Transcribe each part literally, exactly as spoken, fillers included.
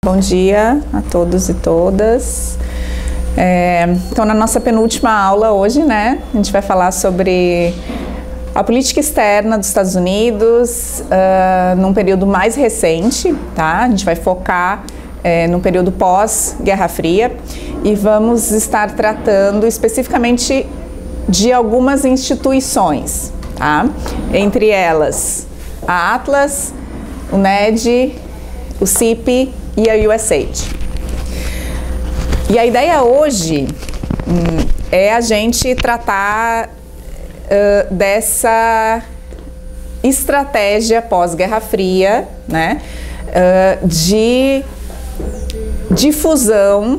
Bom dia a todos e todas. É, então, na nossa penúltima aula hoje, né, a gente vai falar sobre a política externa dos Estados Unidos uh, num período mais recente, tá? A gente vai focar é, no período pós-Guerra Fria e vamos estar tratando especificamente de algumas instituições, tá? Entre elas a Atlas, o N E D, o C I P e a U S A I D. E a ideia hoje hum, é a gente tratar uh, dessa estratégia pós-Guerra Fria, né, uh, de difusão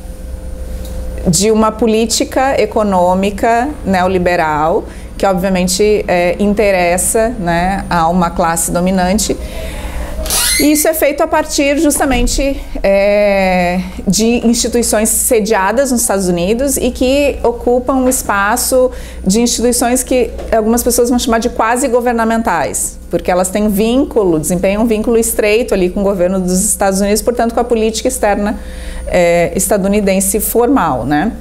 de uma política econômica neoliberal que obviamente é, interessa, né, a uma classe dominante. E isso é feito a partir justamente é, de instituições sediadas nos Estados Unidos e que ocupam um espaço de instituições que algumas pessoas vão chamar de quase governamentais, porque elas têm vínculo, desempenham um vínculo estreito ali com o governo dos Estados Unidos, portanto com a política externa é, estadunidense formal, né?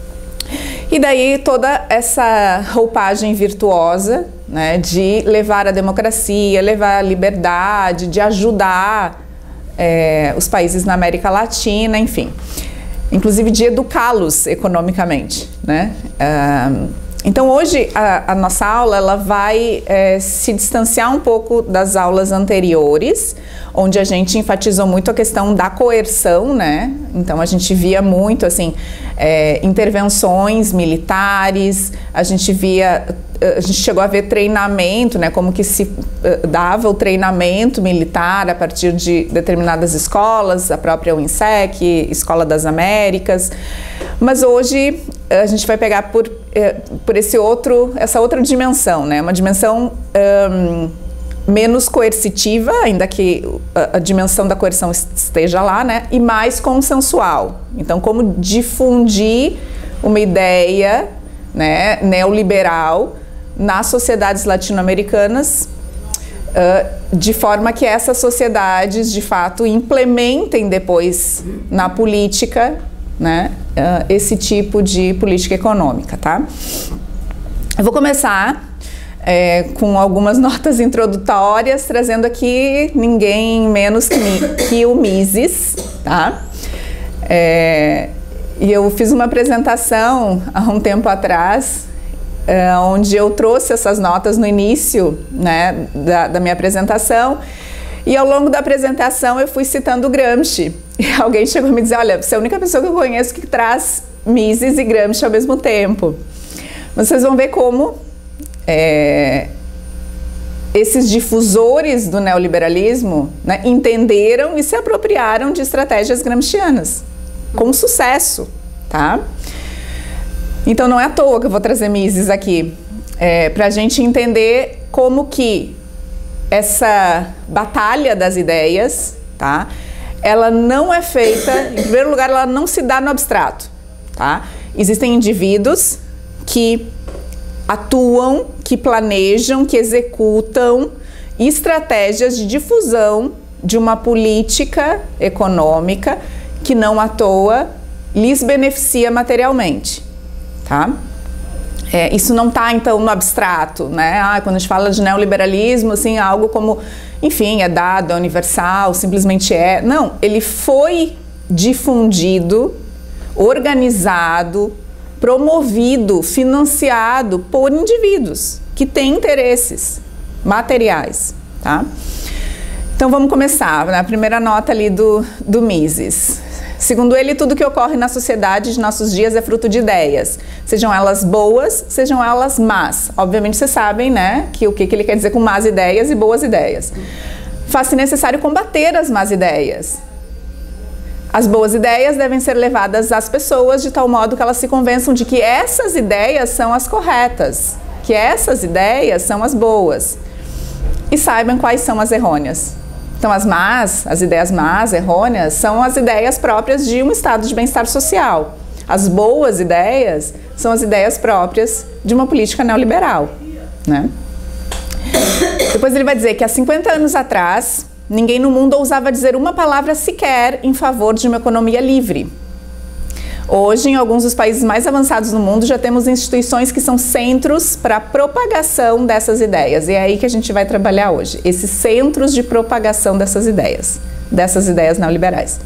E daí toda essa roupagem virtuosa, né, de levar a democracia, levar a liberdade, de ajudar é, os países na América Latina, enfim, inclusive de educá-los economicamente, né? Uh, então hoje a, a nossa aula ela vai é, se distanciar um pouco das aulas anteriores, onde a gente enfatizou muito a questão da coerção, né? Então a gente via muito assim é, intervenções militares, a gente via, a gente chegou a ver treinamento, né? Como que se uh, dava o treinamento militar a partir de determinadas escolas, a própria UNICEC, Escola das Américas. Mas hoje a gente vai pegar por, por esse outro, essa outra dimensão, né? Uma dimensão um, menos coercitiva, ainda que a, a dimensão da coerção esteja lá, né? E mais consensual. Então, como difundir uma ideia, né, neoliberal nas sociedades latino-americanas, uh, de forma que essas sociedades, de fato, implementem depois na política, né, uh, esse tipo de política econômica, tá? Eu vou começar é, com algumas notas introdutórias, trazendo aqui ninguém menos que, que o Mises, tá? É, e eu fiz uma apresentação há um tempo atrás, é, onde eu trouxe essas notas no início, né, da, da minha apresentação, e ao longo da apresentação eu fui citando Gramsci. E alguém chegou a me dizer, olha, você é a única pessoa que eu conheço que traz Mises e Gramsci ao mesmo tempo. Vocês vão ver como é, esses difusores do neoliberalismo, né, entenderam e se apropriaram de estratégias gramscianas, com sucesso, tá? Então não é à toa que eu vou trazer Mises aqui, é, para a gente entender como que essa batalha das ideias, tá? Ela não é feita, em primeiro lugar, ela não se dá no abstrato, tá? Existem indivíduos que atuam, que planejam, que executam estratégias de difusão de uma política econômica que não à toa lhes beneficia materialmente, tá? É, isso não está, então, no abstrato, né? Ah, quando a gente fala de neoliberalismo, assim, algo como, enfim, é dado, é universal, simplesmente é. Não, ele foi difundido, organizado, promovido, financiado por indivíduos que têm interesses materiais, tá? Então, vamos começar na primeira nota ali do, do Mises. Segundo ele, tudo que ocorre na sociedade de nossos dias é fruto de ideias, sejam elas boas, sejam elas más. Obviamente vocês sabem, né, que o que, que ele quer dizer com más ideias e boas ideias. Faz-se necessário combater as más ideias. As boas ideias devem ser levadas às pessoas de tal modo que elas se convençam de que essas ideias são as corretas, que essas ideias são as boas, e saibam quais são as errôneas. Então, as más, as ideias más, errôneas, são as ideias próprias de um estado de bem-estar social. As boas ideias são as ideias próprias de uma política neoliberal, né? Depois ele vai dizer que há cinquenta anos atrás, ninguém no mundo ousava dizer uma palavra sequer em favor de uma economia livre. Hoje, em alguns dos países mais avançados do mundo, já temos instituições que são centros para a propagação dessas ideias. E é aí que a gente vai trabalhar hoje, esses centros de propagação dessas ideias, dessas ideias neoliberais.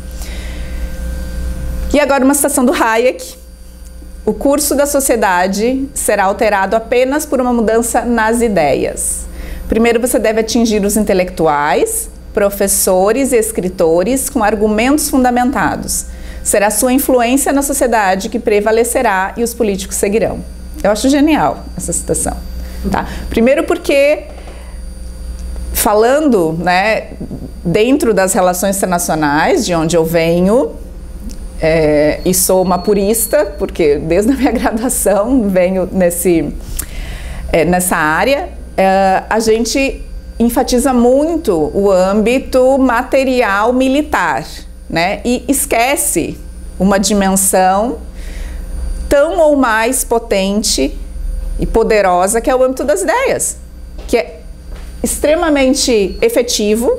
E agora uma citação do Hayek: o curso da sociedade será alterado apenas por uma mudança nas ideias. Primeiro você deve atingir os intelectuais, professores e escritores com argumentos fundamentados. Será sua influência na sociedade que prevalecerá e os políticos seguirão. Eu acho genial essa citação. Tá? Primeiro porque, falando, né, dentro das relações internacionais, de onde eu venho, é, e sou uma purista, porque desde a minha graduação venho nesse, é, nessa área, é, a gente enfatiza muito o âmbito material militar, né? E esquece uma dimensão tão ou mais potente e poderosa que é o âmbito das ideias, que é extremamente efetivo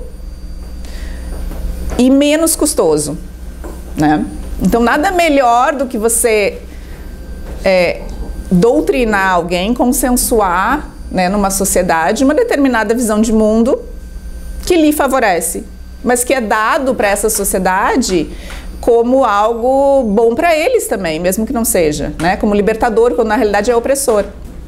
e menos custoso, né? Então nada melhor do que você é, doutrinar alguém, consensuar, né, numa sociedade uma determinada visão de mundo que lhe favorece, mas que é dado para essa sociedade como algo bom para eles também, mesmo que não seja, né? Como libertador, quando na realidade é opressor.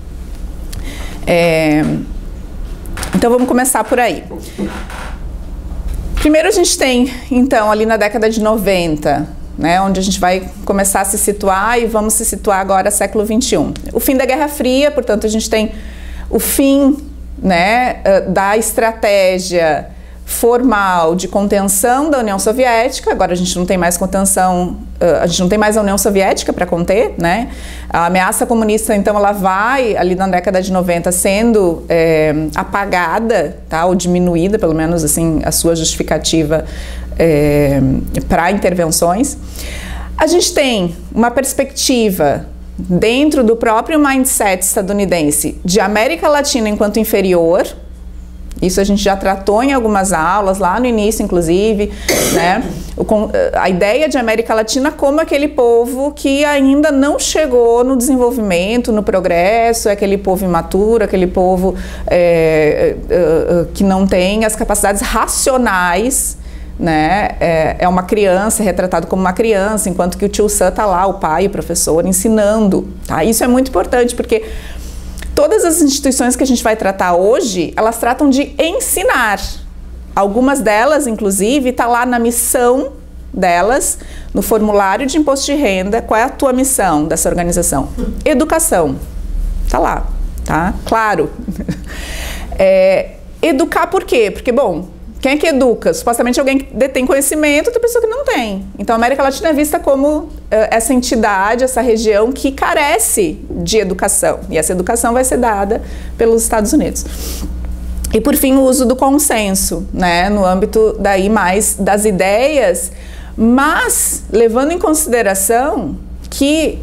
É... Então vamos começar por aí. Primeiro a gente tem, então, ali na década de noventa, né, onde a gente vai começar a se situar, e vamos se situar agora século vinte e um. O fim da Guerra Fria, portanto a gente tem o fim, né, da estratégia formal de contenção da União Soviética. Agora a gente não tem mais contenção, a gente não tem mais a União Soviética para conter, né? A ameaça comunista, então, ela vai, ali na década de noventa, sendo é, apagada, tá? Ou diminuída, pelo menos assim, a sua justificativa é, para intervenções. A gente tem uma perspectiva dentro do próprio mindset estadunidense de América Latina enquanto inferior. Isso a gente já tratou em algumas aulas, lá no início, inclusive, né? O, a ideia de América Latina como aquele povo que ainda não chegou no desenvolvimento, no progresso, é aquele povo imaturo, aquele povo é, é, é, que não tem as capacidades racionais, né? É, é uma criança, é retratado como uma criança, enquanto que o tio Sam tá lá, o pai, o professor, ensinando, tá? Isso é muito importante, porque todas as instituições que a gente vai tratar hoje, elas tratam de ensinar. Algumas delas, inclusive, está lá na missão delas, no formulário de imposto de renda. Qual é a tua missão dessa organização? Educação. Está lá, tá? Claro. É, educar por quê? Porque, bom, quem é que educa? Supostamente alguém que detém conhecimento, outra pessoa que não tem. Então a América Latina é vista como uh, essa entidade, essa região que carece de educação. E essa educação vai ser dada pelos Estados Unidos. E por fim, o uso do consenso, né, no âmbito daí mais das ideias, mas levando em consideração que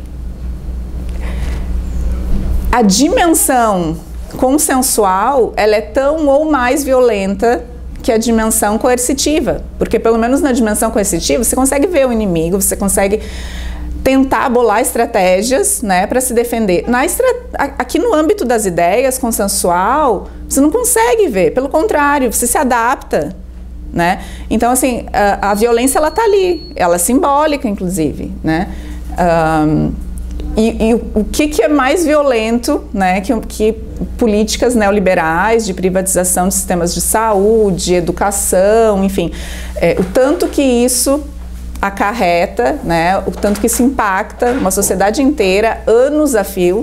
a dimensão consensual, ela é tão ou mais violenta que a dimensão coercitiva, porque pelo menos na dimensão coercitiva você consegue ver o inimigo, você consegue tentar bolar estratégias, né, para se defender. Na estra... Aqui no âmbito das ideias, consensual, você não consegue ver, pelo contrário, você se adapta, né? Então, assim, a, a violência, ela tá ali, ela é simbólica, inclusive, né? Um, e, e o, o que, que é mais violento, né, que, que políticas neoliberais de privatização de sistemas de saúde, educação, enfim, é, o tanto que isso acarreta, né, o tanto que isso impacta uma sociedade inteira, anos a fio,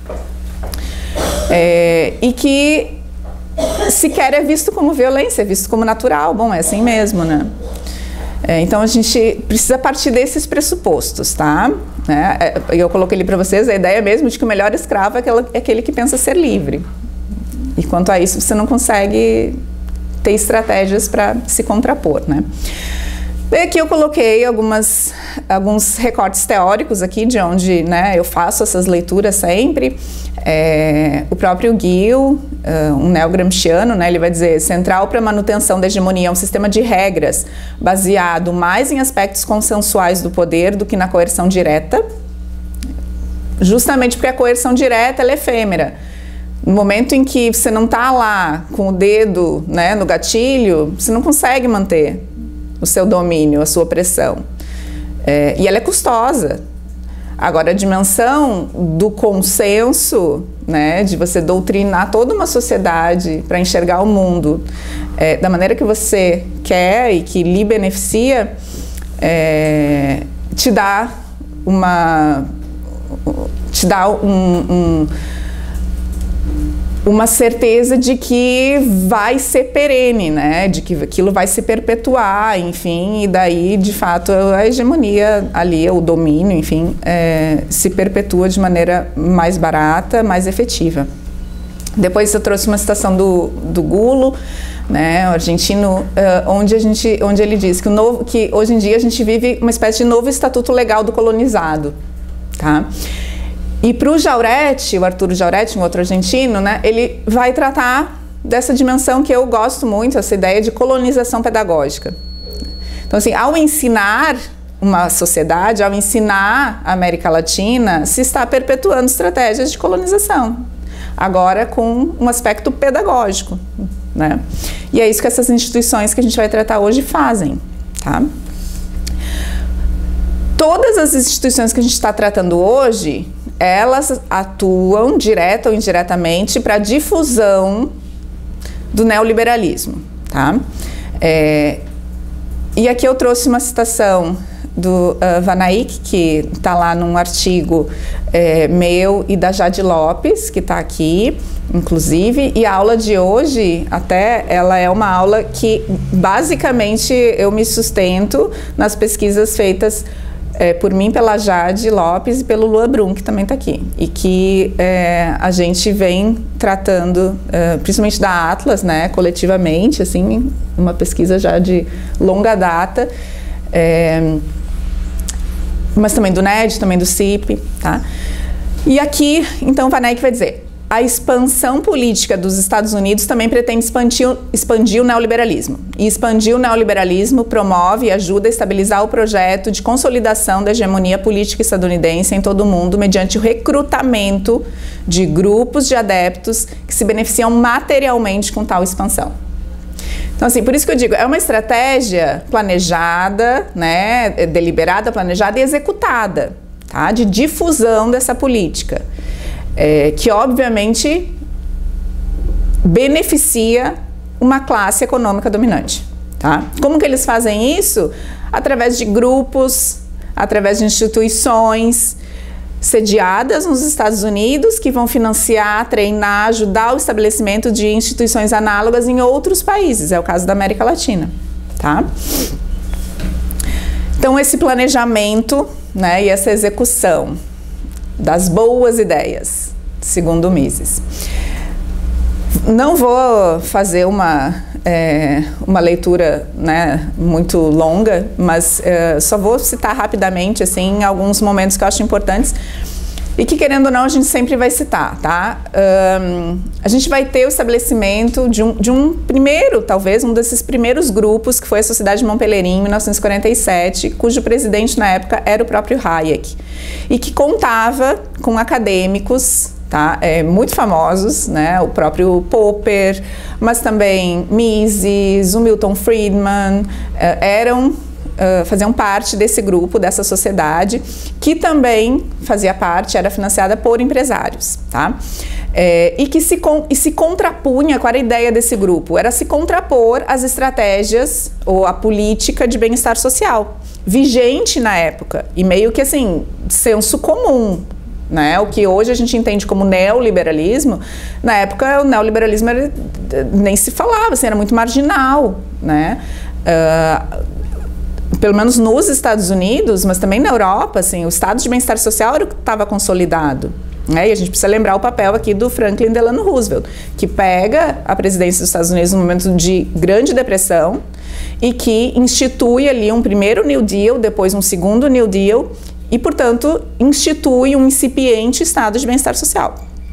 é, e que sequer é visto como violência, é visto como natural. Bom, é assim mesmo, né? É, então a gente precisa partir desses pressupostos, tá? É, eu coloquei ali para vocês a ideia mesmo de que o melhor escravo é aquele, é aquele que pensa ser livre. E quanto a isso, você não consegue ter estratégias para se contrapor, né? E aqui eu coloquei algumas, alguns recortes teóricos aqui de onde, né, eu faço essas leituras sempre. É, o próprio Gill uh, um neo-gramsciano, né, ele vai dizer, central para a manutenção da hegemonia é um sistema de regras baseado mais em aspectos consensuais do poder do que na coerção direta, justamente porque a coerção direta ela é efêmera. No momento em que você não está lá com o dedo, né, no gatilho, você não consegue manter o seu domínio, a sua opressão. É, e ela é custosa. Agora, a dimensão do consenso, né, de você doutrinar toda uma sociedade para enxergar o mundo é, da maneira que você quer e que lhe beneficia, é, te dá uma, te dá um, um uma certeza de que vai ser perene, né? De que aquilo vai se perpetuar, enfim, e daí, de fato, a hegemonia ali, o domínio, enfim, é, se perpetua de maneira mais barata, mais efetiva. Depois eu trouxe uma citação do, do Gulo, né, o argentino, uh, onde, a gente, onde ele diz que, o novo, que hoje em dia a gente vive uma espécie de novo estatuto legal do colonizado, tá? E para o Jaureche, o Arturo Jaureche, um outro argentino, né, ele vai tratar dessa dimensão que eu gosto muito, essa ideia de colonização pedagógica. Então, assim, ao ensinar uma sociedade, ao ensinar a América Latina, se está perpetuando estratégias de colonização, agora com um aspecto pedagógico, né? E é isso que essas instituições que a gente vai tratar hoje fazem, tá? Todas as instituições que a gente está tratando hoje, elas atuam direta ou indiretamente para a difusão do neoliberalismo, tá? É, e aqui eu trouxe uma citação do uh, Van Eyck, que está lá num artigo é, meu e da Jade Lopes, que está aqui, inclusive, e a aula de hoje, até, ela é uma aula que, basicamente, eu me sustento nas pesquisas feitas É, por mim, pela Jade Lopes e pelo Luan Brum, que também está aqui. E que é, a gente vem tratando, é, principalmente da Atlas, né, coletivamente, assim, uma pesquisa já de longa data, é, mas também do N E D, também do C I P, tá? E aqui, então, Van Eyck vai dizer: a expansão política dos Estados Unidos também pretende expandir, expandir o neoliberalismo. E expandir o neoliberalismo promove e ajuda a estabilizar o projeto de consolidação da hegemonia política estadunidense em todo o mundo mediante o recrutamento de grupos de adeptos que se beneficiam materialmente com tal expansão. Então, assim, por isso que eu digo, é uma estratégia planejada, né, deliberada, planejada e executada, tá, de difusão dessa política. É, que obviamente beneficia uma classe econômica dominante, tá? Como que eles fazem isso? Através de grupos, através de instituições sediadas nos Estados Unidos que vão financiar, treinar, ajudar o estabelecimento de instituições análogas em outros países, é o caso da América Latina, tá? Então esse planejamento, né, e essa execução das boas ideias, segundo o Mises. Não vou fazer uma, é, uma leitura, né, muito longa, mas é, só vou citar rapidamente assim, alguns momentos que eu acho importantes e que, querendo ou não, a gente sempre vai citar, tá? Um, a gente vai ter o estabelecimento de um, de um primeiro, talvez, um desses primeiros grupos, que foi a Sociedade de Montpellerin, em mil novecentos e quarenta e sete, cujo presidente, na época, era o próprio Hayek, e que contava com acadêmicos, tá, é, muito famosos, né, o próprio Popper, mas também Mises, o Milton Friedman, é, eram... Uh, faziam parte desse grupo, dessa sociedade, que também fazia parte, era financiada por empresários, tá? É, e que se, con e se contrapunha, qual era a ideia desse grupo? Era se contrapor às estratégias ou à política de bem-estar social, vigente na época, e meio que assim, senso comum, né? O que hoje a gente entende como neoliberalismo, na época o neoliberalismo era, nem se falava, assim, era muito marginal, né? Uh, pelo menos nos Estados Unidos, mas também na Europa, assim, o estado de bem-estar social era o que estava consolidado, né? E a gente precisa lembrar o papel aqui do Franklin Delano Roosevelt, que pega a presidência dos Estados Unidos num momento de grande depressão e que institui ali um primeiro New Deal, depois um segundo New Deal e, portanto, institui um incipiente estado de bem-estar social.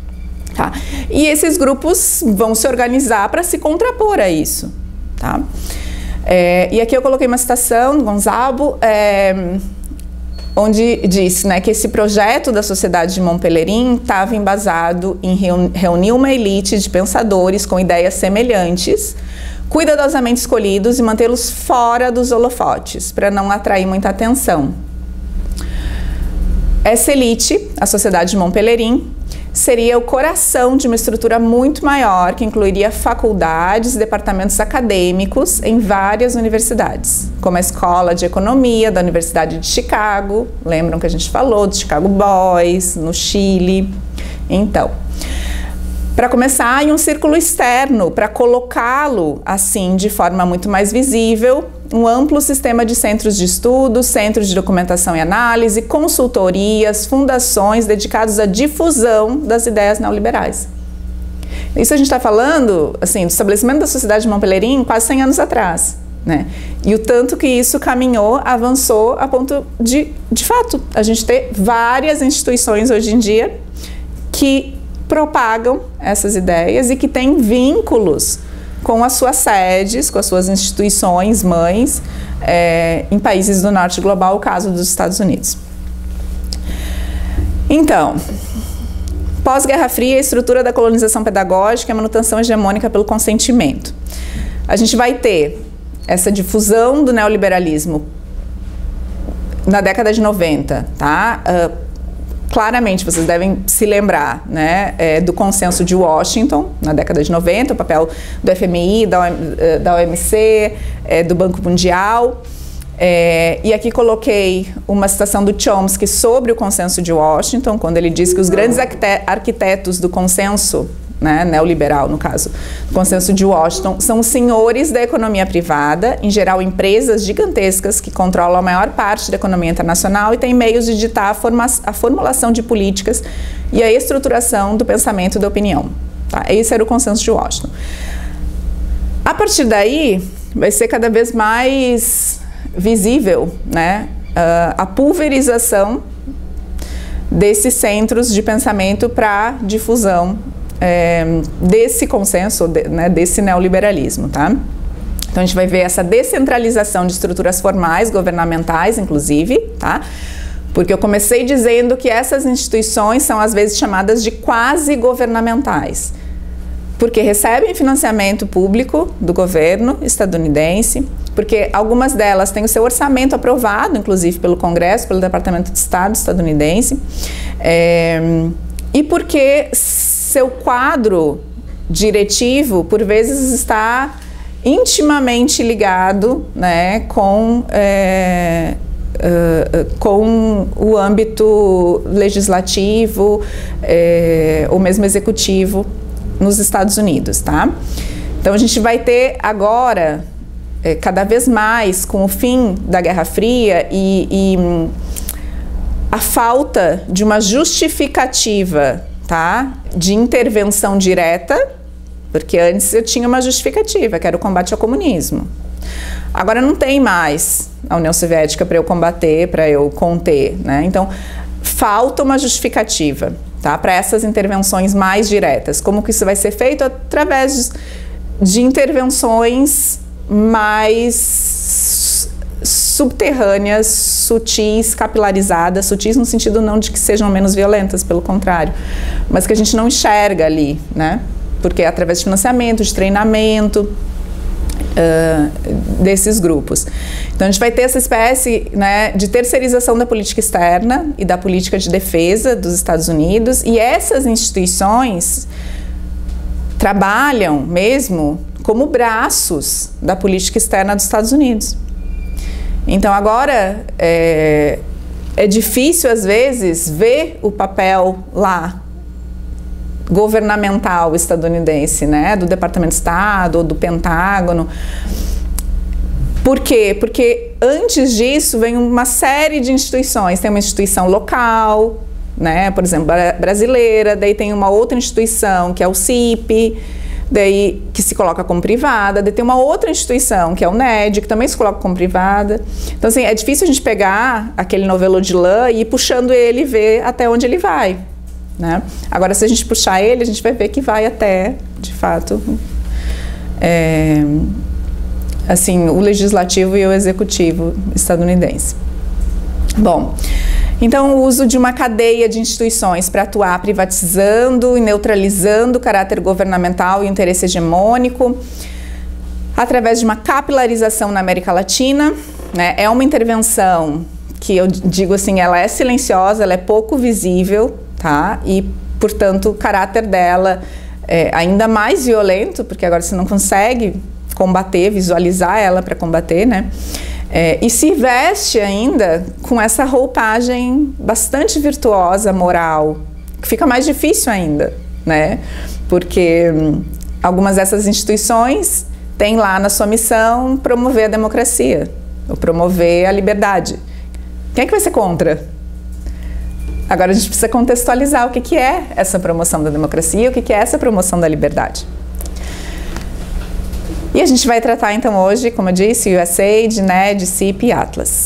Tá? E esses grupos vão se organizar para se contrapor a isso. Tá? É, e aqui eu coloquei uma citação do Gonzalo, é, onde disse, né, que esse projeto da Sociedade de Mont Pelerin estava embasado em reunir uma elite de pensadores com ideias semelhantes, cuidadosamente escolhidos e mantê-los fora dos holofotes, para não atrair muita atenção. Essa elite, a Sociedade de Mont Pelerin, seria o coração de uma estrutura muito maior, que incluiria faculdades e departamentos acadêmicos em várias universidades, como a Escola de Economia da Universidade de Chicago, lembram que a gente falou do Chicago Boys, no Chile. Então, para começar, em um círculo externo, para colocá-lo assim de forma muito mais visível, um amplo sistema de centros de estudo, centros de documentação e análise, consultorias, fundações dedicados à difusão das ideias neoliberais. Isso a gente está falando, assim, do estabelecimento da Sociedade de Mont Pelerin quase cem anos atrás, né? E o tanto que isso caminhou, avançou a ponto de, de fato, a gente ter várias instituições hoje em dia que propagam essas ideias e que têm vínculos com as suas sedes, com as suas instituições mães é, em países do norte global, o caso dos Estados Unidos. Então, pós-Guerra Fria, a estrutura da colonização pedagógica e a manutenção hegemônica pelo consentimento. A gente vai ter essa difusão do neoliberalismo na década de noventa, tá? Uh, Claramente, vocês devem se lembrar, né, é, do consenso de Washington, na década de noventa, o papel do F M I, da, da O M C, é, do Banco Mundial. É, e aqui coloquei uma citação do Chomsky sobre o consenso de Washington, quando ele diz que os grandes arquitetos do consenso, né, neoliberal no caso, o consenso de Washington, são os senhores da economia privada, em geral empresas gigantescas que controlam a maior parte da economia internacional e têm meios de ditar a, forma, a formulação de políticas e a estruturação do pensamento e da opinião. Tá? Esse era o consenso de Washington. A partir daí, vai ser cada vez mais visível, né, a pulverização desses centros de pensamento para difusão É, desse consenso, de, né, desse neoliberalismo, tá? Então a gente vai ver essa descentralização de estruturas formais, governamentais, inclusive, tá? Porque eu comecei dizendo que essas instituições são às vezes chamadas de quase governamentais, porque recebem financiamento público do governo estadunidense, porque algumas delas têm o seu orçamento aprovado, inclusive pelo Congresso, pelo Departamento de Estado estadunidense, é, e porque seu quadro diretivo, por vezes, está intimamente ligado, né, com, é, uh, com o âmbito legislativo, é, ou mesmo executivo nos Estados Unidos, tá? Então a gente vai ter agora, é, cada vez mais, com o fim da Guerra Fria e, e a falta de uma justificativa, tá, de intervenção direta, porque antes eu tinha uma justificativa, que era o combate ao comunismo. Agora não tem mais a União Soviética para eu combater, para eu conter, né? Então, falta uma justificativa, tá, para essas intervenções mais diretas. Como que isso vai ser feito? Através de intervenções mais subterrâneas, sutis, capilarizadas, sutis no sentido não de que sejam menos violentas, pelo contrário, mas que a gente não enxerga ali, né? Porque é através de financiamento, de treinamento uh, desses grupos. Então a gente vai ter essa espécie, né, de terceirização da política externa e da política de defesa dos Estados Unidos, e essas instituições trabalham mesmo como braços da política externa dos Estados Unidos. Então agora é, é difícil às vezes ver o papel lá governamental estadunidense, né, do Departamento de Estado ou do Pentágono. Por quê? Porque antes disso vem uma série de instituições. Tem uma instituição local, né, por exemplo, brasileira, daí tem uma outra instituição que é o C I P, daí que se coloca como privada, daí tem uma outra instituição, que é o N E D, que também se coloca como privada. Então, assim, é difícil a gente pegar aquele novelo de lã e ir puxando ele e ver até onde ele vai, né? Agora, se a gente puxar ele, a gente vai ver que vai até, de fato, é, assim, o legislativo e o executivo estadunidense. Bom, então o uso de uma cadeia de instituições para atuar privatizando e neutralizando o caráter governamental e o interesse hegemônico, através de uma capilarização na América Latina, né? É uma intervenção que eu digo assim, ela é silenciosa, ela é pouco visível, tá? E, portanto, o caráter dela é ainda mais violento, porque agora você não consegue combater, visualizar ela para combater, né? É, e se veste ainda com essa roupagem bastante virtuosa, moral, que fica mais difícil ainda, né? Porque hum, algumas dessas instituições têm lá na sua missão promover a democracia, ou promover a liberdade. Quem é que vai ser contra? Agora a gente precisa contextualizar o que, que é essa promoção da democracia, o que, que é essa promoção da liberdade. E a gente vai tratar então hoje, como eu disse, U S A I D, N E D, C I P e Atlas.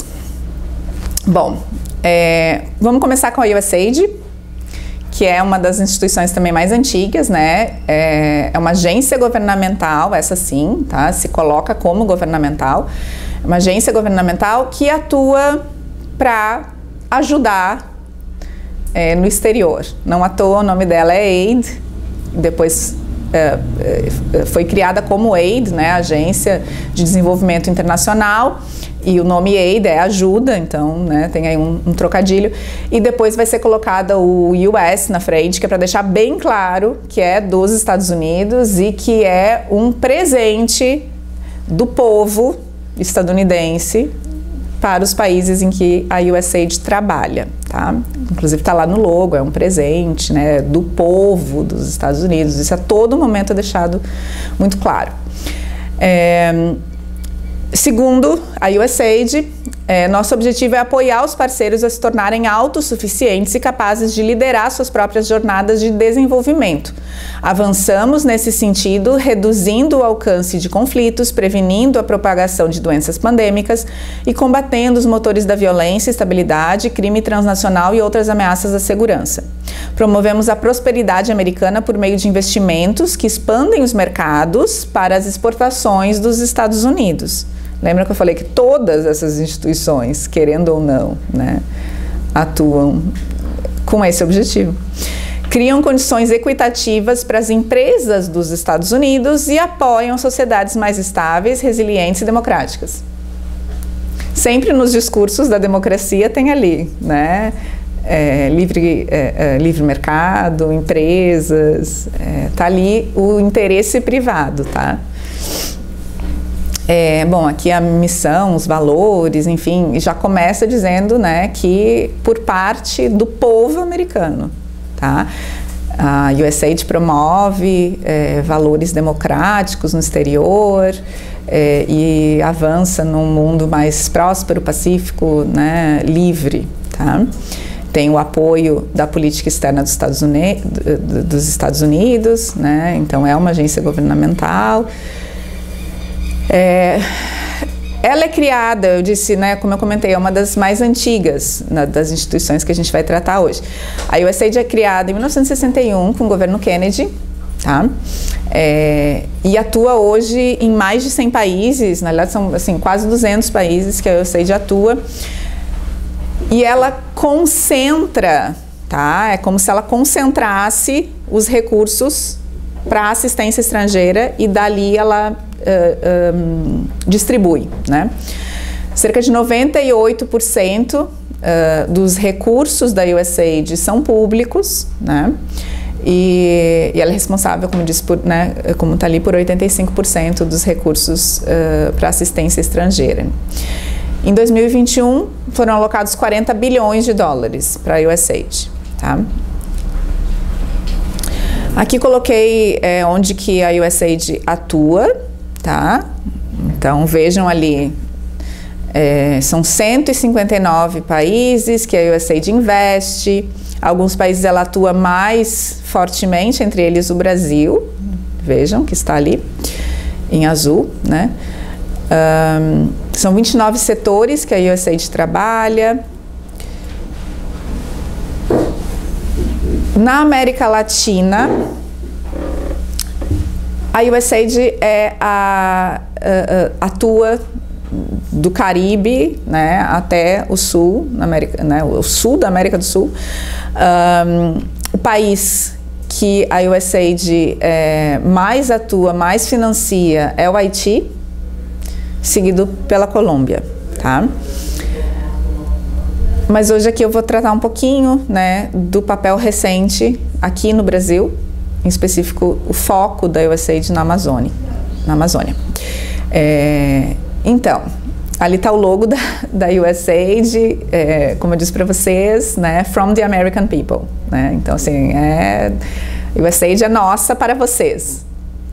Bom, é, vamos começar com a U S A I D, que é uma das instituições também mais antigas, né? É, é uma agência governamental, essa sim, tá? Se coloca como governamental. É uma agência governamental que atua para ajudar é, no exterior. Não à toa, o nome dela é AID, depois é, é, foi criada como AID, né? Agência de Desenvolvimento Internacional. E o nome AID é ajuda, então, né, tem aí um, um trocadilho. E depois vai ser colocada o U S na frente, que é para deixar bem claro que é dos Estados Unidos e que é um presente do povo estadunidense para os países em que a U S A I D trabalha, tá? Inclusive está lá no logo, é um presente, né, do povo dos Estados Unidos. Isso a todo momento é deixado muito claro. É... Segundo a U S A I D, é, nosso objetivo é apoiar os parceiros a se tornarem autossuficientes e capazes de liderar suas próprias jornadas de desenvolvimento. Avançamos nesse sentido, reduzindo o alcance de conflitos, prevenindo a propagação de doenças pandêmicas e combatendo os motores da violência, instabilidade, crime transnacional e outras ameaças à segurança. Promovemos a prosperidade americana por meio de investimentos que expandem os mercados para as exportações dos Estados Unidos. Lembra que eu falei que todas essas instituições, querendo ou não, né, atuam com esse objetivo. Criam condições equitativas para as empresas dos Estados Unidos e apoiam sociedades mais estáveis, resilientes e democráticas. Sempre nos discursos da democracia tem ali, né, é, livre, é, é, livre mercado, empresas, é, tá ali o interesse privado, tá? É, bom, aqui a missão, os valores, enfim, já começa dizendo, né, que por parte do povo americano, tá? A U S A I D promove é, valores democráticos no exterior é, e avança num mundo mais próspero, pacífico, né, livre, tá? Tem o apoio da política externa dos Estados Unidos, dos Estados Unidos, né? Então é uma agência governamental. É, ela é criada, eu disse, né, como eu comentei, é uma das mais antigas, né, das instituições que a gente vai tratar hoje. A U S A I D é criada em mil novecentos e sessenta e um com o governo Kennedy, tá? É, e atua hoje em mais de cem países, na verdade são assim, quase duzentos países que a U S A I D atua. E ela concentra, tá? É como se ela concentrasse os recursos para assistência estrangeira e dali ela uh, um, distribui, né? Cerca de noventa e oito por cento uh, dos recursos da U S A I D são públicos, né? E, e ela é responsável, como disse, por, né, como está ali, por oitenta e cinco por cento dos recursos uh, para assistência estrangeira. Em dois mil e vinte e um, foram alocados quarenta bilhões de dólares para a U S A I D, tá? Aqui coloquei é, onde que a U S A I D atua, tá? Então vejam ali, é, são cento e cinquenta e nove países que a U S A I D investe. Alguns países ela atua mais fortemente, entre eles o Brasil, vejam que está ali em azul, né? Um, são vinte e nove setores que a U S A I D trabalha. Na América Latina, a U S A I D é a, a, a, atua do Caribe, né, até o sul, na América, né, o sul da América do Sul. Um, o país que a U S A I D é, mais atua, mais financia é o Haiti, seguido pela Colômbia, tá? Mas hoje aqui eu vou tratar um pouquinho, né, do papel recente aqui no Brasil, em específico o foco da U S A I D na Amazônia. Na Amazônia. É, então, ali está o logo da, da U S A I D, é, como eu disse para vocês, né, from the American people, né? Então, assim, é, U S A I D é nossa para vocês.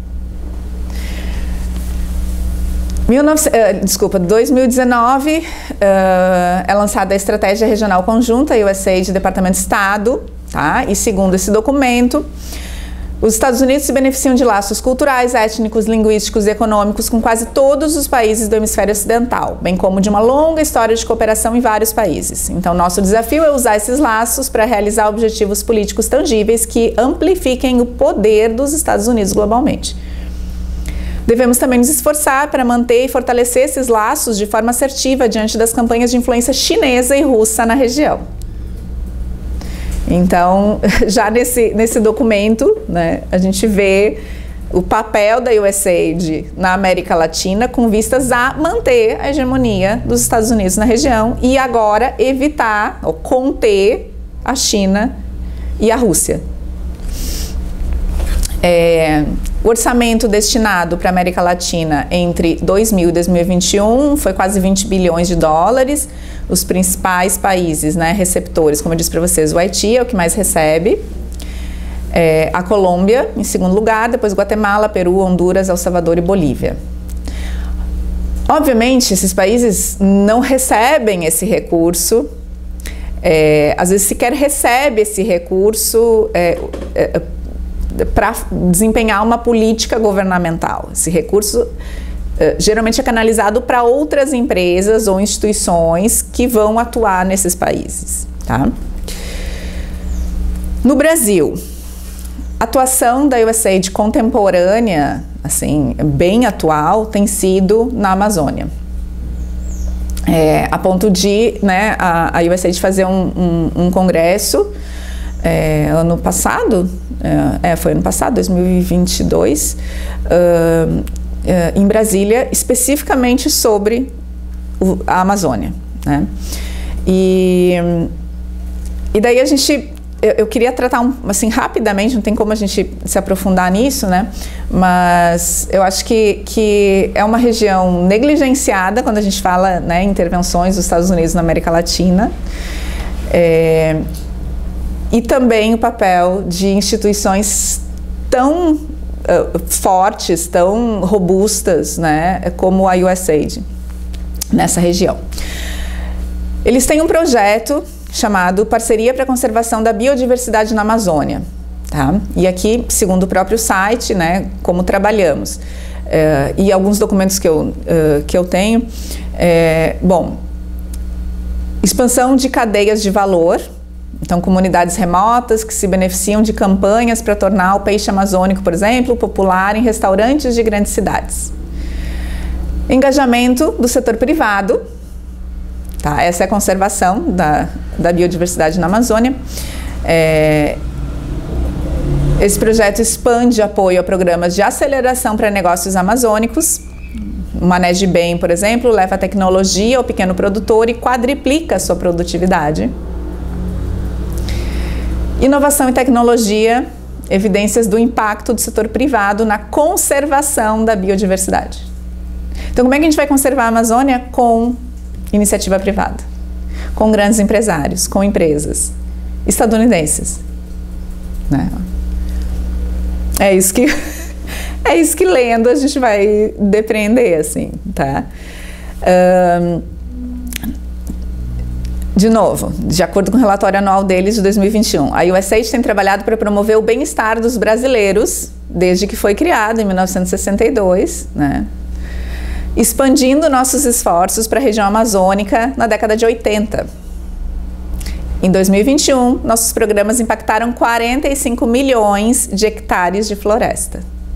dezenove, uh, desculpa, dois mil e dezenove uh, é lançada a Estratégia Regional Conjunta U S A I D Departamento de Estado, tá? E segundo esse documento, os Estados Unidos se beneficiam de laços culturais, étnicos, linguísticos e econômicos com quase todos os países do hemisfério ocidental, bem como de uma longa história de cooperação em vários países. Então, nosso desafio é usar esses laços para realizar objetivos políticos tangíveis que amplifiquem o poder dos Estados Unidos globalmente. Devemos também nos esforçar para manter e fortalecer esses laços de forma assertiva diante das campanhas de influência chinesa e russa na região. Então, já nesse, nesse documento, né, a gente vê o papel da U S A I D na América Latina com vistas a manter a hegemonia dos Estados Unidos na região e agora evitar ou conter a China e a Rússia. É, o orçamento destinado para a América Latina entre dois mil e dois mil e vinte e um foi quase vinte bilhões de dólares. Os principais países, né, receptores, como eu disse para vocês, o Haiti é o que mais recebe, é, a Colômbia em segundo lugar, depois Guatemala, Peru, Honduras, El Salvador e Bolívia. Obviamente, esses países não recebem esse recurso, é, às vezes sequer recebe esse recurso é, é, para desempenhar uma política governamental. Esse recurso uh, geralmente é canalizado para outras empresas ou instituições que vão atuar nesses países, tá? No Brasil, a atuação da U S A I D contemporânea, assim, bem atual, tem sido na Amazônia. É, a ponto de, né, a, a U S A I D fazer um, um, um congresso É, ano passado, é, foi ano passado, dois mil e vinte e dois, uh, uh, em Brasília, especificamente sobre o, a Amazônia, né? E, e daí a gente, eu, eu queria tratar um, assim rapidamente, não tem como a gente se aprofundar nisso, né? Mas eu acho que, que é uma região negligenciada quando a gente fala, né, intervenções dos Estados Unidos na América Latina. É, E também o papel de instituições tão uh, fortes, tão robustas, né, como a U S A I D nessa região. Eles têm um projeto chamado Parceria para a Conservação da Biodiversidade na Amazônia, tá? E aqui, segundo o próprio site, né, como trabalhamos. Uh, e alguns documentos que eu, uh, que eu tenho. É, bom, expansão de cadeias de valor. Então, comunidades remotas que se beneficiam de campanhas para tornar o peixe amazônico, por exemplo, popular em restaurantes de grandes cidades. Engajamento do setor privado, tá? Essa é a conservação da, da biodiversidade na Amazônia. É, esse projeto expande apoio a programas de aceleração para negócios amazônicos. O Manejo Bem, por exemplo, leva a tecnologia ao pequeno produtor e quadriplica a sua produtividade. Inovação e tecnologia, evidências do impacto do setor privado na conservação da biodiversidade. Então, como é que a gente vai conservar a Amazônia? Com iniciativa privada, com grandes empresários, com empresas estadunidenses, né? É isso que, é isso que lendo a gente vai depreender, assim, tá? Um, De novo, de acordo com o relatório anual deles de dois mil e vinte e um, a U S A I D tem trabalhado para promover o bem-estar dos brasileiros desde que foi criado em mil novecentos e sessenta e dois, né? Expandindo nossos esforços para a região amazônica na década de oitenta. Em dois mil e vinte e um, nossos programas impactaram quarenta e cinco milhões de hectares de floresta.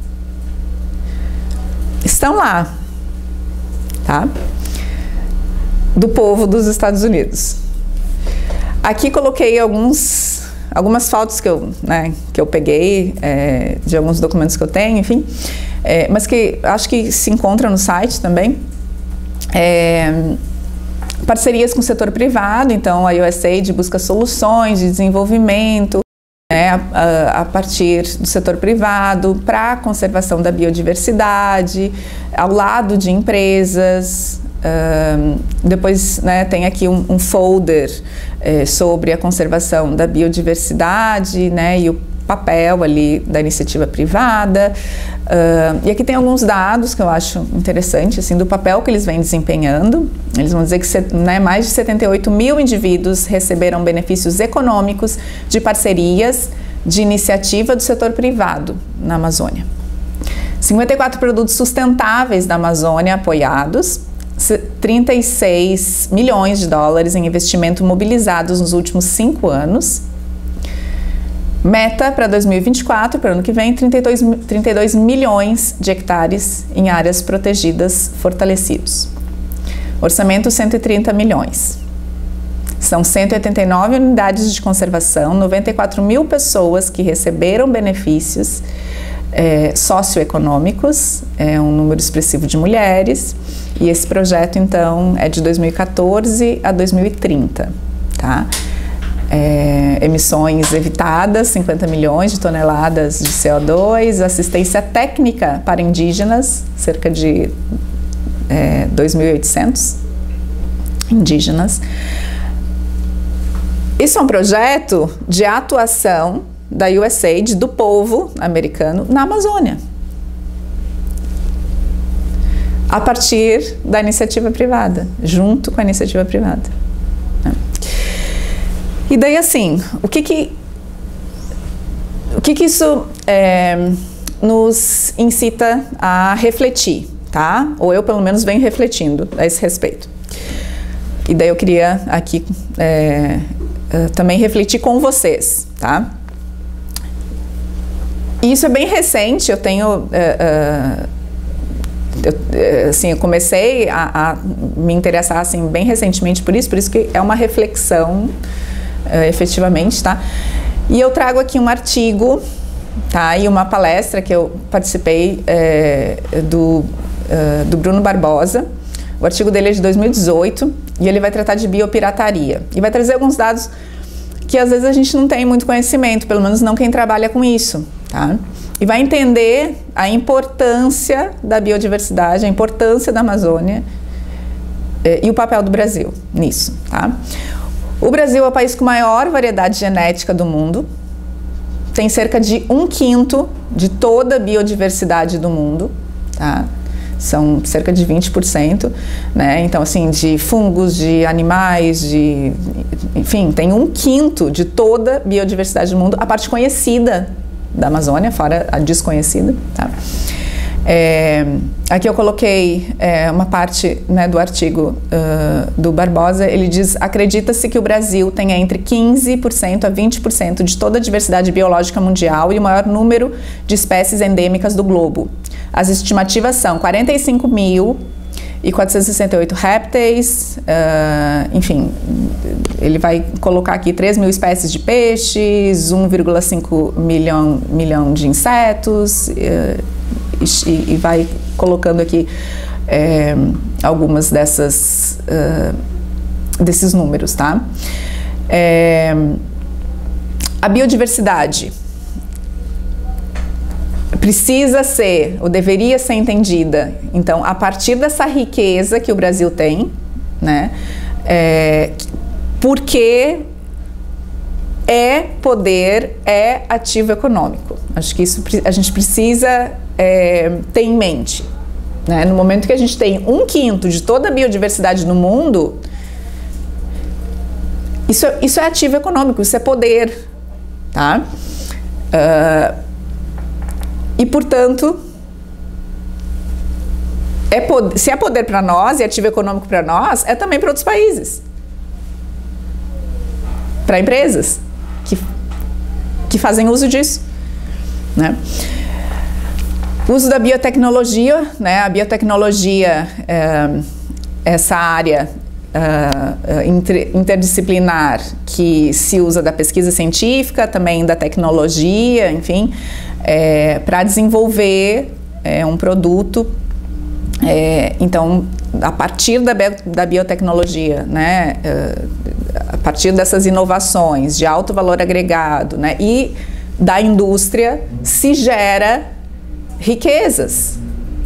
Estão lá, tá? Do povo dos Estados Unidos. Aqui coloquei alguns, algumas fotos que eu, né, que eu peguei, é, de alguns documentos que eu tenho, enfim, é, mas que acho que se encontra no site também. É, parcerias com o setor privado, então a U S A I D busca soluções de desenvolvimento, né, a, a partir do setor privado para a conservação da biodiversidade, ao lado de empresas. Uh, depois, né, tem aqui um, um folder eh, sobre a conservação da biodiversidade, né, e o papel ali da iniciativa privada. Uh, e aqui tem alguns dados que eu acho interessante, assim, do papel que eles vêm desempenhando. Eles vão dizer que, né, mais de setenta e oito mil indivíduos receberam benefícios econômicos de parcerias de iniciativa do setor privado na Amazônia. cinquenta e quatro produtos sustentáveis da Amazônia apoiados, trinta e seis milhões de dólares em investimento mobilizados nos últimos cinco anos. Meta para dois mil e vinte e quatro, para o ano que vem, trinta e dois milhões de hectares em áreas protegidas fortalecidos. Orçamento cento e trinta milhões. São cento e oitenta e nove unidades de conservação, noventa e quatro mil pessoas que receberam benefícios é, socioeconômicos, é um número expressivo de mulheres. E esse projeto, então, é de dois mil e quatorze a dois mil e trinta, tá? É, emissões evitadas, cinquenta milhões de toneladas de C O dois, assistência técnica para indígenas, cerca de é, dois mil e oitocentos indígenas. Isso é um projeto de atuação da U S A I D, do povo americano, na Amazônia, a partir da iniciativa privada, junto com a iniciativa privada. E daí, assim, o que que, o que, que isso é, nos incita a refletir, tá? Ou eu, pelo menos, venho refletindo a esse respeito. E daí eu queria aqui é, também refletir com vocês, tá? E isso é bem recente, eu tenho... É, é, Eu, assim, eu comecei a, a me interessar, assim, bem recentemente por isso, por isso que é uma reflexão, uh, efetivamente, tá? E eu trago aqui um artigo, tá? E uma palestra que eu participei é, do, uh, do Bruno Barbosa. O artigo dele é de dois mil e dezoito e ele vai tratar de biopirataria. E vai trazer alguns dados que às vezes a gente não tem muito conhecimento, pelo menos não quem trabalha com isso, tá? E vai entender a importância da biodiversidade, a importância da Amazônia eh, e o papel do Brasil nisso, tá? O Brasil é o país com maior variedade genética do mundo, tem cerca de um quinto de toda a biodiversidade do mundo, tá? São cerca de vinte por cento, né? Então, assim, de fungos, de animais, de... enfim, tem um quinto de toda a biodiversidade do mundo, a parte conhecida da Amazônia, fora a desconhecida, tá? É, aqui eu coloquei é, uma parte, né, do artigo uh, do Barbosa. Ele diz: acredita-se que o Brasil tenha entre quinze por cento a vinte por cento de toda a diversidade biológica mundial e o maior número de espécies endêmicas do globo. As estimativas são quarenta e cinco mil e quatrocentos e sessenta e oito répteis, uh, enfim, ele vai colocar aqui três mil espécies de peixes, um vírgula cinco milhão, milhão de insetos, uh, e, e vai colocando aqui é, algumas dessas, uh, desses números, tá? É, a biodiversidade precisa ser, ou deveria ser entendida, então, a partir dessa riqueza que o Brasil tem, né, é, porque é poder, é ativo econômico. Acho que isso a gente precisa é, ter em mente, né? No momento que a gente tem um quinto de toda a biodiversidade no mundo, isso, isso é ativo econômico, isso é poder, tá? Uh, E, portanto, é poder, se é poder para nós e ativo econômico para nós, é também para outros países. para empresas que, que fazem uso disso, né? O uso da biotecnologia, né? A biotecnologia, é, essa área uh, inter, interdisciplinar que se usa da pesquisa científica, também da tecnologia, enfim, é, para desenvolver é, um produto. É, então, a partir da, da biotecnologia, né? Uh, a partir dessas inovações de alto valor agregado, né? E da indústria, se gera riquezas.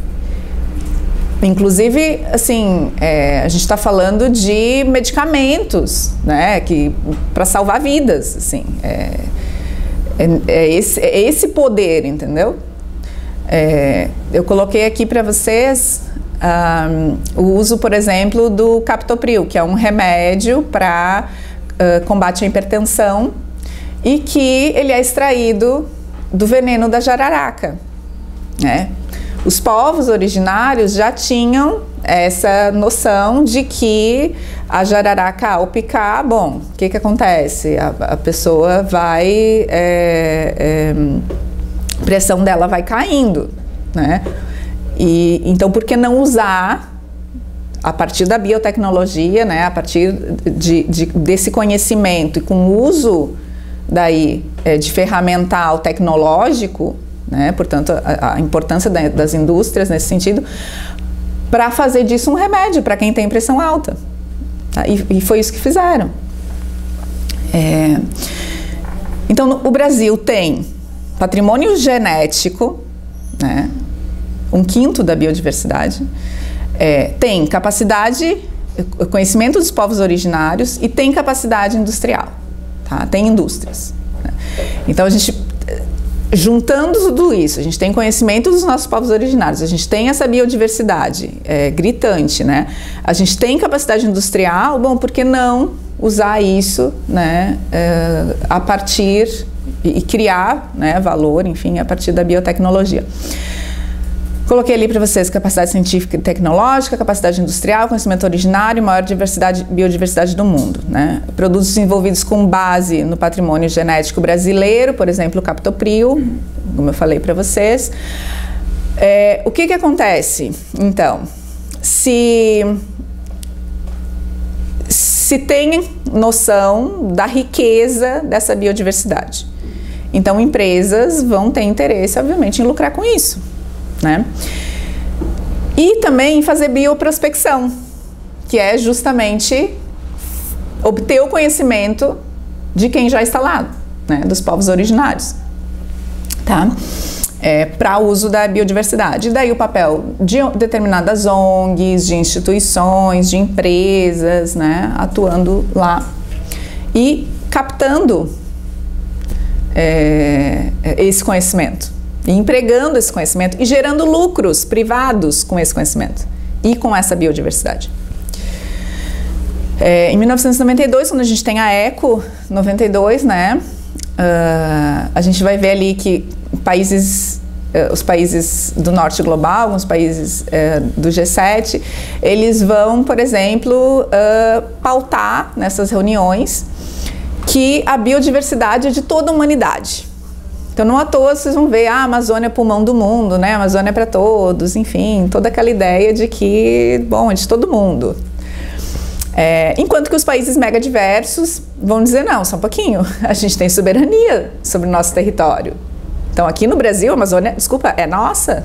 Inclusive, assim, é, a gente está falando de medicamentos, né, que para salvar vidas, assim, é, é, é, esse, é esse poder, entendeu? É, eu coloquei aqui para vocês um, o uso, por exemplo, do captopril, que é um remédio para uh, combate à hipertensão e que ele é extraído do veneno da jararaca. Né? Os povos originários já tinham essa noção de que a jararaca, ao picar, bom, o que que acontece? A, a pessoa vai, é, é, a pressão dela vai caindo, né? E, então, por que não usar, a partir da biotecnologia, né, a partir de, de, desse conhecimento e com o uso daí, é, de ferramental tecnológico, né? Portanto, a, a importância da, das indústrias nesse sentido, para fazer disso um remédio para quem tem pressão alta. Tá? E, e foi isso que fizeram. É, então, no, o Brasil tem patrimônio genético, né? Um quinto da biodiversidade, é, tem capacidade, conhecimento dos povos originários e tem capacidade industrial, tá? Tem indústrias. Né? Então, a gente... Juntando tudo isso, a gente tem conhecimento dos nossos povos originários, a gente tem essa biodiversidade é, gritante, né? A gente tem capacidade industrial, bom, por que não usar isso, né, é, a partir e criar, né, valor, enfim, a partir da biotecnologia. Coloquei ali para vocês capacidade científica e tecnológica, capacidade industrial, conhecimento originário e maior diversidade, biodiversidade do mundo, né? Produtos desenvolvidos com base no patrimônio genético brasileiro, por exemplo, o captopril, como eu falei para vocês. É, o que que acontece, então? Se, se tem noção da riqueza dessa biodiversidade, então empresas vão ter interesse, obviamente, em lucrar com isso. Né? E também fazer bioprospecção, que é justamente obter o conhecimento de quem já está lá, né? Dos povos originários, tá? É, para uso da biodiversidade. E daí o papel de determinadas O N Gs, de instituições, de empresas, né? Atuando lá e captando é, esse conhecimento. E empregando esse conhecimento e gerando lucros privados com esse conhecimento e com essa biodiversidade. É, em mil novecentos e noventa e dois, quando a gente tem a Eco noventa e dois, né, uh, a gente vai ver ali que países, uh, os países do norte global, alguns países uh, do G sete, eles vão, por exemplo, uh, pautar nessas reuniões que a biodiversidade é de toda a humanidade. Então, não à toa vocês vão ver, ah, a Amazônia é pulmão do mundo, né? A Amazônia é para todos, enfim, toda aquela ideia de que, bom, é de todo mundo. É, enquanto que os países mega diversos vão dizer, não, só um pouquinho, a gente tem soberania sobre o nosso território. Então, aqui no Brasil, a Amazônia, desculpa, é nossa.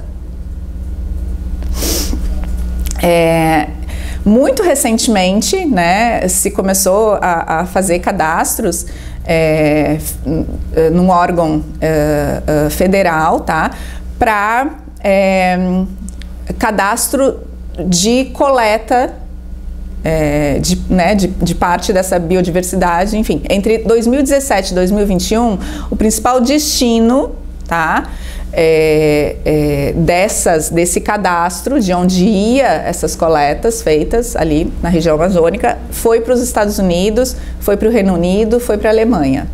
É, muito recentemente, né, se começou a, a fazer cadastros É, num órgão é, é, federal, tá? Para é, cadastro de coleta é, de, né, de, de parte dessa biodiversidade, enfim. Entre dois mil e dezessete e dois mil e vinte e um, o principal destino, tá? É, é, dessas, desse cadastro, de onde ia essas coletas feitas ali na região amazônica, foi para os Estados Unidos, foi para o Reino Unido, foi para a Alemanha.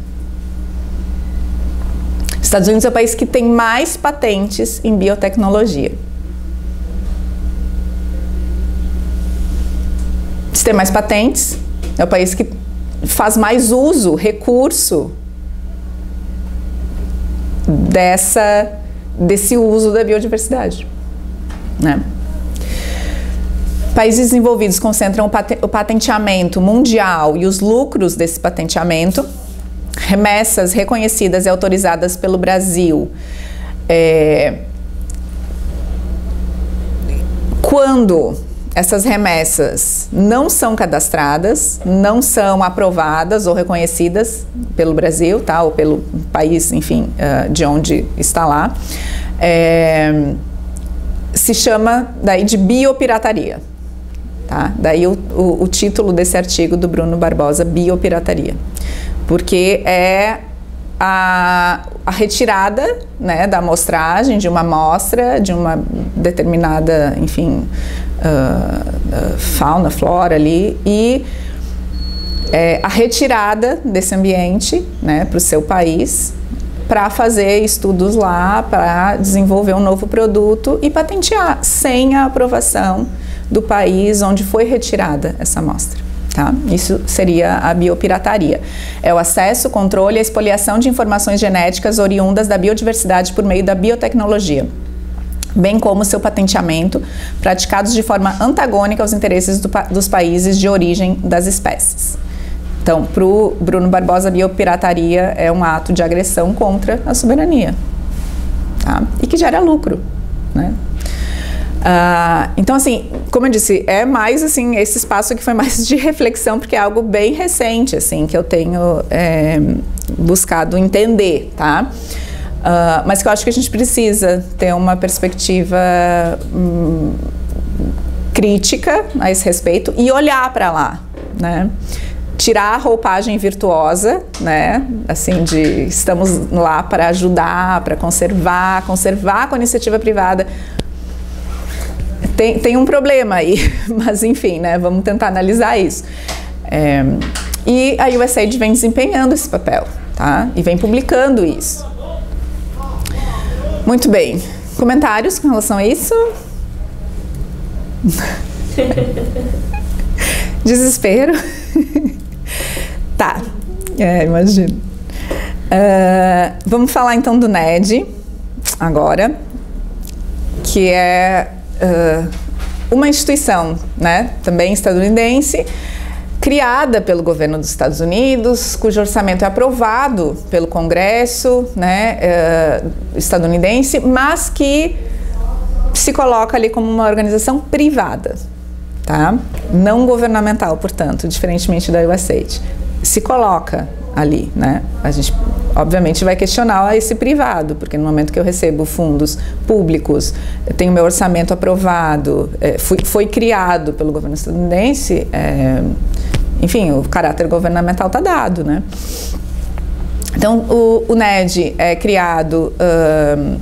Estados Unidos é o país que tem mais patentes em biotecnologia. Se tem mais patentes, é o país que faz mais uso, recurso dessa, desse uso da biodiversidade, né? Países desenvolvidos concentram o patenteamento mundial e os lucros desse patenteamento. Remessas reconhecidas e autorizadas pelo Brasil. É, quando essas remessas não são cadastradas, não são aprovadas ou reconhecidas pelo Brasil, tá? Ou pelo país, enfim, uh, de onde está lá, é, se chama daí de biopirataria. Tá? Daí o, o, o título desse artigo do Bruno Barbosa, biopirataria, porque é a, a retirada, né, da amostragem, de uma amostra, de uma determinada, enfim, uh, uh, fauna, flora ali, e é, a retirada desse ambiente, né, para o seu país, para fazer estudos lá, para desenvolver um novo produto e patentear, sem a aprovação do país onde foi retirada essa amostra. Tá? Isso seria a biopirataria. É o acesso, controle e a expoliação de informações genéticas oriundas da biodiversidade por meio da biotecnologia, bem como seu patenteamento, praticados de forma antagônica aos interesses do, dos países de origem das espécies. Então, para o Bruno Barbosa, a biopirataria é um ato de agressão contra a soberania, tá? E que gera lucro, né? Uh, então, assim, como eu disse, é mais, assim, esse espaço aqui foi mais de reflexão, porque é algo bem recente, assim, que eu tenho é, buscado entender, tá? Uh, mas que eu acho que a gente precisa ter uma perspectiva hum, crítica a esse respeito e olhar para lá, né? Tirar a roupagem virtuosa, né? Assim, de estamos lá para ajudar, para conservar, conservar com a iniciativa privada. Tem, tem um problema aí, mas enfim, né, vamos tentar analisar isso. É, e a U S A I D vem desempenhando esse papel, tá? E vem publicando isso. Muito bem. Comentários com relação a isso? Desespero? Tá, é, imagino. Uh, vamos falar então do N E D agora, que é Uh, uma instituição, né, também estadunidense, criada pelo governo dos Estados Unidos, cujo orçamento é aprovado pelo Congresso, né, uh, estadunidense, mas que se coloca ali como uma organização privada, tá? Não governamental, portanto, diferentemente da U S A I D. Se coloca ali, né? A gente obviamente vai questionar esse privado, porque no momento que eu recebo fundos públicos, eu tenho meu orçamento aprovado, é, fui, foi criado pelo governo estadunidense, é, enfim, o caráter governamental está dado, né? Então, o, o N E D é criado uh,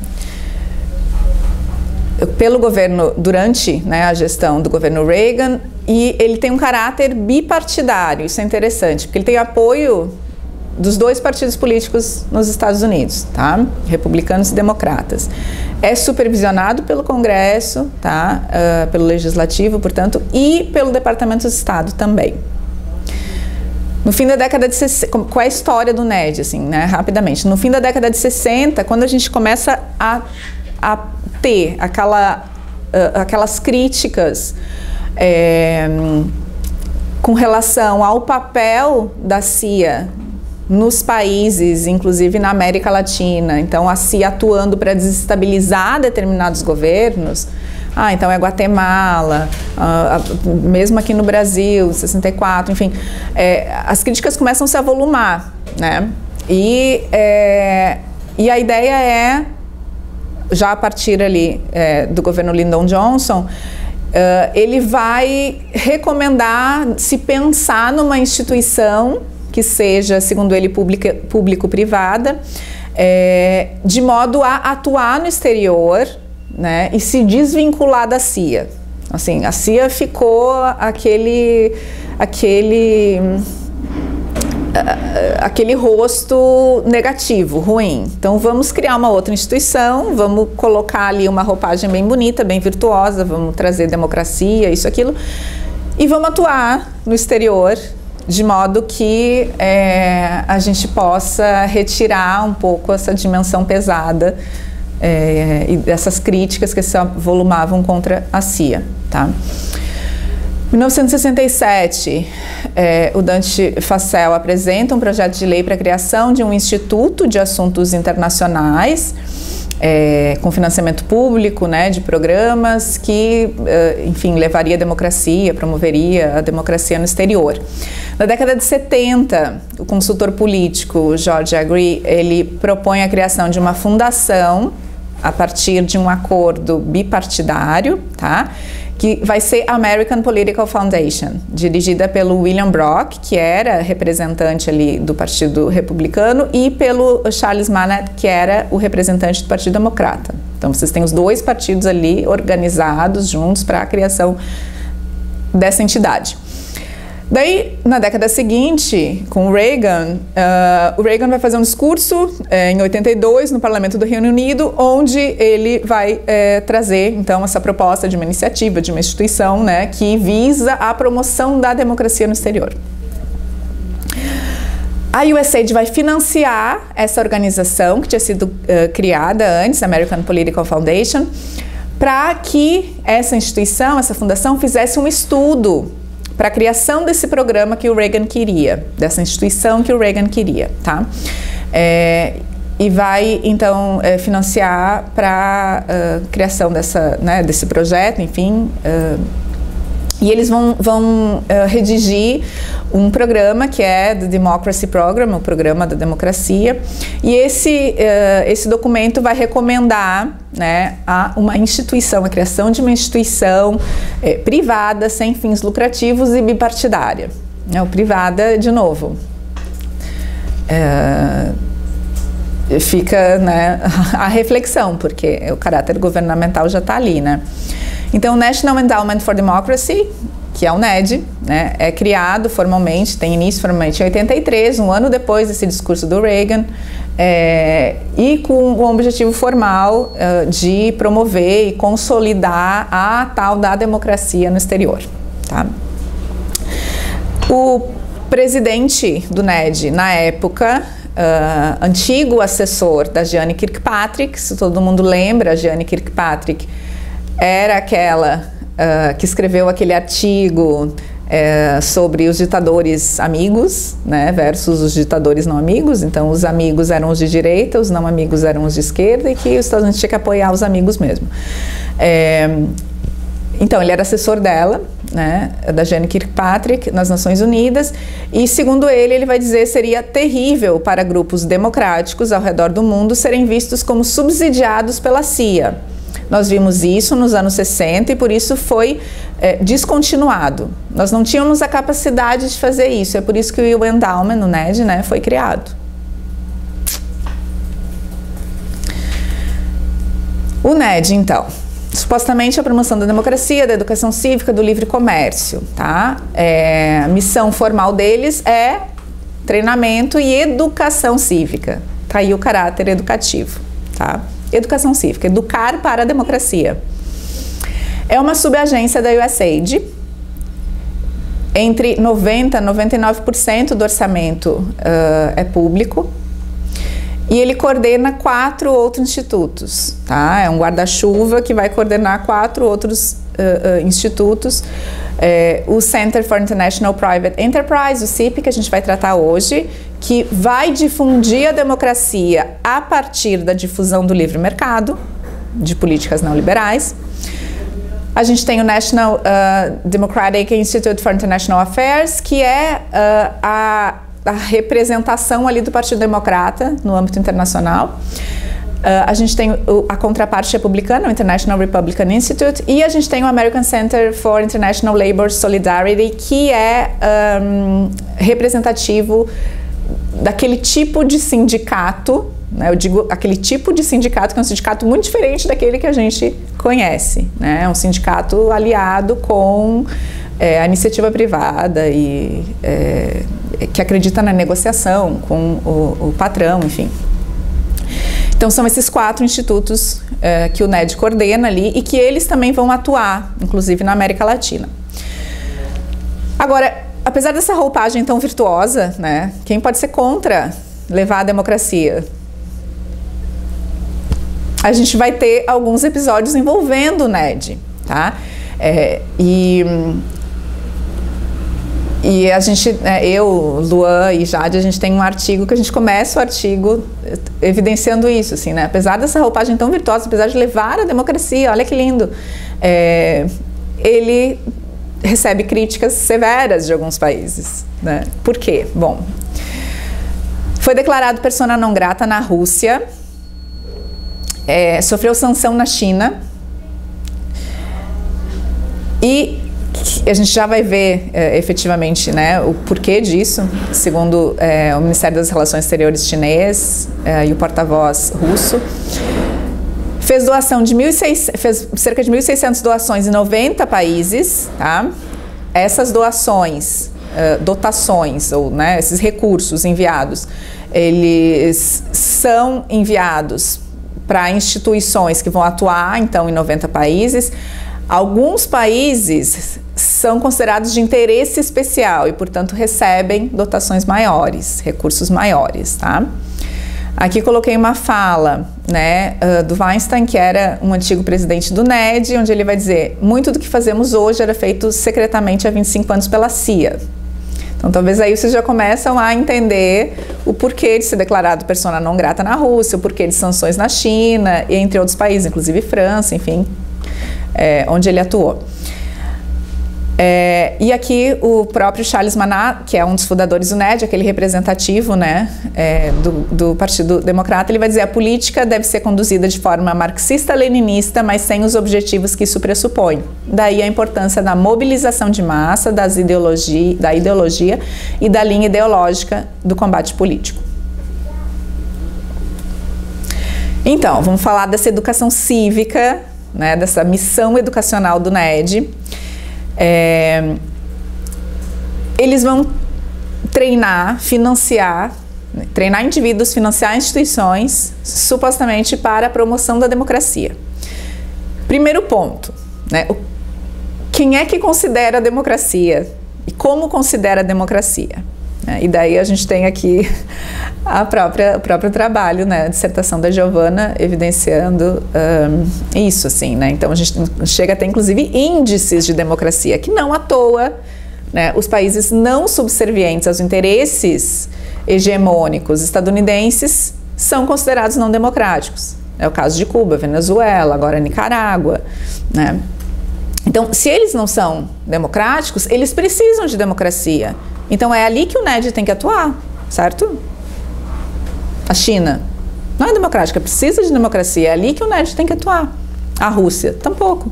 pelo governo, durante, né, a gestão do governo Reagan, e ele tem um caráter bipartidário. Isso é interessante, porque ele tem apoio dos dois partidos políticos nos Estados Unidos, tá? Republicanos e democratas. É supervisionado pelo Congresso, tá? Uh, pelo Legislativo, portanto, e pelo Departamento de Estado também. No fim da década de sessenta, qual é a história do N E D, assim, né? Rapidamente. No fim da década de sessenta, quando a gente começa a, a ter aquela, uh, aquelas críticas é, com relação ao papel da C I A nos países, inclusive na América Latina, então a C I A atuando para desestabilizar determinados governos, ah, então é Guatemala, ah, mesmo aqui no Brasil, sessenta e quatro, enfim, é, as críticas começam a se avolumar, né? E, é, e a ideia é, já a partir ali é, do governo Lyndon Johnson, uh, ele vai recomendar se pensar numa instituição que seja, segundo ele, público-privada, é, de modo a atuar no exterior, né, e se desvincular da C I A. Assim, a C I A ficou aquele, aquele, uh, aquele rosto negativo, ruim. Então, vamos criar uma outra instituição, vamos colocar ali uma roupagem bem bonita, bem virtuosa, vamos trazer democracia, isso, aquilo, e vamos atuar no exterior, de modo que é, a gente possa retirar um pouco essa dimensão pesada é, e dessas críticas que se avolumavam contra a C I A. Tá? Em mil novecentos e sessenta e sete, é, o Dante Facel apresenta um projeto de lei para a criação de um Instituto de Assuntos Internacionais, É, com financiamento público, né, de programas que, enfim, levaria a democracia, promoveria a democracia no exterior. Na década de setenta, o consultor político George Agree, ele propõe a criação de uma fundação a partir de um acordo bipartidário, tá? Que vai ser American Political Foundation, dirigida pelo William Brock, que era representante ali do Partido Republicano, e pelo Charles Manatt, que era o representante do Partido Democrata. Então, vocês têm os dois partidos ali organizados juntos para a criação dessa entidade. Daí, na década seguinte, com o Reagan, uh, o Reagan vai fazer um discurso uh, em oitenta e dois no Parlamento do Reino Unido, onde ele vai uh, trazer, então, essa proposta de uma iniciativa, de uma instituição, né, que visa a promoção da democracia no exterior. A U S A I D vai financiar essa organização que tinha sido uh, criada antes, a American Political Foundation, para que essa instituição, essa fundação, fizesse um estudo para a criação desse programa que o Reagan queria, dessa instituição que o Reagan queria, tá? É, e vai, então, é, financiar para a uh, criação dessa, né, desse projeto, enfim, uh, e eles vão, vão uh, redigir um programa que é The Democracy Program, o programa da democracia, e esse, uh, esse documento vai recomendar, né, a uma instituição, a criação de uma instituição eh, privada, sem fins lucrativos e bipartidária. Né, o privada, de novo, é, fica, né, a reflexão, porque o caráter governamental já está ali, né? Então, o National Endowment for Democracy, que é o N E D, né, é criado formalmente, tem início formalmente em oitenta e três, um ano depois desse discurso do Reagan, é, e com o objetivo formal uh, de promover e consolidar a tal da democracia no exterior. Tá? O presidente do N E D, na época, uh, antigo assessor da Jeane Kirkpatrick, se todo mundo lembra, a Jeane Kirkpatrick era aquela uh, que escreveu aquele artigo É, sobre os ditadores amigos, né, versus os ditadores não amigos. Então, os amigos eram os de direita, os não amigos eram os de esquerda, e que os Estados Unidos tinham que apoiar os amigos mesmo. É, então, ele era assessor dela, né, da Jeane Kirkpatrick, nas Nações Unidas, e, segundo ele, ele vai dizer seria terrível para grupos democráticos ao redor do mundo serem vistos como subsidiados pela C I A. Nós vimos isso nos anos sessenta e por isso foi é, descontinuado. Nós não tínhamos a capacidade de fazer isso, é por isso que o Endowment, o N E D, né, foi criado. O N E D, então, supostamente a promoção da democracia, da educação cívica, do livre comércio, tá? É, a missão formal deles é treinamento e educação cívica. Tá aí o caráter educativo, tá? Educação cívica, educar para a democracia. É uma subagência da U S A I D. Entre noventa por cento e noventa e nove por cento do orçamento uh, é público. E ele coordena quatro outros institutos, tá? É um guarda-chuva que vai coordenar quatro outros uh, uh, institutos. É, o Center for International Private Enterprise, o C I P, que a gente vai tratar hoje, que vai difundir a democracia a partir da difusão do livre mercado, de políticas neoliberais. A gente tem o National uh, Democratic Institute for International Affairs, que é uh, a, a representação ali do Partido Democrata no âmbito internacional. Uh, a gente tem o, a contraparte republicana, o International Republican Institute, e a gente tem o American Center for International Labor Solidarity, que é um, representativo daquele tipo de sindicato, né? Eu digo aquele tipo de sindicato que é um sindicato muito diferente daquele que a gente conhece, né? É um sindicato aliado com é, a iniciativa privada e é, que acredita na negociação com o, o patrão, enfim. Então, são esses quatro institutos é, que o N E D coordena ali e que eles também vão atuar, inclusive na América Latina. Agora, apesar dessa roupagem tão virtuosa, né, quem pode ser contra levar a democracia? A gente vai ter alguns episódios envolvendo o N E D, tá? É, e, e a gente, né, eu, Luan e Jade, a gente tem um artigo que a gente começa o artigo evidenciando isso, assim, né? Apesar dessa roupagem tão virtuosa, apesar de levar a democracia, olha que lindo, é, ele recebe críticas severas de alguns países, né? Por quê? Bom, foi declarado persona não grata na Rússia, é, sofreu sanção na China e a gente já vai ver é, efetivamente, né, o porquê disso, segundo é, o Ministério das Relações Exteriores chinês é, e o porta-voz russo. Fez doação de mil e seiscentos, fez cerca de mil e seiscentas doações em noventa países, tá? Essas doações, uh, dotações, ou, né, esses recursos enviados, eles são enviados para instituições que vão atuar, então, em noventa países. Alguns países são considerados de interesse especial e, portanto, recebem dotações maiores, recursos maiores, tá? Aqui coloquei uma fala, né, uh, do Weinstein, que era um antigo presidente do N E D, onde ele vai dizer: muito do que fazemos hoje era feito secretamente há vinte e cinco anos pela C I A. Então, talvez aí vocês já começam a entender o porquê de ser declarado persona não grata na Rússia, o porquê de sanções na China, e entre outros países, inclusive França, enfim, é, onde ele atuou. É, e aqui o próprio Charles Maná, que é um dos fundadores do N E D, aquele representativo, né, é, do, do Partido Democrata, ele vai dizer: a política deve ser conduzida de forma marxista-leninista, mas sem os objetivos que isso pressupõe. Daí a importância da mobilização de massa, das ideologia, da ideologia e da linha ideológica do combate político. Então, vamos falar dessa educação cívica, né, dessa missão educacional do N E D. É, eles vão treinar, financiar, treinar indivíduos, financiar instituições, supostamente para a promoção da democracia. Primeiro ponto, né, o, quem é que considera a democracia e como considera a democracia? E daí a gente tem aqui a própria, o próprio trabalho, né, a dissertação da Giovana evidenciando um, isso, assim, né? Então a gente chega a ter inclusive índices de democracia, que não à toa, né, os países não subservientes aos interesses hegemônicos estadunidenses são considerados não democráticos. É o caso de Cuba, Venezuela, agora Nicarágua, né? Então, se eles não são democráticos, eles precisam de democracia. Então, é ali que o N E D tem que atuar, certo? A China não é democrática, precisa de democracia. É ali que o N E D tem que atuar. A Rússia, tampouco.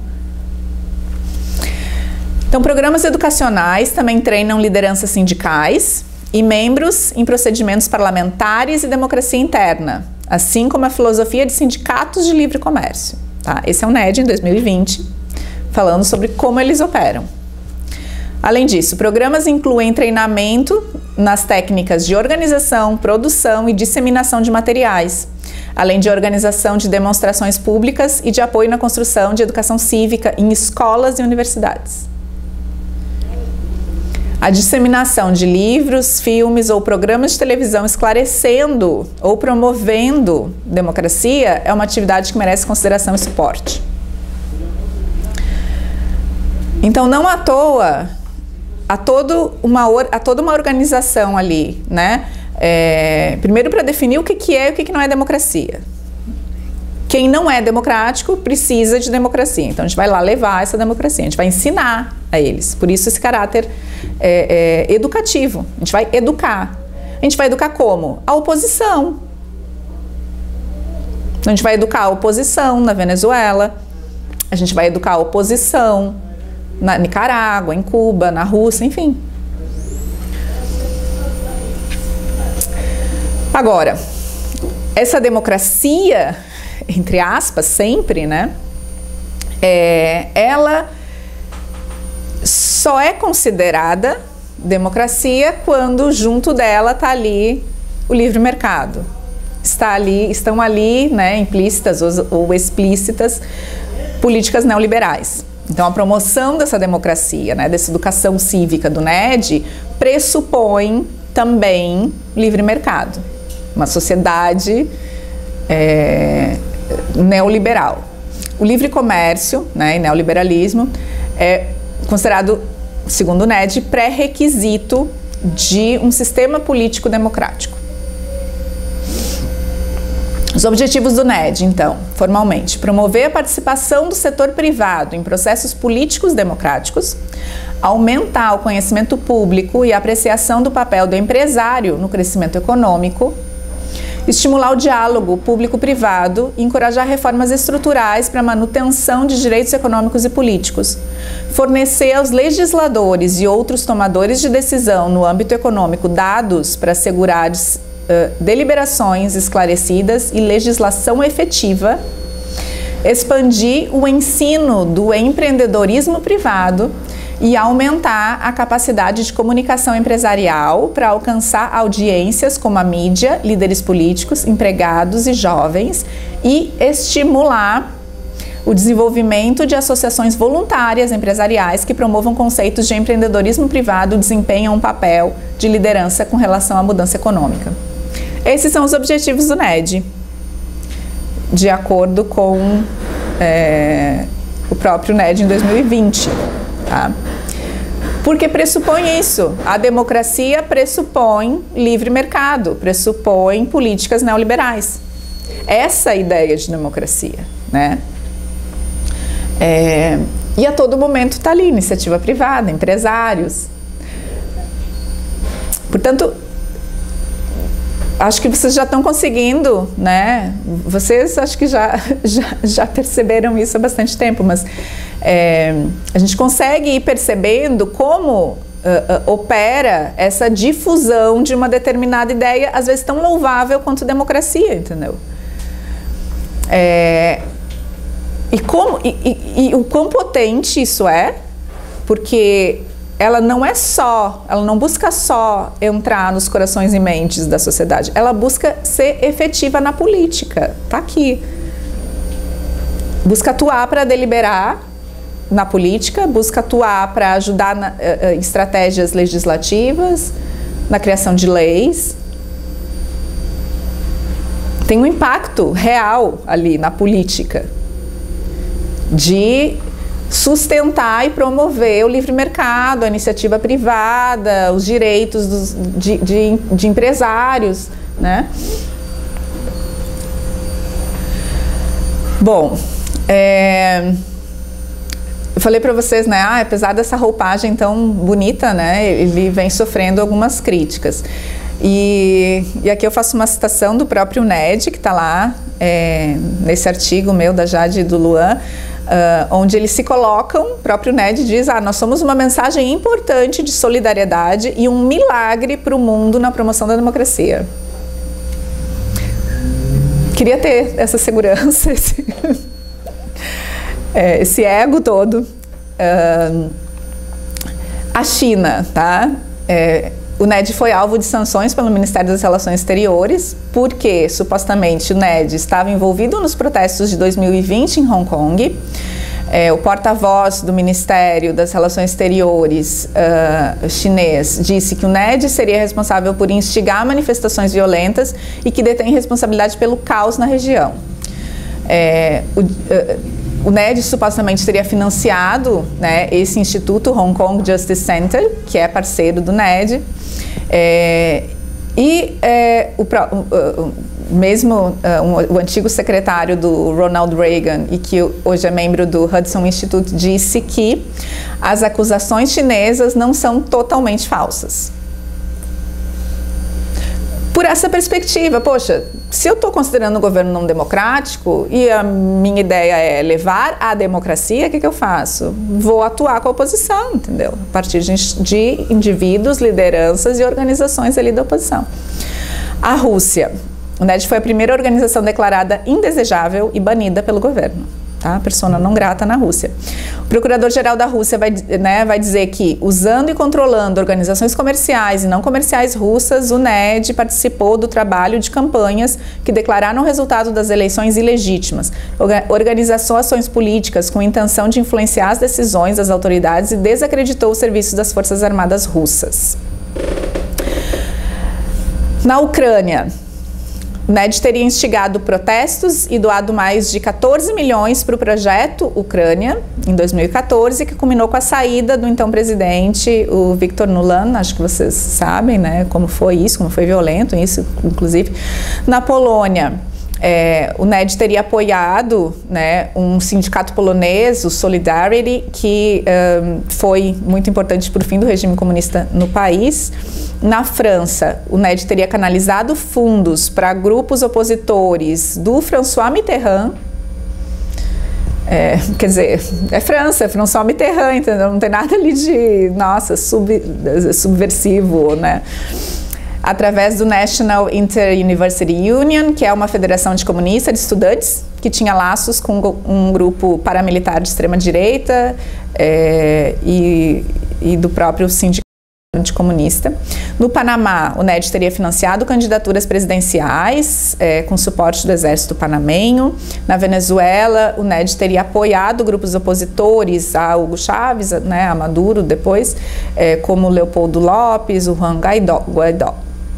Então, programas educacionais também treinam lideranças sindicais e membros em procedimentos parlamentares e democracia interna, assim como a filosofia de sindicatos de livre comércio. Tá? Esse é o N E D em dois mil e vinte, falando sobre como eles operam. Além disso, programas incluem treinamento nas técnicas de organização, produção e disseminação de materiais, além de organização de demonstrações públicas e de apoio na construção de educação cívica em escolas e universidades. A disseminação de livros, filmes ou programas de televisão esclarecendo ou promovendo democracia é uma atividade que merece consideração e suporte. Então, não à toa, há, todo uma, há toda uma organização ali, né? É, primeiro para definir o que, que é e o que, que não é democracia. Quem não é democrático precisa de democracia. Então, a gente vai lá levar essa democracia, a gente vai ensinar a eles. Por isso, esse caráter é, é, educativo. A gente vai educar. A gente vai educar como? A oposição. Então, a gente vai educar a oposição na Venezuela, a gente vai educar a oposição na Nicarágua, em Cuba, na Rússia, enfim. Agora, essa democracia, entre aspas, sempre, né, é, ela só é considerada democracia quando junto dela está ali o livre mercado. Está ali, estão ali, né, implícitas ou, ou explícitas políticas neoliberais. Então, a promoção dessa democracia, né, dessa educação cívica do N E D, pressupõe também livre mercado, uma sociedade é, neoliberal. O livre comércio, né, e neoliberalismo é considerado, segundo o N E D, pré-requisito de um sistema político democrático. Os objetivos do N E D, então, formalmente, promover a participação do setor privado em processos políticos democráticos, aumentar o conhecimento público e a apreciação do papel do empresário no crescimento econômico, estimular o diálogo público-privado e encorajar reformas estruturais para a manutenção de direitos econômicos e políticos, fornecer aos legisladores e outros tomadores de decisão no âmbito econômico dados para assegurar Uh, deliberações esclarecidas e legislação efetiva, expandir o ensino do empreendedorismo privado e aumentar a capacidade de comunicação empresarial para alcançar audiências como a mídia, líderes políticos, empregados e jovens, e estimular o desenvolvimento de associações voluntárias empresariais que promovam conceitos de empreendedorismo privado e desempenham um papel de liderança com relação à mudança econômica. Esses são os objetivos do N E D, de acordo com é, o próprio N E D em dois mil e vinte. Tá? Porque pressupõe isso. A democracia pressupõe livre mercado, pressupõe políticas neoliberais. Essa é a ideia de democracia, né? É, e a todo momento está ali, iniciativa privada, empresários. Portanto, acho que vocês já estão conseguindo, né? Vocês acho que já, já, já perceberam isso há bastante tempo, mas é, a gente consegue ir percebendo como uh, uh, opera essa difusão de uma determinada ideia, às vezes tão louvável quanto democracia, entendeu? É, e, como, e, e, e o quão potente isso é, porque ela não é só, ela não busca só entrar nos corações e mentes da sociedade, ela busca ser efetiva na política, tá aqui. Busca atuar para deliberar na política, busca atuar para ajudar na, uh, em estratégias legislativas, na criação de leis. Tem um impacto real ali na política de sustentar e promover o livre mercado, a iniciativa privada, os direitos dos, de, de, de empresários, né? Bom, é, eu falei para vocês, né? Ah, apesar dessa roupagem tão bonita, né? Ele vem sofrendo algumas críticas. E, e aqui eu faço uma citação do próprio N E D, que está lá é, nesse artigo meu da Jade e do Luan, Uh, onde eles se colocam, o próprio N E D diz, ah, nós somos uma mensagem importante de solidariedade e um milagre para o mundo na promoção da democracia. Queria ter essa segurança, esse, é, esse ego todo. Uh, a China, tá? É, o N E D foi alvo de sanções pelo Ministério das Relações Exteriores, porque supostamente o N E D estava envolvido nos protestos de dois mil e vinte em Hong Kong. É, o porta-voz do Ministério das Relações Exteriores uh, chinês disse que o N E D seria responsável por instigar manifestações violentas e que detém responsabilidade pelo caos na região. É, o, uh, O N E D supostamente teria financiado, né, esse instituto, Hong Kong Justice Center, que é parceiro do N E D, é, e é, o, o, o mesmo uh, um, o antigo secretário do Ronald Reagan e que hoje é membro do Hudson Institute disse que as acusações chinesas não são totalmente falsas. Por essa perspectiva, poxa, se eu estou considerando o governo não democrático e a minha ideia é levar à democracia, o que, que eu faço? Vou atuar com a oposição, entendeu? A partir de, de indivíduos, lideranças e organizações ali da oposição. A Rússia. O N E D foi a primeira organização declarada indesejável e banida pelo governo. Tá? tá? Persona não grata na Rússia. O Procurador-Geral da Rússia vai, né, vai dizer que, usando e controlando organizações comerciais e não comerciais russas, o N E D participou do trabalho de campanhas que declararam o resultado das eleições ilegítimas, organizou ações políticas com intenção de influenciar as decisões das autoridades e desacreditou os serviços das Forças Armadas russas. Na Ucrânia, o N E D teria instigado protestos e doado mais de quatorze milhões para o projeto Ucrânia, em dois mil e quatorze, que culminou com a saída do então presidente, o Viktor Nuland. Acho que vocês sabem, né, como foi isso, como foi violento isso, inclusive. Na Polônia, é, o N E D teria apoiado, né, um sindicato polonês, o Solidarity, que um, foi muito importante para o fim do regime comunista no país. Na França, o N E D teria canalizado fundos para grupos opositores do François Mitterrand. É, quer dizer, é França, é François Mitterrand, entendeu? Não tem nada ali de, nossa, sub, subversivo, né? Através do National Inter-University Union, que é uma federação de comunistas, de estudantes, que tinha laços com um grupo paramilitar de extrema-direita é, e, e do próprio sindicato anticomunista. No Panamá, o N E D teria financiado candidaturas presidenciais é, com suporte do exército panamenho. Na Venezuela, o N E D teria apoiado grupos opositores a Hugo Chávez, né, a Maduro depois, é, como Leopoldo López, o Juan Guaidó. Guaidó.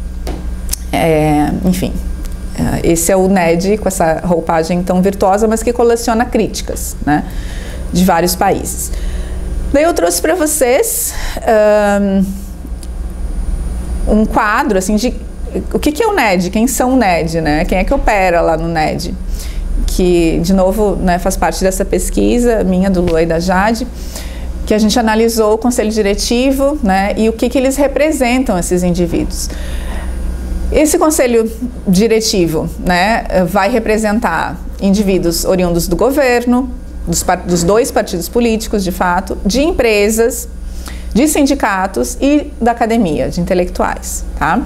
É, enfim, esse é o N E D com essa roupagem tão virtuosa, mas que coleciona críticas, né, de vários países. Daí eu trouxe para vocês um, um quadro assim de o que, que é o N E D, quem são o N E D, né? Quem é que opera lá no N E D, que de novo, né, faz parte dessa pesquisa minha, do Lua e da Jade, que a gente analisou o conselho diretivo, né, e o que, que eles representam, esses indivíduos. Esse conselho diretivo, né, vai representar indivíduos oriundos do governo, Dos, dos dois partidos políticos, de fato, de empresas, de sindicatos e da academia, de intelectuais, tá?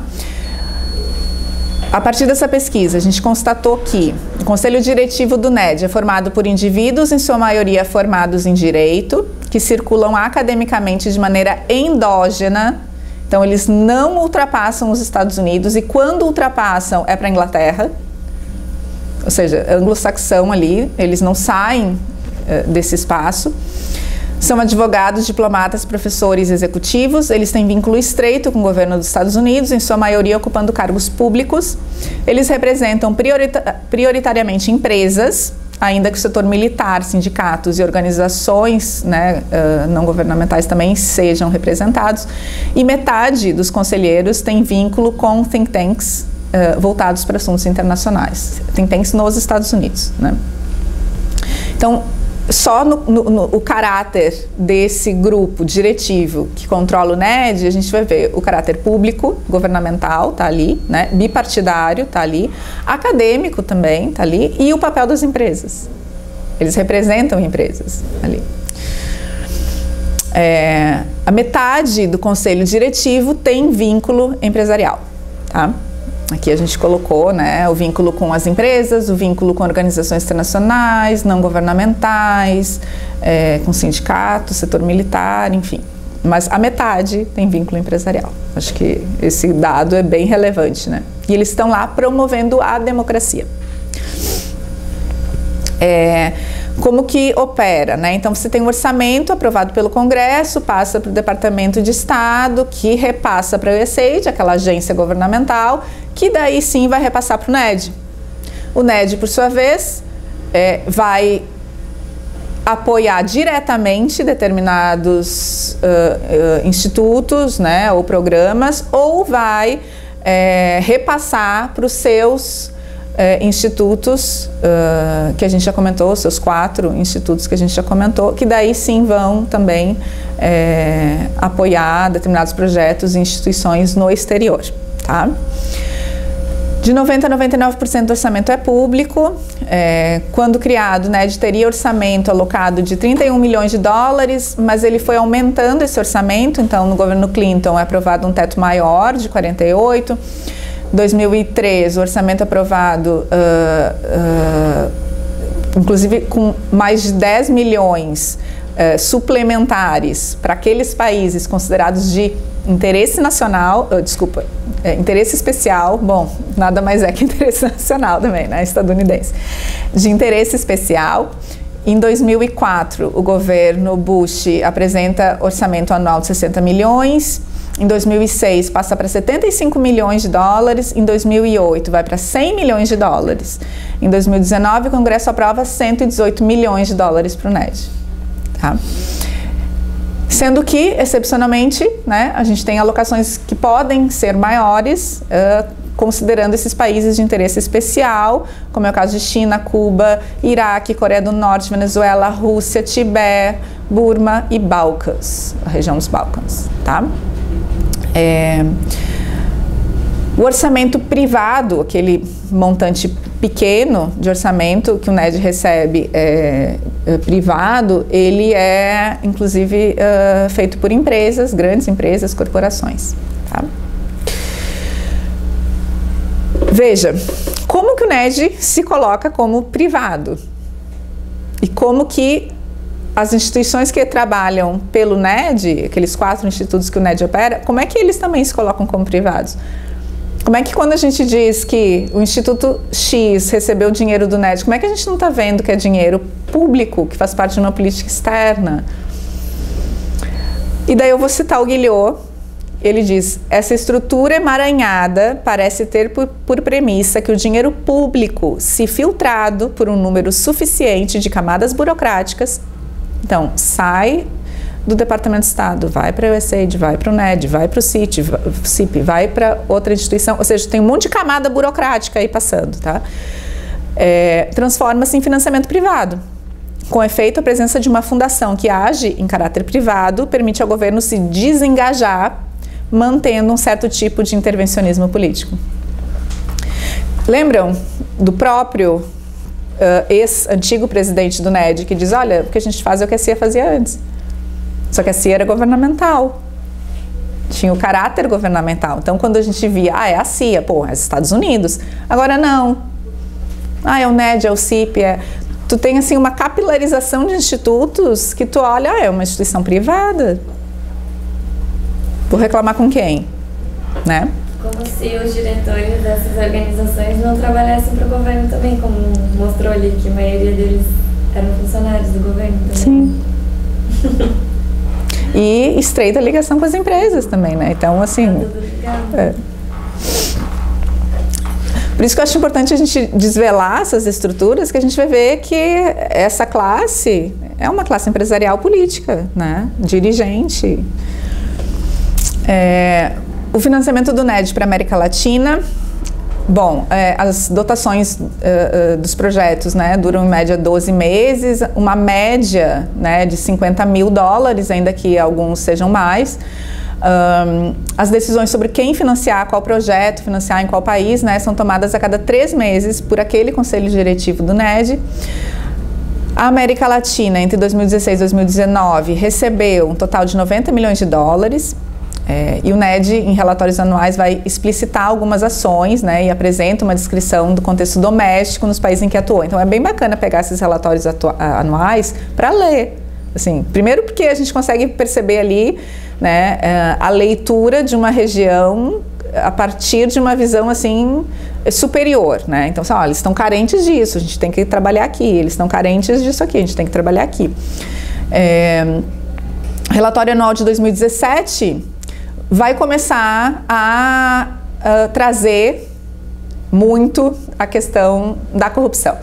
A partir dessa pesquisa, a gente constatou que o Conselho Diretivo do N E D é formado por indivíduos, em sua maioria formados em direito, que circulam academicamente de maneira endógena, então eles não ultrapassam os Estados Unidos, e quando ultrapassam é para a Inglaterra, ou seja, anglo-saxão ali, eles não saem desse espaço. São advogados, diplomatas, professores, executivos. Eles têm vínculo estreito com o governo dos Estados Unidos, em sua maioria ocupando cargos públicos. Eles representam priorita- prioritariamente empresas, ainda que o setor militar, sindicatos e organizações, né, uh, não governamentais também sejam representados. E metade dos conselheiros tem vínculo com think tanks uh, voltados para assuntos internacionais. Think tanks nos Estados Unidos, né? Então, só no, no, no o caráter desse grupo diretivo que controla o N E D, a gente vai ver o caráter público, governamental, tá ali, né, bipartidário, tá ali, acadêmico também, tá ali, e o papel das empresas. Eles representam empresas ali. É, a metade do conselho diretivo tem vínculo empresarial, tá? Aqui a gente colocou, né, o vínculo com as empresas, o vínculo com organizações internacionais, não governamentais, é, com sindicatos, setor militar, enfim. Mas a metade tem vínculo empresarial. Acho que esse dado é bem relevante, né? E eles estão lá promovendo a democracia. É, como que opera, né? Então você tem um orçamento aprovado pelo Congresso, passa para o Departamento de Estado, que repassa para o U S A I D, aquela agência governamental, que daí sim vai repassar para o N E D. O N E D, por sua vez, é, vai apoiar diretamente determinados uh, uh, institutos, né, ou programas, ou vai é, repassar para os seus É, institutos uh, que a gente já comentou, os seus quatro institutos que a gente já comentou, que daí sim vão também é, apoiar determinados projetos e instituições no exterior, tá? De noventa a noventa e nove por cento do orçamento é público. É, quando criado, né, teria orçamento alocado de trinta e um milhões de dólares, mas ele foi aumentando esse orçamento, então no governo Clinton é aprovado um teto maior de quarenta e oito. dois mil e três, o orçamento aprovado uh, uh, inclusive com mais de dez milhões uh, suplementares para aqueles países considerados de interesse nacional, uh, desculpa, é, interesse especial, bom, nada mais é que interesse nacional também, né, estadunidense, de interesse especial. Em dois mil e quatro, o governo Bush apresenta orçamento anual de sessenta milhões, em dois mil e seis passa para setenta e cinco milhões de dólares, em dois mil e oito vai para cem milhões de dólares, em dois mil e dezenove o Congresso aprova cento e dezoito milhões de dólares para o N E D. Tá? Sendo que, excepcionalmente, né, a gente tem alocações que podem ser maiores, uh, considerando esses países de interesse especial, como é o caso de China, Cuba, Iraque, Coreia do Norte, Venezuela, Rússia, Tibete, Burma e Balcãs, a região dos Balcãs, tá? É, o orçamento privado, aquele montante pequeno de orçamento que o N E D recebe é, é, privado, ele é, inclusive, uh, feito por empresas, grandes empresas, corporações, tá? Veja, como que o N E D se coloca como privado? E como que as instituições que trabalham pelo N E D, aqueles quatro institutos que o N E D opera, como é que eles também se colocam como privados? Como é que quando a gente diz que o Instituto X recebeu dinheiro do N E D, como é que a gente não está vendo que é dinheiro público, que faz parte de uma política externa? E daí eu vou citar o Guilhot. Ele diz, essa estrutura emaranhada parece ter por, por premissa que o dinheiro público, se filtrado por um número suficiente de camadas burocráticas, então sai do Departamento de Estado, vai para a U S A I D, vai para o N E D, vai para o C I P, vai para outra instituição, ou seja, tem um monte de camada burocrática aí passando, tá? É, transforma-se em financiamento privado. Com efeito, a presença de uma fundação que age em caráter privado permite ao governo se desengajar, mantendo um certo tipo de intervencionismo político. Lembram do próprio uh, ex-antigo presidente do N E D que diz, olha, o que a gente faz é o que a C I A fazia antes. Só que a C I A era governamental. Tinha o caráter governamental. Então, quando a gente via, ah, é a C I A, pô, é os Estados Unidos. Agora não. Ah, é o N E D, é o C I P, é... Tu tem, assim, uma capilarização de institutos que tu olha, ah, é uma instituição privada. Vou reclamar com quem? Né? Como se os diretores dessas organizações não trabalhassem para o governo também, como mostrou ali que a maioria deles eram funcionários do governo também. Sim. E estreita ligação com as empresas também, né? Então, assim... Tá tudo ligado. É. Por isso que eu acho importante a gente desvelar essas estruturas, que a gente vai ver que essa classe é uma classe empresarial política, né? Dirigente. É, o financiamento do N E D para a América Latina, bom, é, as dotações uh, uh, dos projetos, né, duram em média doze meses, uma média, né, de cinquenta mil dólares, ainda que alguns sejam mais. Um, as decisões sobre quem financiar, qual projeto financiar em qual país, né, são tomadas a cada três meses por aquele conselho diretivo do N E D. A América Latina, entre dois mil e dezesseis e dois mil e dezenove, recebeu um total de noventa milhões de dólares. É, e o N E D, em relatórios anuais, vai explicitar algumas ações, né, e apresenta uma descrição do contexto doméstico nos países em que atuou. Então, é bem bacana pegar esses relatórios anuais para ler. Assim, primeiro porque a gente consegue perceber ali, né, a leitura de uma região a partir de uma visão assim superior, né? Então, assim, ó, eles estão carentes disso, a gente tem que trabalhar aqui. Eles estão carentes disso aqui, a gente tem que trabalhar aqui. É, relatório anual de dois mil e dezessete vai começar a, a trazer muito a questão da corrupção.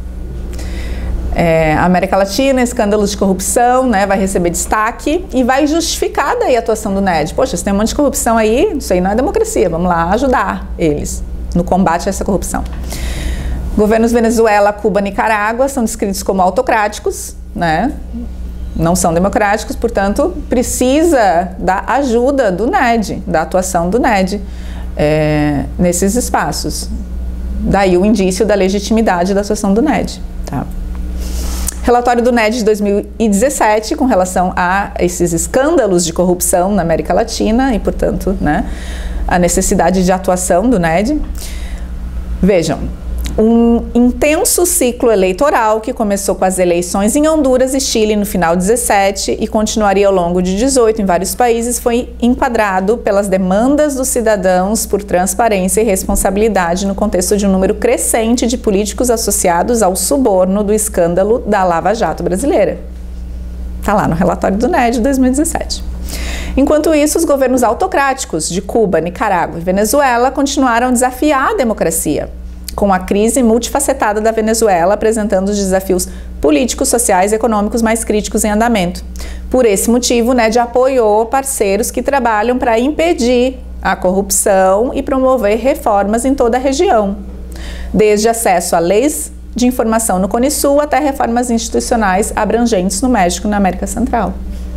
É, a América Latina, escândalos de corrupção, né, vai receber destaque e vai justificar daí a atuação do N E D. Poxa, se tem um monte de corrupção aí, isso aí não é democracia, vamos lá ajudar eles no combate a essa corrupção. Governos Venezuela, Cuba, Nicarágua são descritos como autocráticos, né? Não são democráticos, portanto, precisa da ajuda do N E D, da atuação do N E D é, nesses espaços. Daí o indício da legitimidade da atuação do N E D. Tá? Relatório do N E D de dois mil e dezessete com relação a esses escândalos de corrupção na América Latina e, portanto, né, a necessidade de atuação do N E D. Vejam, um intenso ciclo eleitoral que começou com as eleições em Honduras e Chile no final de dezessete e continuaria ao longo de dezoito em vários países, foi enquadrado pelas demandas dos cidadãos por transparência e responsabilidade no contexto de um número crescente de políticos associados ao suborno do escândalo da Lava Jato brasileira. Está lá no relatório do N E D de dois mil e dezessete. Enquanto isso, os governos autocráticos de Cuba, Nicarágua e Venezuela continuaram a desafiar a democracia, com a crise multifacetada da Venezuela apresentando os desafios políticos, sociais e econômicos mais críticos em andamento. Por esse motivo, o N E D apoiou parceiros que trabalham para impedir a corrupção e promover reformas em toda a região, desde acesso a leis de informação no Cone Sul até reformas institucionais abrangentes no México e na América Central.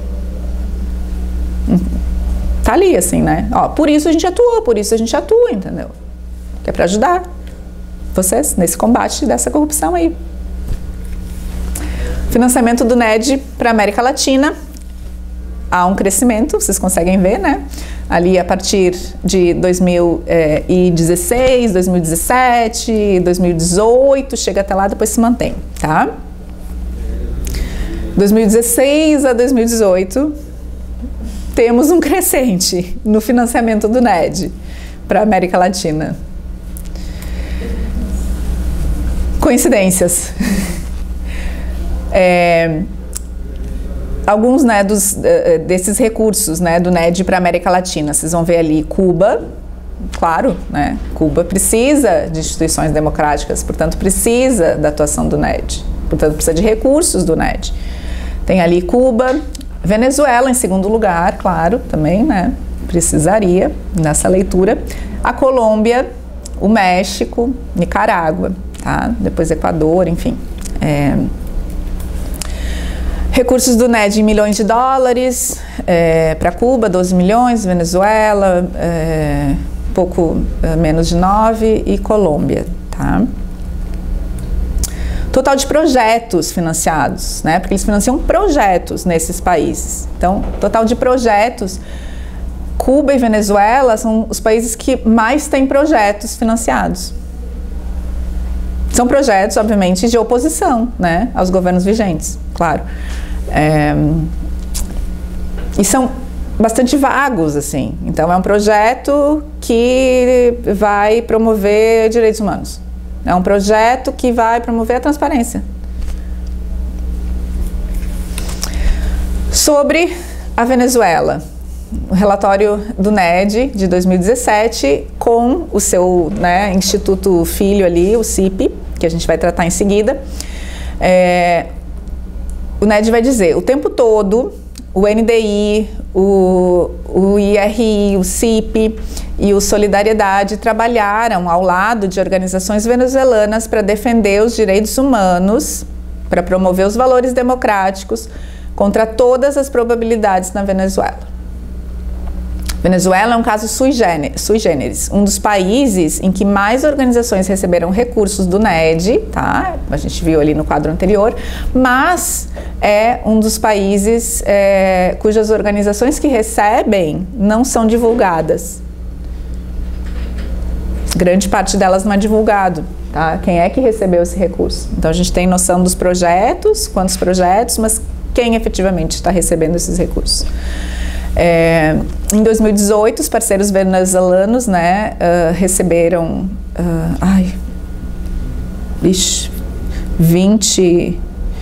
Tá ali, assim, né? Ó, por isso a gente atuou, por isso a gente atua, entendeu? Que é para ajudar vocês nesse combate dessa corrupção aí. Financiamento do N E D para a América Latina, há um crescimento, vocês conseguem ver, né? Ali a partir de dois mil e dezesseis, dois mil e dezessete, dois mil e dezoito, chega até lá, depois se mantém, tá? dois mil e dezesseis a dois mil e dezoito, temos um crescente no financiamento do N E D para a América Latina. Coincidências. É, alguns, né, dos, desses recursos, né, do N E D para a América Latina, vocês vão ver ali Cuba, claro, né, Cuba precisa de instituições democráticas, portanto precisa da atuação do N E D, portanto precisa de recursos do N E D. Tem ali Cuba, Venezuela em segundo lugar, claro, também, né, precisaria nessa leitura, a Colômbia, o México, Nicarágua, tá? Depois Equador, enfim. É, recursos do N E D em milhões de dólares, é, para Cuba, doze milhões, Venezuela, é, pouco é, menos de nove, e Colômbia, tá? Total de projetos financiados, né? Porque eles financiam projetos nesses países. Então, total de projetos, Cuba e Venezuela são os países que mais têm projetos financiados. São projetos, obviamente, de oposição, né, aos governos vigentes, claro. É, e são bastante vagos, assim. Então, é um projeto que vai promover direitos humanos. É um projeto que vai promover a transparência. Sobre a Venezuela, o relatório do N E D de dois mil e dezessete com o seu, né, instituto filho ali, o C I P, que a gente vai tratar em seguida. É, o N E D vai dizer, o tempo todo, o N D I, o, o I R I, o C I P e o Solidariedade trabalharam ao lado de organizações venezuelanas para defender os direitos humanos, para promover os valores democráticos contra todas as probabilidades na Venezuela. Venezuela é um caso sui generis, sui generis, um dos países em que mais organizações receberam recursos do N E D, tá? A gente viu ali no quadro anterior, mas é um dos países é, cujas organizações que recebem não são divulgadas. Grande parte delas não é divulgado, tá? Quem é que recebeu esse recurso? Então a gente tem noção dos projetos, quantos projetos, mas quem efetivamente está recebendo esses recursos. É, em dois mil e dezoito, os parceiros venezuelanos, né, uh, receberam, uh, ai, ixi, vinte,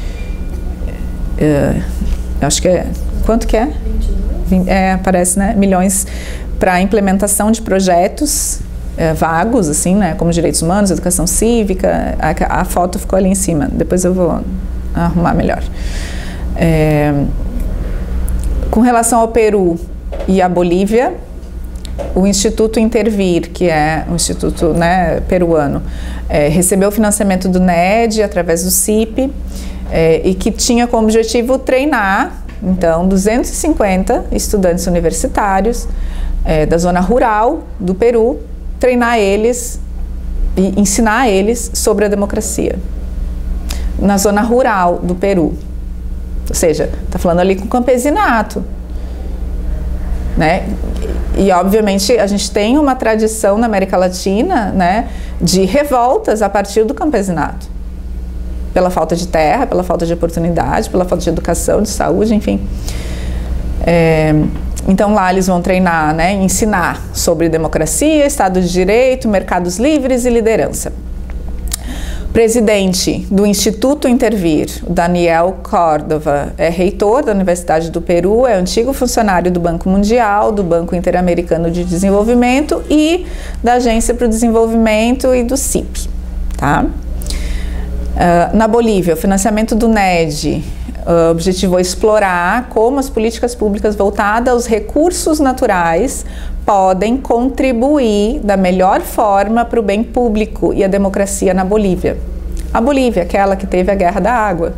uh, acho que é, quanto que é? vinte, é, parece, né, milhões para a implementação de projetos uh, vagos, assim, né, como direitos humanos, educação cívica, a, a foto ficou ali em cima, depois eu vou arrumar melhor. É, Com relação ao Peru e à Bolívia, o Instituto Intervir, que é um instituto, né, peruano, é, recebeu financiamento do N E D através do C I P é, e que tinha como objetivo treinar, então, duzentos e cinquenta estudantes universitários é, da zona rural do Peru, treinar eles e ensinar eles sobre a democracia na zona rural do Peru. Ou seja, está falando ali com o campesinato. né? E, obviamente, a gente tem uma tradição na América Latina, né, de revoltas a partir do campesinato. Pela falta de terra, pela falta de oportunidade, pela falta de educação, de saúde, enfim. É, então, lá eles vão treinar, né, ensinar sobre democracia, Estado de Direito, mercados livres e liderança. Presidente do Instituto Intervir, Daniel Córdova, é reitor da Universidade do Peru, é antigo funcionário do Banco Mundial, do Banco Interamericano de Desenvolvimento e da Agência para o Desenvolvimento e do C I P. Tá? Uh, na Bolívia, o financiamento do N E D uh, objetivou explorar como as políticas públicas voltadas aos recursos naturais podem contribuir da melhor forma para o bem público e a democracia na Bolívia. A Bolívia, aquela que teve a Guerra da Água.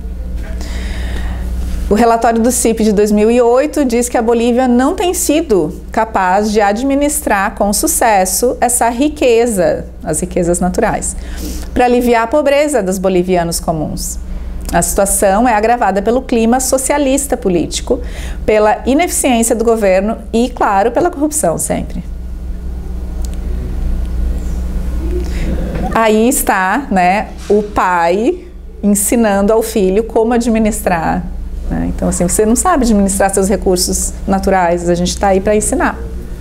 O relatório do C I P de dois mil e oito diz que a Bolívia não tem sido capaz de administrar com sucesso essa riqueza, as riquezas naturais, para aliviar a pobreza dos bolivianos comuns. A situação é agravada pelo clima socialista político, pela ineficiência do governo e, claro, pela corrupção sempre. Aí está, né, o pai ensinando ao filho como administrar. Né? Então, assim, você não sabe administrar seus recursos naturais, a gente está aí para ensinar.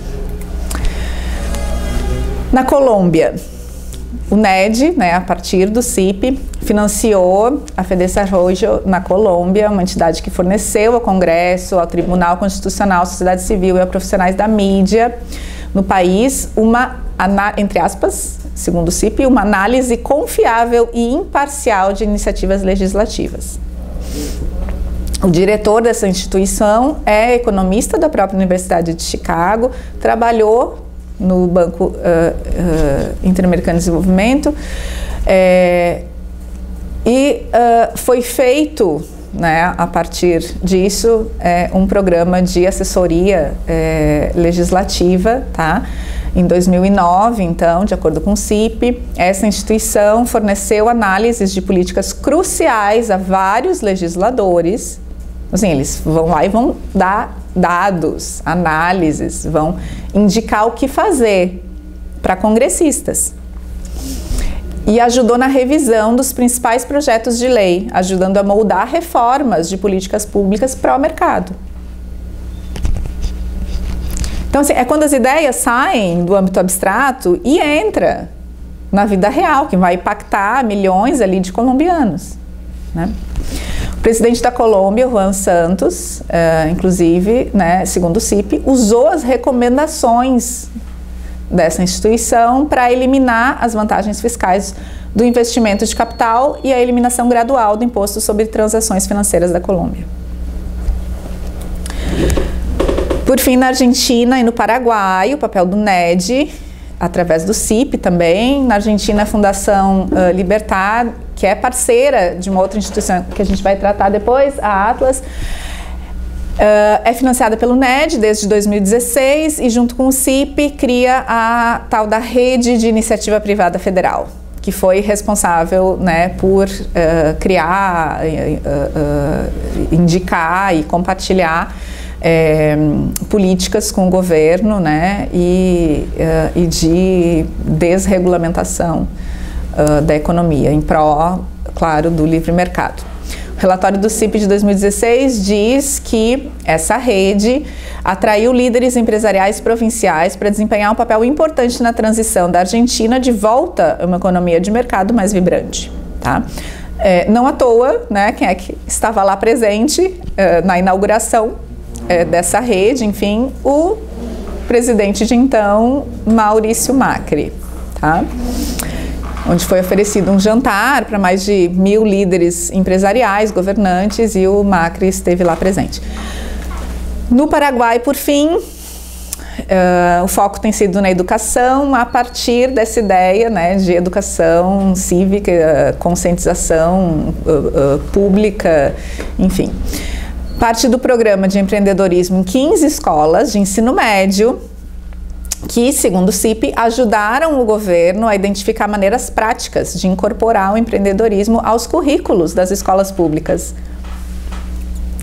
Na Colômbia, o N E D, né, a partir do C I P, financiou a FEDESarroyo na Colômbia, uma entidade que forneceu ao Congresso, ao Tribunal Constitucional, à sociedade civil e a profissionais da mídia no país uma, entre aspas, segundo o C I P, uma análise confiável e imparcial de iniciativas legislativas. O diretor dessa instituição é economista da própria Universidade de Chicago, trabalhou no Banco uh, uh, Interamericano de Desenvolvimento, é, e uh, foi feito, né, a partir disso, é, um programa de assessoria é, legislativa, tá? Em dois mil e nove, então, de acordo com o C I P, essa instituição forneceu análises de políticas cruciais a vários legisladores. Assim, eles vão lá e vão dar dados, análises, vão indicar o que fazer para congressistas. E ajudou na revisão dos principais projetos de lei, ajudando a moldar reformas de políticas públicas para o mercado. Então, assim, é quando as ideias saem do âmbito abstrato e entra na vida real, que vai impactar milhões ali de colombianos, né? O presidente da Colômbia, Juan Santos, uh, inclusive, né, segundo o C I P, usou as recomendações dessa instituição para eliminar as vantagens fiscais do investimento de capital e a eliminação gradual do imposto sobre transações financeiras da Colômbia. Por fim, na Argentina e no Paraguai, o papel do N E D, através do C I P também. Na Argentina, a Fundação uh, Libertad, que é parceira de uma outra instituição que a gente vai tratar depois, a Atlas, uh, é financiada pelo N E D desde dois mil e dezesseis e, junto com o C I P, cria a tal da Rede de Iniciativa Privada Federal, que foi responsável, né, por uh, criar, uh, uh, indicar e compartilhar É, políticas com o governo, né, e, uh, e de desregulamentação uh, da economia, em pró, claro, do livre mercado. O relatório do C I P de dois mil e dezesseis diz que essa rede atraiu líderes empresariais provinciais para desempenhar um papel importante na transição da Argentina de volta a uma economia de mercado mais vibrante. Tá? É, não à toa, né, quem é que estava lá presente uh, na inauguração É, dessa rede, enfim, o presidente de então, Maurício Macri, tá? Onde foi oferecido um jantar para mais de mil líderes empresariais, governantes, e o Macri esteve lá presente. No Paraguai, por fim, uh, o foco tem sido na educação, a partir dessa ideia, né, de educação cívica, conscientização uh, uh, pública, enfim. Parte do programa de empreendedorismo em quinze escolas de ensino médio, que, segundo o C I P, ajudaram o governo a identificar maneiras práticas de incorporar o empreendedorismo aos currículos das escolas públicas.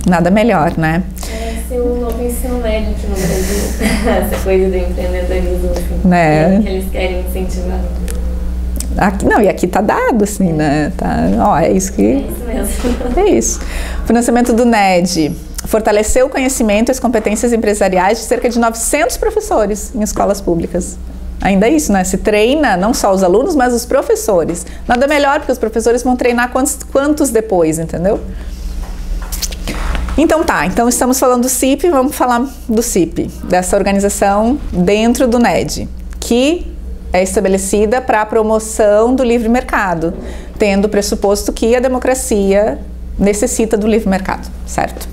Nada melhor, né? Parece o novo ensino médio aqui no Brasil, essa coisa do empreendedorismo, assim, né? que eles querem incentivar. Aqui, não, e aqui tá dado, assim, né? Tá, ó, é isso que... É isso mesmo. É isso. Financiamento do N E D fortaleceu o conhecimento e as competências empresariais de cerca de novecentos professores em escolas públicas. Ainda isso, né? Se treina não só os alunos, mas os professores. Nada melhor, porque os professores vão treinar quantos, quantos depois, entendeu? Então tá, então estamos falando do C I P, vamos falar do C I P, dessa organização dentro do N E D, que é estabelecida para a promoção do livre mercado, tendo o pressuposto que a democracia necessita do livre mercado, certo?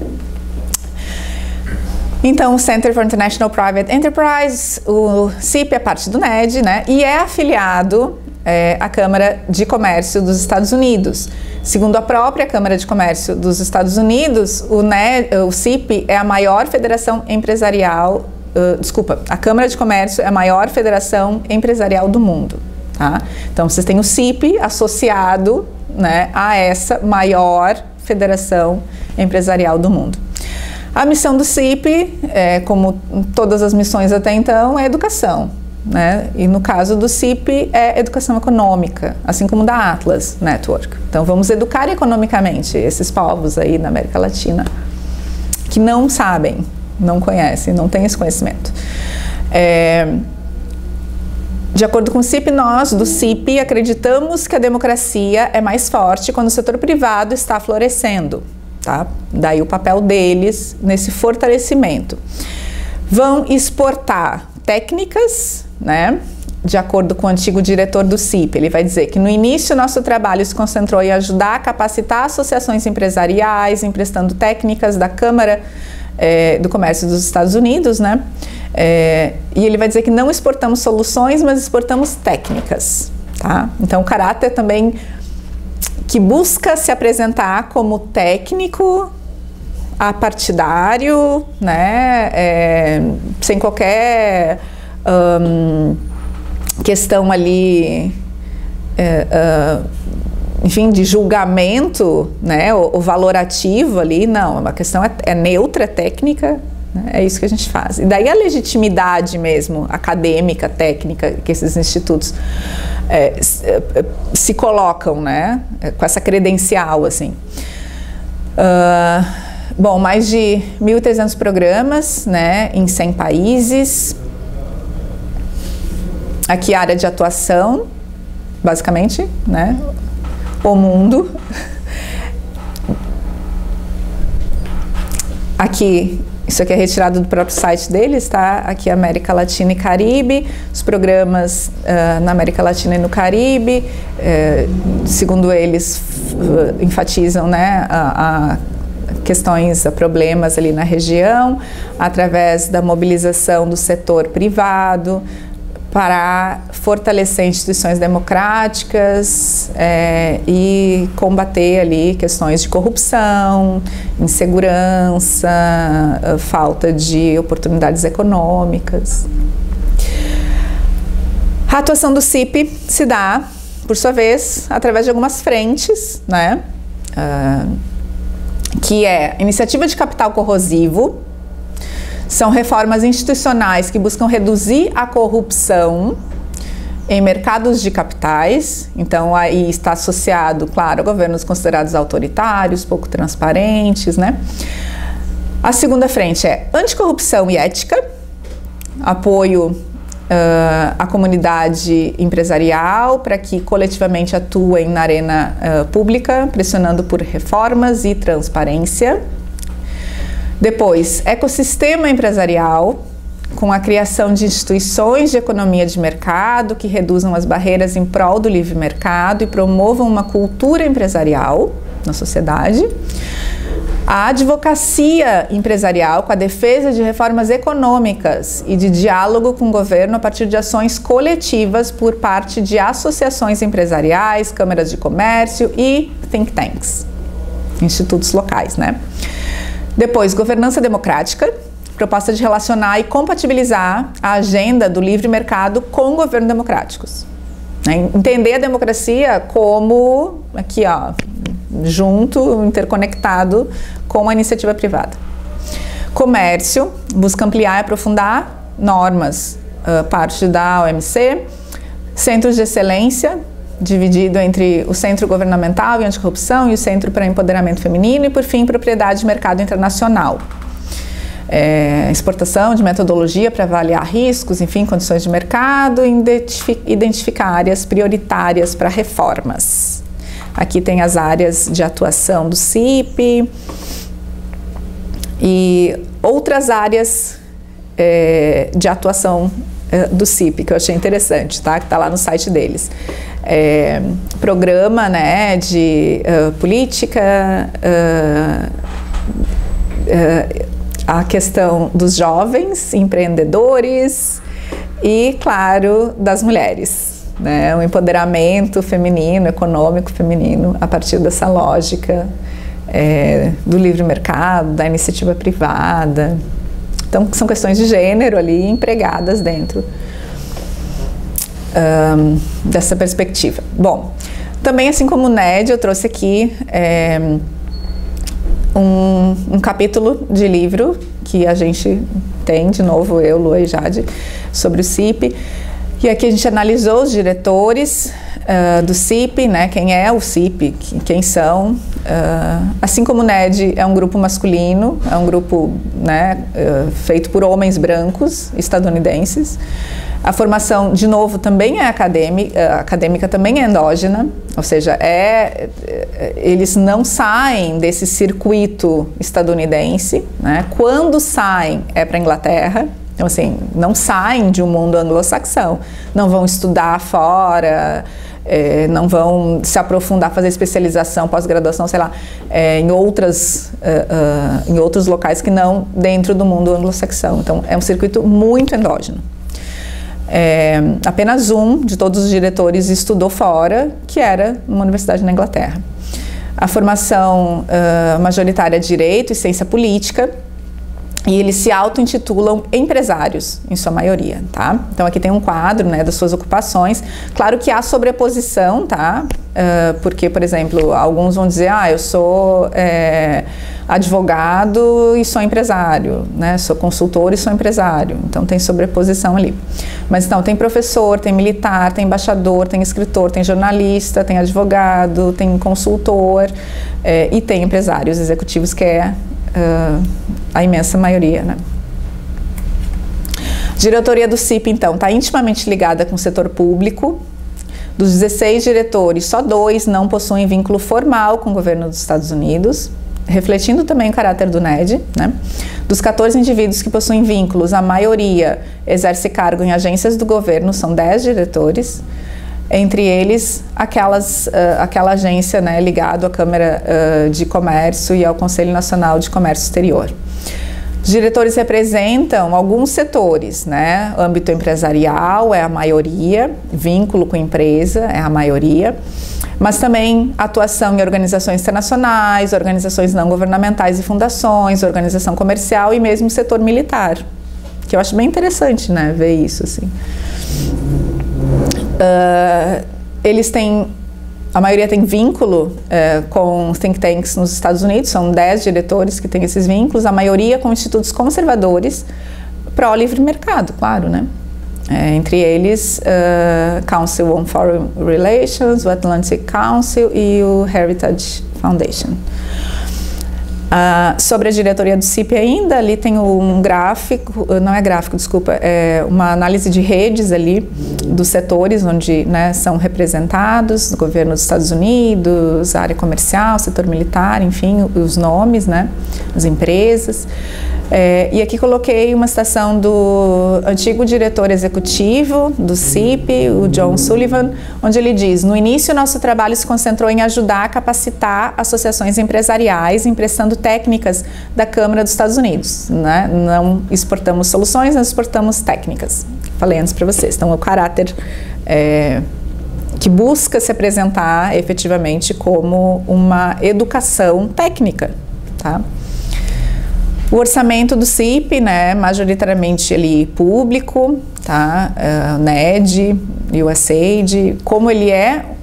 Então, o Center for International Private Enterprise, o C I P é parte do N E D, né? E é afiliado é, à Câmara de Comércio dos Estados Unidos. Segundo a própria Câmara de Comércio dos Estados Unidos, o, N E D, o C I P é a maior federação empresarial, uh, desculpa, a Câmara de Comércio é a maior federação empresarial do mundo, tá? Então, vocês têm o C I P associado, né, a essa maior federação empresarial do mundo. A missão do C I P, é, como todas as missões até então, é educação, né? E no caso do C I P é educação econômica, assim como da Atlas Network. Então vamos educar economicamente esses povos aí na América Latina que não sabem, não conhecem, não têm esse conhecimento. É, de acordo com o C I P, nós do C I P acreditamos que a democracia é mais forte quando o setor privado está florescendo. Tá? Daí o papel deles nesse fortalecimento. Vão exportar técnicas, né? De acordo com o antigo diretor do C I P, ele vai dizer que no início nosso trabalho se concentrou em ajudar a capacitar associações empresariais, emprestando técnicas da Câmara é, do Comércio dos Estados Unidos, né? É, e ele vai dizer que não exportamos soluções, mas exportamos técnicas, tá? Então o caráter também que busca se apresentar como técnico, apartidário, né, é, sem qualquer um, questão ali, é, uh, enfim, de julgamento, né, ou, ou valorativo ali, não, a questão é, é neutra, é técnica, né, é isso que a gente faz. E daí a legitimidade mesmo, acadêmica, técnica, que esses institutos É, se, se colocam, né, com essa credencial, assim. Uh, bom, mais de mil e trezentos programas, né, em cem países. Aqui a área de atuação, basicamente, né, o mundo. Aqui, isso aqui é retirado do próprio site deles, tá? Aqui América Latina e Caribe, os programas uh, na América Latina e no Caribe, uh, segundo eles, uh, enfatizam, né, a, a questões, a problemas ali na região, através da mobilização do setor privado, para fortalecer instituições democráticas é, e combater ali questões de corrupção, insegurança, falta de oportunidades econômicas. A atuação do C I P se dá, por sua vez, através de algumas frentes, né? Uh, que é iniciativa de capital corrosivo. São reformas institucionais que buscam reduzir a corrupção em mercados de capitais. Então, aí está associado, claro, a governos considerados autoritários, pouco transparentes, né? A segunda frente é anticorrupção e ética, apoio uh, à comunidade empresarial para que coletivamente atuem na arena uh, pública, pressionando por reformas e transparência. Depois, ecossistema empresarial, com a criação de instituições de economia de mercado que reduzam as barreiras em prol do livre mercado e promovam uma cultura empresarial na sociedade. A advocacia empresarial, com a defesa de reformas econômicas e de diálogo com o governo a partir de ações coletivas por parte de associações empresariais, câmaras de comércio e think tanks, institutos locais, né? Depois, governança democrática, proposta de relacionar e compatibilizar a agenda do livre mercado com governos democráticos. Né? Entender a democracia como, aqui ó, junto, interconectado com a iniciativa privada. Comércio, busca ampliar e aprofundar normas, uh, parte da O M C. Centros de excelência, dividido entre o Centro Governamental e Anticorrupção e o Centro para Empoderamento Feminino, e por fim, propriedade de mercado internacional. É, exportação de metodologia para avaliar riscos, enfim, condições de mercado, identific, identificar áreas prioritárias para reformas. Aqui tem as áreas de atuação do C I P e outras áreas é, de atuação é, do C I P, que eu achei interessante, tá? Que está lá no site deles. É, programa, né, de uh, política, uh, uh, a questão dos jovens empreendedores e, claro, das mulheres, né? O empoderamento feminino, econômico feminino, a partir dessa lógica é, do livre mercado, da iniciativa privada. Então, são questões de gênero ali empregadas dentro um, dessa perspectiva. Bom, também, assim como o N E D, eu trouxe aqui é, Um, um capítulo de livro que a gente tem, de novo, eu, Lua e Jade, sobre o C I P. E aqui a gente analisou os diretores uh, do C I P, né, quem é o C I P, quem são. Uh, assim como o N E D é um grupo masculino, é um grupo, né, uh, feito por homens brancos estadunidenses. A formação, de novo, também é acadêmica, acadêmica também é endógena, ou seja, é, eles não saem desse circuito estadunidense, né? Quando saem é para a Inglaterra, então assim, não saem de um mundo anglo-saxão, não vão estudar fora, é, não vão se aprofundar, fazer especialização, pós-graduação, sei lá, é, em, outras, uh, uh, em outros locais que não dentro do mundo anglo-saxão. Então é um circuito muito endógeno. É, apenas um de todos os diretores estudou fora, que era numa universidade na Inglaterra. A formação uh, majoritária de Direito e Ciência Política, e eles se auto-intitulam empresários, em sua maioria, tá? Então aqui tem um quadro, né, das suas ocupações. Claro que há sobreposição, tá? Uh, porque, por exemplo, alguns vão dizer, ah, eu sou é, advogado e sou empresário, né? Sou consultor e sou empresário. Então tem sobreposição ali. Mas então tem professor, tem militar, tem embaixador, tem escritor, tem jornalista, tem advogado, tem consultor é, e tem empresários executivos, que é Uh, a imensa maioria, né? Diretoria do C I P, então, está intimamente ligada com o setor público. Dos dezesseis diretores, só dois não possuem vínculo formal com o governo dos Estados Unidos, refletindo também o caráter do N E D, né? Dos quatorze indivíduos que possuem vínculos, a maioria exerce cargo em agências do governo, são dez diretores. Entre eles, aquelas, uh, aquela agência, né, ligada à Câmara uh, de Comércio e ao Conselho Nacional de Comércio Exterior. Os diretores representam alguns setores, né? Âmbito empresarial é a maioria, vínculo com empresa é a maioria, mas também atuação em organizações internacionais, organizações não governamentais e fundações, organização comercial e mesmo setor militar, que eu acho bem interessante, né, ver isso, assim. Uh, eles têm, a maioria tem vínculo uh, com think tanks nos Estados Unidos, são dez diretores que têm esses vínculos, a maioria com institutos conservadores pró-livre mercado, claro, né? É, entre eles, uh, Council on Foreign Relations, o Atlantic Council e o Heritage Foundation. Uh, sobre a diretoria do C I P ainda, ali tem um gráfico, não é gráfico, desculpa, é uma análise de redes ali dos setores onde, né, são representados, o governo dos Estados Unidos, a área comercial, setor militar, enfim, os nomes, né, as empresas. É, e aqui coloquei uma citação do antigo diretor executivo do C I P, o John Sullivan, onde ele diz: no início, nosso trabalho se concentrou em ajudar a capacitar associações empresariais, emprestando técnicas da Câmara dos Estados Unidos, né? Não exportamos soluções, nós exportamos técnicas. Falei antes para vocês. Então, o caráter é, que busca se apresentar efetivamente como uma educação técnica, tá? O orçamento do C I P, né, majoritariamente ele público, tá? Uh, N E D, U S A I D, como ele é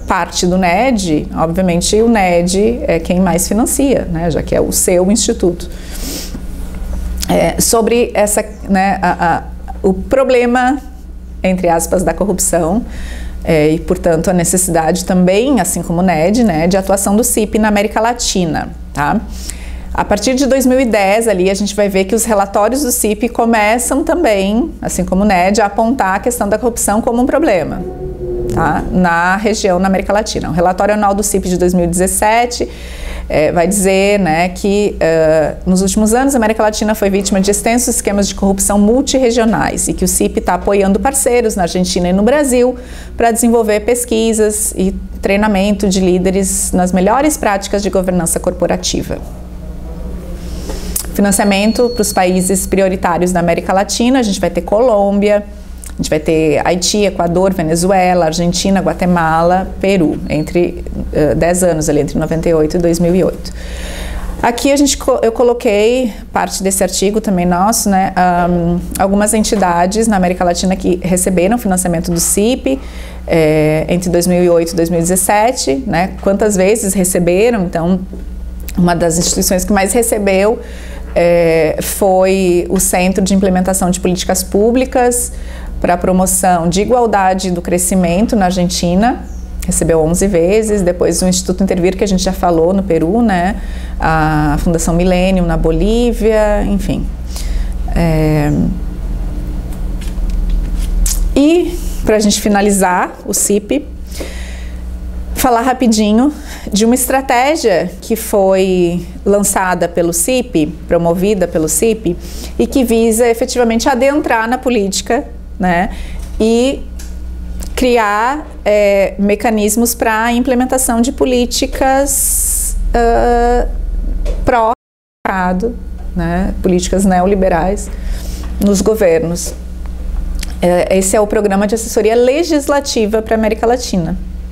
parte do N E D, obviamente o N E D é quem mais financia, né, já que é o seu instituto. É, sobre essa, né, a, a, o problema, entre aspas, da corrupção, é, e, portanto, a necessidade também, assim como o N E D, né, de atuação do C I P na América Latina, tá? A partir de dois mil e dez, ali, a gente vai ver que os relatórios do C I P começam também, assim como o N E D, a apontar a questão da corrupção como um problema, tá? Na região, na América Latina. O relatório anual do C I P de dois mil e dezessete é, vai dizer, né, que uh, nos últimos anos a América Latina foi vítima de extensos esquemas de corrupção multirregionais e que o C I P está apoiando parceiros na Argentina e no Brasil para desenvolver pesquisas e treinamento de líderes nas melhores práticas de governança corporativa. Financiamento para os países prioritários da América Latina, a gente vai ter Colômbia, a gente vai ter Haiti, Equador, Venezuela, Argentina, Guatemala, Peru, entre uh, dez anos, ali, entre noventa e oito e dois mil e oito. Aqui a gente, eu coloquei parte desse artigo também nosso, né, um, algumas entidades na América Latina que receberam financiamento do C I P é, entre dois mil e oito e dois mil e dezessete, né, quantas vezes receberam. Então, uma das instituições que mais recebeu é, foi o Centro de Implementação de Políticas Públicas para a Promoção de Igualdade do Crescimento na Argentina, recebeu onze vezes. Depois o Instituto Intervir, que a gente já falou, no Peru, né? A Fundação Millennium na Bolívia, enfim. É... E, para a gente finalizar o C I P, falar rapidinho de uma estratégia que foi lançada pelo C I P, promovida pelo C I P, e que visa efetivamente adentrar na política, né, e criar é, mecanismos para a implementação de políticas uh, pró-mercado, né, políticas neoliberais nos governos. É, esse é o Programa de Assessoria Legislativa para a América Latina.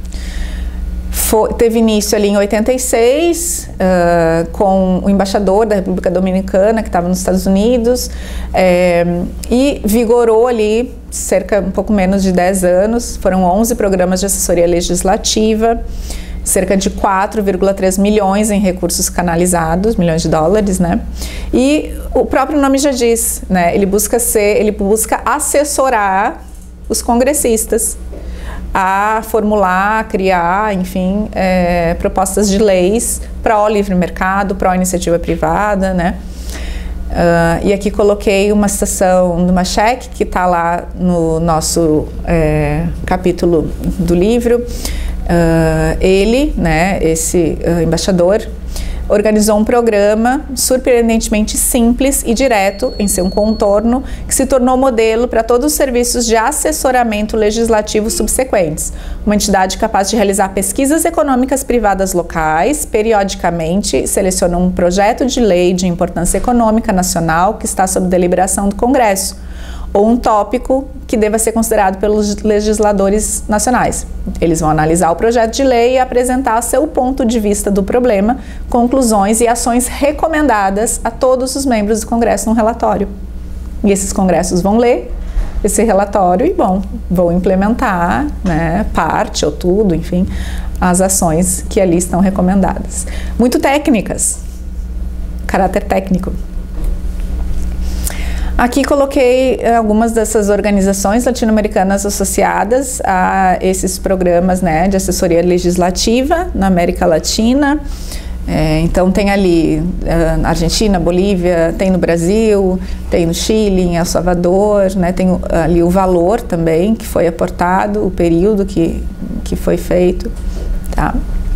Foi, teve início ali em oitenta e seis, uh, com o embaixador da República Dominicana, que estava nos Estados Unidos, é, e vigorou ali cerca, um pouco menos de dez anos. Foram onze programas de assessoria legislativa, cerca de quatro vírgula três milhões em recursos canalizados, milhões de dólares, né? E o próprio nome já diz, né? Ele busca ser, ele busca assessorar os congressistas a formular, a criar, enfim, é, propostas de leis pró-livre mercado, pró-iniciativa privada, né? Uh, e aqui coloquei uma citação do Maschek, que está lá no nosso é, capítulo do livro. Uh, ele, né, esse uh, embaixador, organizou um programa surpreendentemente simples e direto em seu contorno, que se tornou modelo para todos os serviços de assessoramento legislativo subsequentes. Uma entidade capaz de realizar pesquisas econômicas privadas locais, periodicamente seleciona um projeto de lei de importância econômica nacional que está sob deliberação do Congresso, ou um tópico que deva ser considerado pelos legisladores nacionais. Eles vão analisar o projeto de lei e apresentar seu ponto de vista do problema, conclusões e ações recomendadas a todos os membros do Congresso num relatório. E esses congressos vão ler esse relatório e, bom, vão implementar, né, parte ou tudo, enfim, as ações que ali estão recomendadas. Muito técnicas, caráter técnico. Aqui coloquei algumas dessas organizações latino-americanas associadas a esses programas, né, de assessoria legislativa na América Latina. É, então tem ali uh, Argentina, Bolívia, tem no Brasil, tem no Chile, em El Salvador, né, tem ali o valor também que foi aportado, o período que, que foi feito, tá?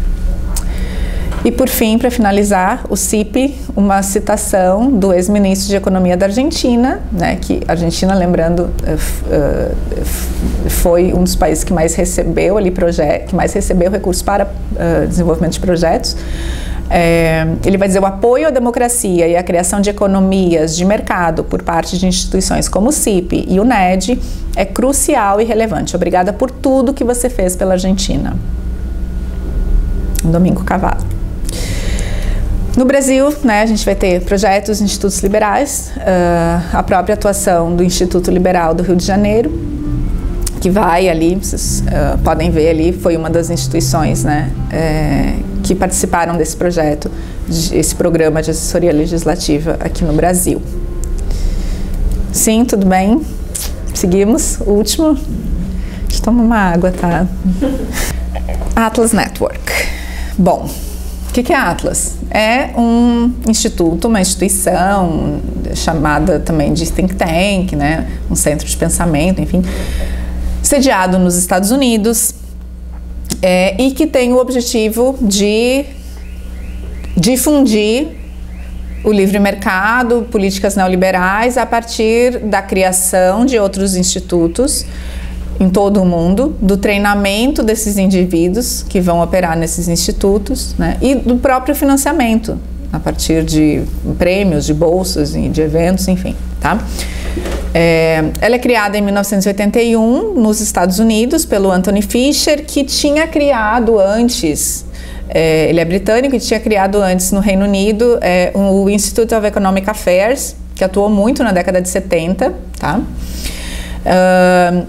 E por fim, para finalizar, o C I P, uma citação do ex-ministro de Economia da Argentina, né, que a Argentina, lembrando, uh, foi um dos países que mais recebeu ali que mais recebeu recursos para uh, desenvolvimento de projetos. É, ele vai dizer: o apoio à democracia e à criação de economias de mercado por parte de instituições como o C I P e o N E D é crucial e relevante. Obrigada por tudo que você fez pela Argentina. Domingo Cavallo. No Brasil, né, a gente vai ter projetos, institutos liberais, uh, a própria atuação do Instituto Liberal do Rio de Janeiro, que vai ali, vocês uh, podem ver ali, foi uma das instituições, né, é, que participaram desse projeto, de, esse programa de assessoria legislativa aqui no Brasil. Sim, tudo bem? Seguimos. O último. Deixa eu tomar uma água, tá? Atlas Network. Bom, o que, que é Atlas? É um instituto, uma instituição chamada também de think tank, né? Um centro de pensamento, enfim, sediado nos Estados Unidos, é, e que tem o objetivo de difundir o livre mercado, políticas neoliberais, a partir da criação de outros institutos em todo o mundo, do treinamento desses indivíduos que vão operar nesses institutos, né, e do próprio financiamento, a partir de prêmios, de bolsas, de eventos, enfim, tá? É, ela é criada em mil novecentos e oitenta e um nos Estados Unidos pelo Anthony Fisher, que tinha criado antes, é, ele é britânico e tinha criado antes no Reino Unido é, o Institute of Economic Affairs, que atuou muito na década de setenta, tá? Uh,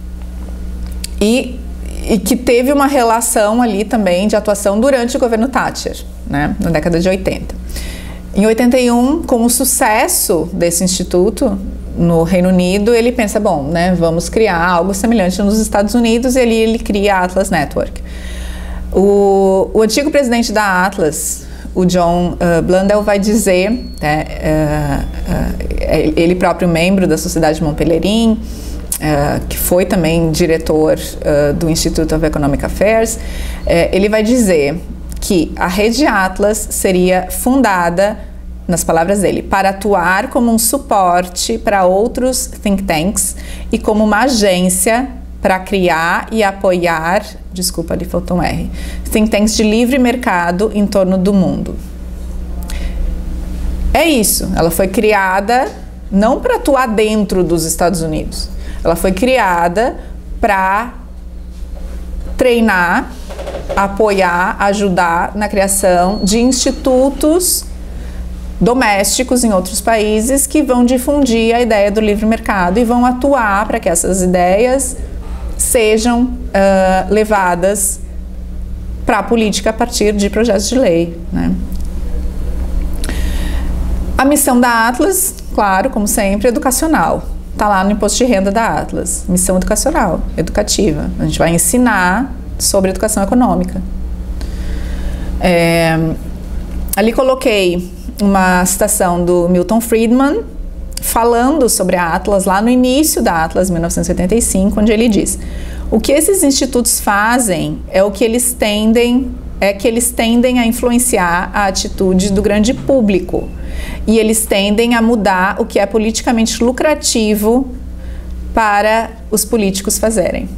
e, e que teve uma relação ali também de atuação durante o governo Thatcher, né, na década de oitenta. Em oitenta e um, com o sucesso desse instituto no Reino Unido, ele pensa, bom, né, vamos criar algo semelhante nos Estados Unidos, e ali ele cria a Atlas Network. O, o antigo presidente da Atlas, o John uh, Blundell, vai dizer, né, uh, uh, ele próprio membro da Sociedade Montpellerin, Uh, que foi também diretor uh, do Institute of Economic Affairs, uh, ele vai dizer que a rede Atlas seria fundada, nas palavras dele, para atuar como um suporte para outros think tanks e como uma agência para criar e apoiar, desculpa, ali faltou um R, think tanks de livre mercado em torno do mundo. É isso, ela foi criada não para atuar dentro dos Estados Unidos, ela foi criada para treinar, apoiar, ajudar na criação de institutos domésticos em outros países que vão difundir a ideia do livre mercado e vão atuar para que essas ideias sejam uh, levadas para a política a partir de projetos de lei, né? A missão da Atlas, claro, como sempre, é educacional. Está lá no imposto de renda da Atlas, missão educacional, educativa. A gente vai ensinar sobre educação econômica. É, ali coloquei uma citação do Milton Friedman, falando sobre a Atlas, lá no início da Atlas, mil novecentos e oitenta e cinco, onde ele diz: o que esses institutos fazem é o que eles tendem, é que eles tendem a influenciar a atitude do grande público. E eles tendem a mudar o que é politicamente lucrativo para os políticos fazerem.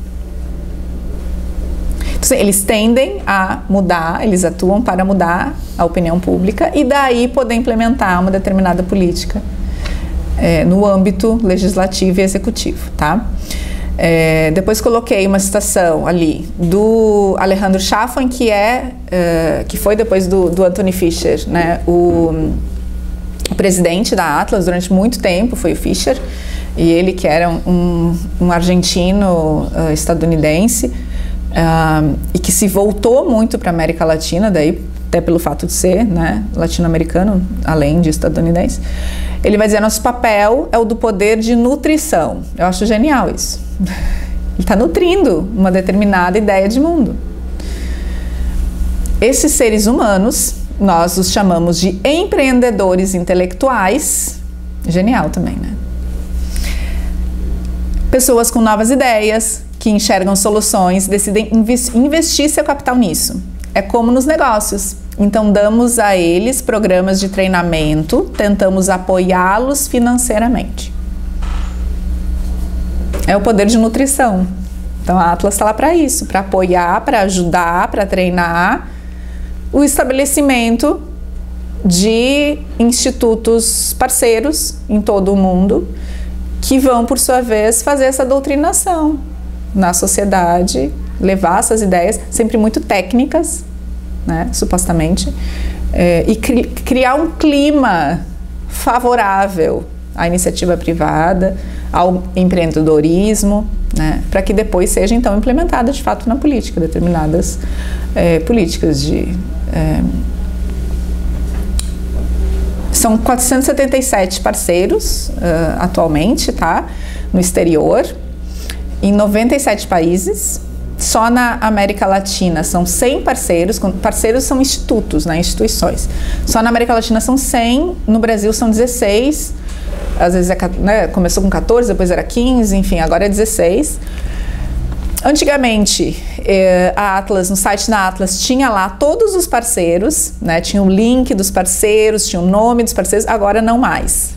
Então, eles tendem a mudar, eles atuam para mudar a opinião pública e daí poder implementar uma determinada política é, no âmbito legislativo e executivo, tá? É, depois coloquei uma citação ali do Alejandro Schaffner, que é, uh, que foi depois do, do Anthony Fisher, né, o, o presidente da Atlas durante muito tempo, foi o Fisher, e ele que era um, um argentino uh, estadunidense, uh, e que se voltou muito para a América Latina, daí até pelo fato de ser, né, latino-americano, além de estadunidense. Ele vai dizer: nosso papel é o do poder de nutrição. Eu acho genial isso. Ele está nutrindo uma determinada ideia de mundo. Esses seres humanos, nós os chamamos de empreendedores intelectuais. Genial também, né? Pessoas com novas ideias, que enxergam soluções, decidem investir seu capital nisso. É como nos negócios. Então, damos a eles programas de treinamento, tentamos apoiá-los financeiramente. É o poder de nutrição. Então, a Atlas está lá para isso, para apoiar, para ajudar, para treinar o estabelecimento de institutos parceiros em todo o mundo, que vão, por sua vez, fazer essa doutrinação na sociedade, levar essas ideias, sempre muito técnicas, né, supostamente, é, e cri criar um clima favorável à iniciativa privada, ao empreendedorismo, né, para que depois seja então implementada de fato na política, determinadas é, políticas de... É, são quatrocentos e setenta e sete parceiros uh, atualmente, tá, no exterior, em noventa e sete países. Só na América Latina são cem parceiros, parceiros são institutos, né, instituições. Só na América Latina são cem, no Brasil são dezesseis, às vezes é, né, começou com quatorze, depois era quinze, enfim, agora é dezesseis. Antigamente, eh, a Atlas, no site da Atlas, tinha lá todos os parceiros, né, tinha o link dos parceiros, tinha o nome dos parceiros, agora não mais.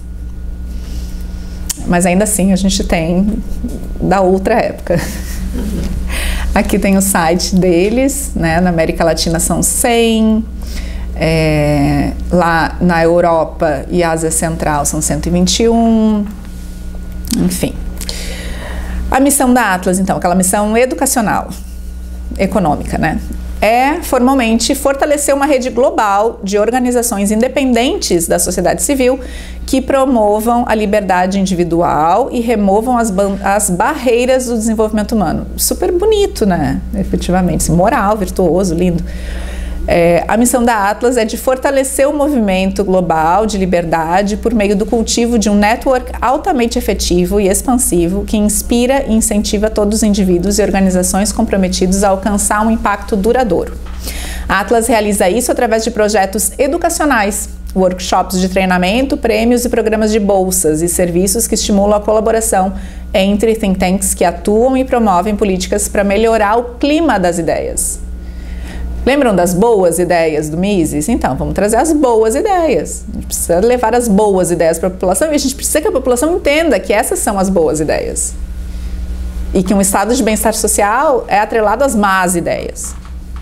Mas ainda assim a gente tem da outra época. Aqui tem o site deles, né, na América Latina são cem, é, lá na Europa e Ásia Central são cento e vinte e um, enfim. A missão da Atlas, então, aquela missão educacional, econômica, né, é formalmente fortalecer uma rede global de organizações independentes da sociedade civil que promovam a liberdade individual e removam as, as barreiras do desenvolvimento humano. Super bonito, né? Efetivamente, moral, virtuoso, lindo. É, a missão da Atlas é de fortalecer o movimento global de liberdade por meio do cultivo de um network altamente efetivo e expansivo que inspira e incentiva todos os indivíduos e organizações comprometidos a alcançar um impacto duradouro. A Atlas realiza isso através de projetos educacionais, workshops de treinamento, prêmios e programas de bolsas e serviços que estimulam a colaboração entre think tanks que atuam e promovem políticas para melhorar o clima das ideias. Lembram das boas ideias do Mises? Então, vamos trazer as boas ideias. A gente precisa levar as boas ideias para a população e a gente precisa que a população entenda que essas são as boas ideias. E que um estado de bem-estar social é atrelado às más ideias.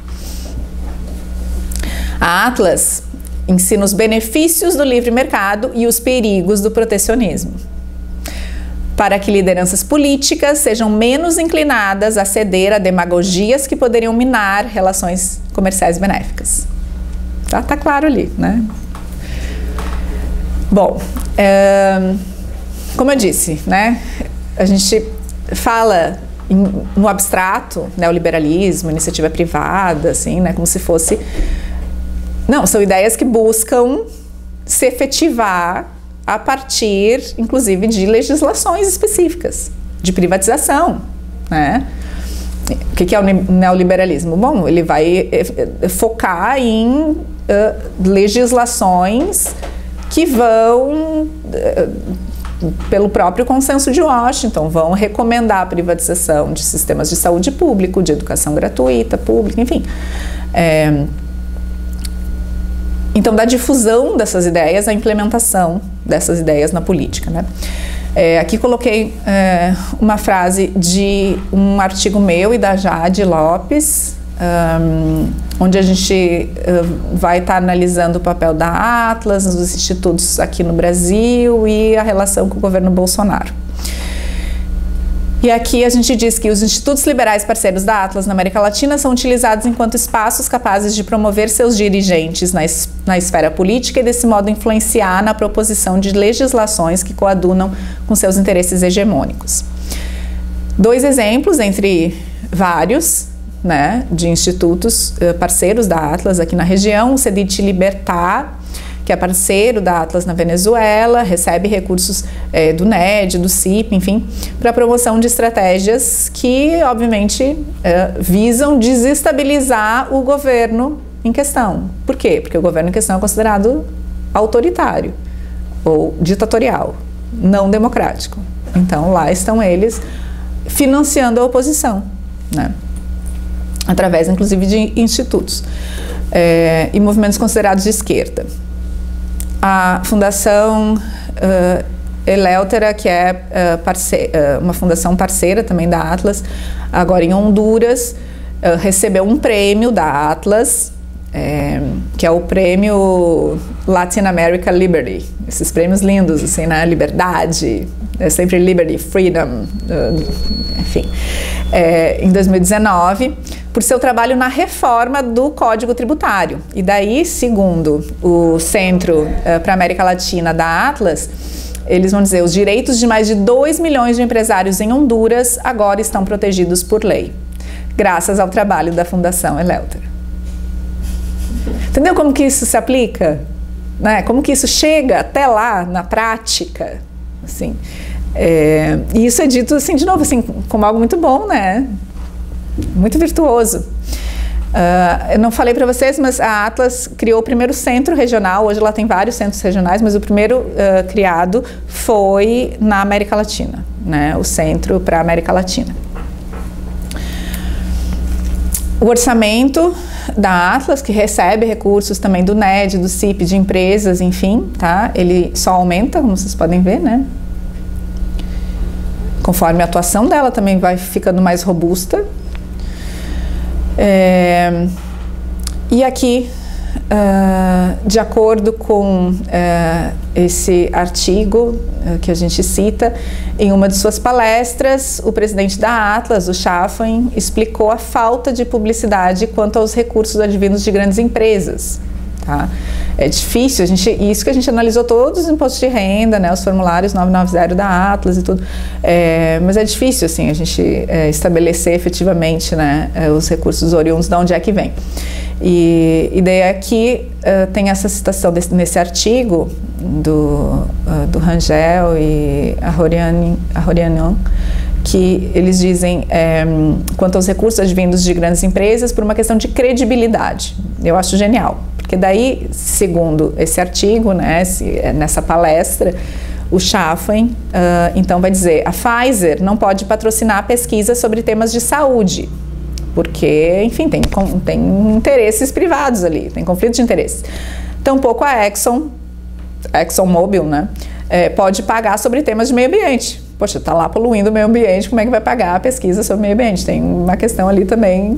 A Atlas ensina os benefícios do livre mercado e os perigos do protecionismo, para que lideranças políticas sejam menos inclinadas a ceder a demagogias que poderiam minar relações comerciais benéficas. Tá, tá claro ali, né? Bom, é, como eu disse, né, a gente fala em, no abstrato, neoliberalismo, iniciativa privada, assim, né, como se fosse... Não, são ideias que buscam se efetivar a partir, inclusive, de legislações específicas, de privatização, né? O que é o neoliberalismo? Bom, ele vai focar em uh, legislações que vão, uh, pelo próprio consenso de Washington, vão recomendar a privatização de sistemas de saúde público, de educação gratuita, pública, enfim. É, Então, da difusão dessas ideias, a implementação dessas ideias na política, né? É, aqui coloquei é, uma frase de um artigo meu e da Jade Lopes, um, onde a gente uh, vai estar tá analisando o papel da Atlas, dos institutos aqui no Brasil e a relação com o governo Bolsonaro. E aqui a gente diz que os institutos liberais parceiros da Atlas na América Latina são utilizados enquanto espaços capazes de promover seus dirigentes na, es na esfera política e desse modo influenciar na proposição de legislações que coadunam com seus interesses hegemônicos. Dois exemplos entre vários, né, de institutos uh, parceiros da Atlas aqui na região: o CEDIT Libertar, que é parceiro da Atlas na Venezuela, recebe recursos é, do N E D, do C I P, enfim, para a promoção de estratégias que, obviamente, é, visam desestabilizar o governo em questão. Por quê? Porque o governo em questão é considerado autoritário ou ditatorial, não democrático. Então, lá estão eles financiando a oposição, né? Através, inclusive, de institutos é, e movimentos considerados de esquerda. A Fundação uh, Eleuthera, que é uh, parce uh, uma fundação parceira também da Atlas, agora em Honduras, uh, recebeu um prêmio da Atlas, é, que é o prêmio Latin America Liberty. Esses prêmios lindos, assim, né? Liberdade, é sempre Liberty, Freedom, uh, enfim. É, em dois mil e dezenove, por seu trabalho na reforma do Código Tributário. E daí, segundo o Centro uh, para a América Latina da Atlas, eles vão dizer: os direitos de mais de dois milhões de empresários em Honduras agora estão protegidos por lei, graças ao trabalho da Fundação Eleuthera. Entendeu como que isso se aplica? Né? Como que isso chega até lá na prática? Assim, é, e isso é dito, assim, de novo, assim, como algo muito bom, né? Muito virtuoso. Uh, eu não falei para vocês, mas a Atlas criou o primeiro centro regional. Hoje ela tem vários centros regionais, mas o primeiro uh, criado foi na América Latina, né? O centro para a América Latina. O orçamento da Atlas, que recebe recursos também do N E D, do C I P, de empresas, enfim, tá? Ele só aumenta, como vocês podem ver, né? Conforme a atuação dela também vai ficando mais robusta. É, e aqui, uh, de acordo com uh, esse artigo uh, que a gente cita, em uma de suas palestras, o presidente da Atlas, o Schaffner, explicou a falta de publicidade quanto aos recursos advindos de grandes empresas. Tá? É difícil, a gente, isso que a gente analisou todos os impostos de renda, né, os formulários novecentos e noventa da Atlas e tudo, é, mas é difícil assim, a gente é, estabelecer efetivamente, né, os recursos oriundos de onde é que vem. E, e daí aqui uh, tem essa citação desse, nesse artigo do, uh, do Rangel e Ahorianian, que eles dizem é, quanto aos recursos advindos de grandes empresas por uma questão de credibilidade. Eu acho genial. Porque daí, segundo esse artigo, né, esse, nessa palestra, o Schaffner, uh, então, vai dizer: a Pfizer não pode patrocinar pesquisas sobre temas de saúde, porque, enfim, tem, tem interesses privados ali, tem conflito de interesses. Tampouco a Exxon, ExxonMobil, né, é, pode pagar sobre temas de meio ambiente. Poxa, está lá poluindo o meio ambiente, como é que vai pagar a pesquisa sobre o meio ambiente? Tem uma questão ali também.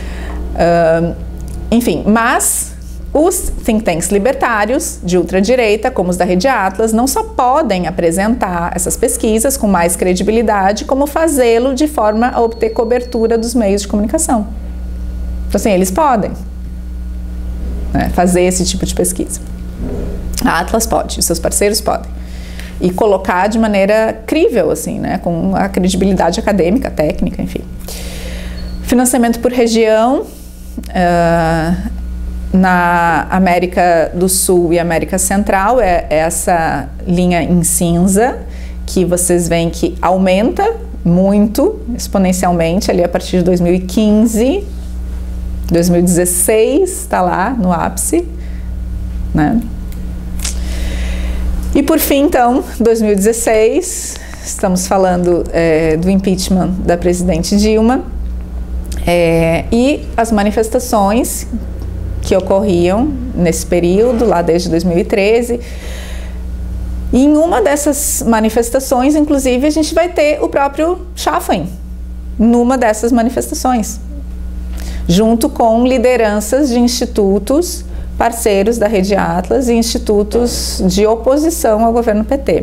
Uh, enfim, mas os think tanks libertários de ultradireita, como os da Rede Atlas, não só podem apresentar essas pesquisas com mais credibilidade, como fazê-lo de forma a obter cobertura dos meios de comunicação. Então, assim, eles podem, né, fazer esse tipo de pesquisa. A Atlas pode, os seus parceiros podem. E colocar de maneira crível, assim, né, com a credibilidade acadêmica, técnica, enfim. Financiamento por região. Uh, Na América do Sul e América Central é essa linha em cinza, que vocês veem que aumenta muito, exponencialmente, ali a partir de dois mil e quinze, dois mil e dezesseis, está lá no ápice, né? E por fim, então, dois mil e dezesseis, estamos falando é, do impeachment da presidente Dilma, é, e as manifestações que ocorriam nesse período, lá desde dois mil e treze. E em uma dessas manifestações, inclusive, a gente vai ter o próprio Schaffner numa dessas manifestações, junto com lideranças de institutos parceiros da Rede Atlas e institutos de oposição ao governo P T.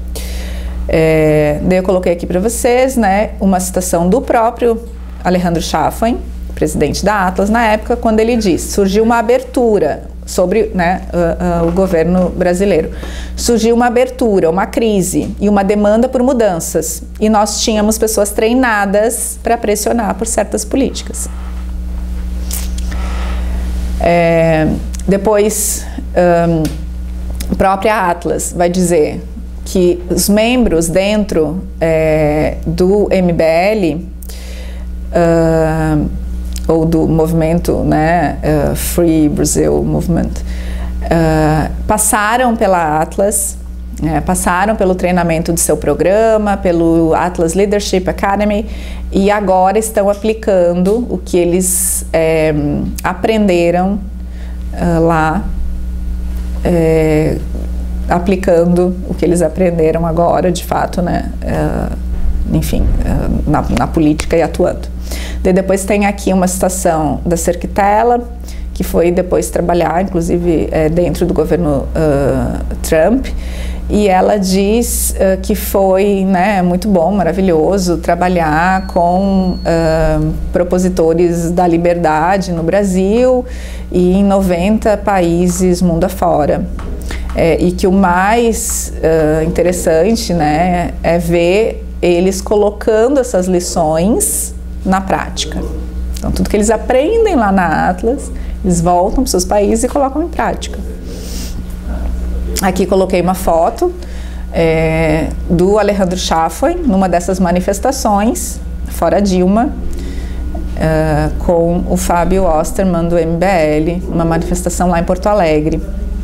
É, daí eu coloquei aqui para vocês, né, uma citação do próprio Alejandro Schaffner, presidente da Atlas na época, quando ele disse: surgiu uma abertura sobre, né, uh, uh, o governo brasileiro. Surgiu uma abertura, uma crise e uma demanda por mudanças, e nós tínhamos pessoas treinadas para pressionar por certas políticas. É, depois, um, a própria Atlas vai dizer que os membros dentro é, do M B L, uh, ou do movimento, né, uh, Free Brazil Movement, uh, passaram pela Atlas, é, passaram pelo treinamento de seu programa, pelo Atlas Leadership Academy, e agora estão aplicando o que eles é, aprenderam uh, lá, é, aplicando o que eles aprenderam agora, de fato, né, uh, enfim, uh, na, na política e atuando. E depois tem aqui uma citação da Serquitella, que foi depois trabalhar, inclusive, é, dentro do governo uh, Trump, e ela diz uh, que foi, né, muito bom, maravilhoso trabalhar com uh, propositores da liberdade no Brasil e em noventa países mundo afora. É, e que o mais uh, interessante, né, é ver eles colocando essas lições na prática. Então, tudo que eles aprendem lá na Atlas, eles voltam para os seus países e colocam em prática. Aqui coloquei uma foto é, do Alejandro Schaffner numa dessas manifestações, fora Dilma, uh, com o Fábio Osterman do M B L, uma manifestação lá em Porto Alegre.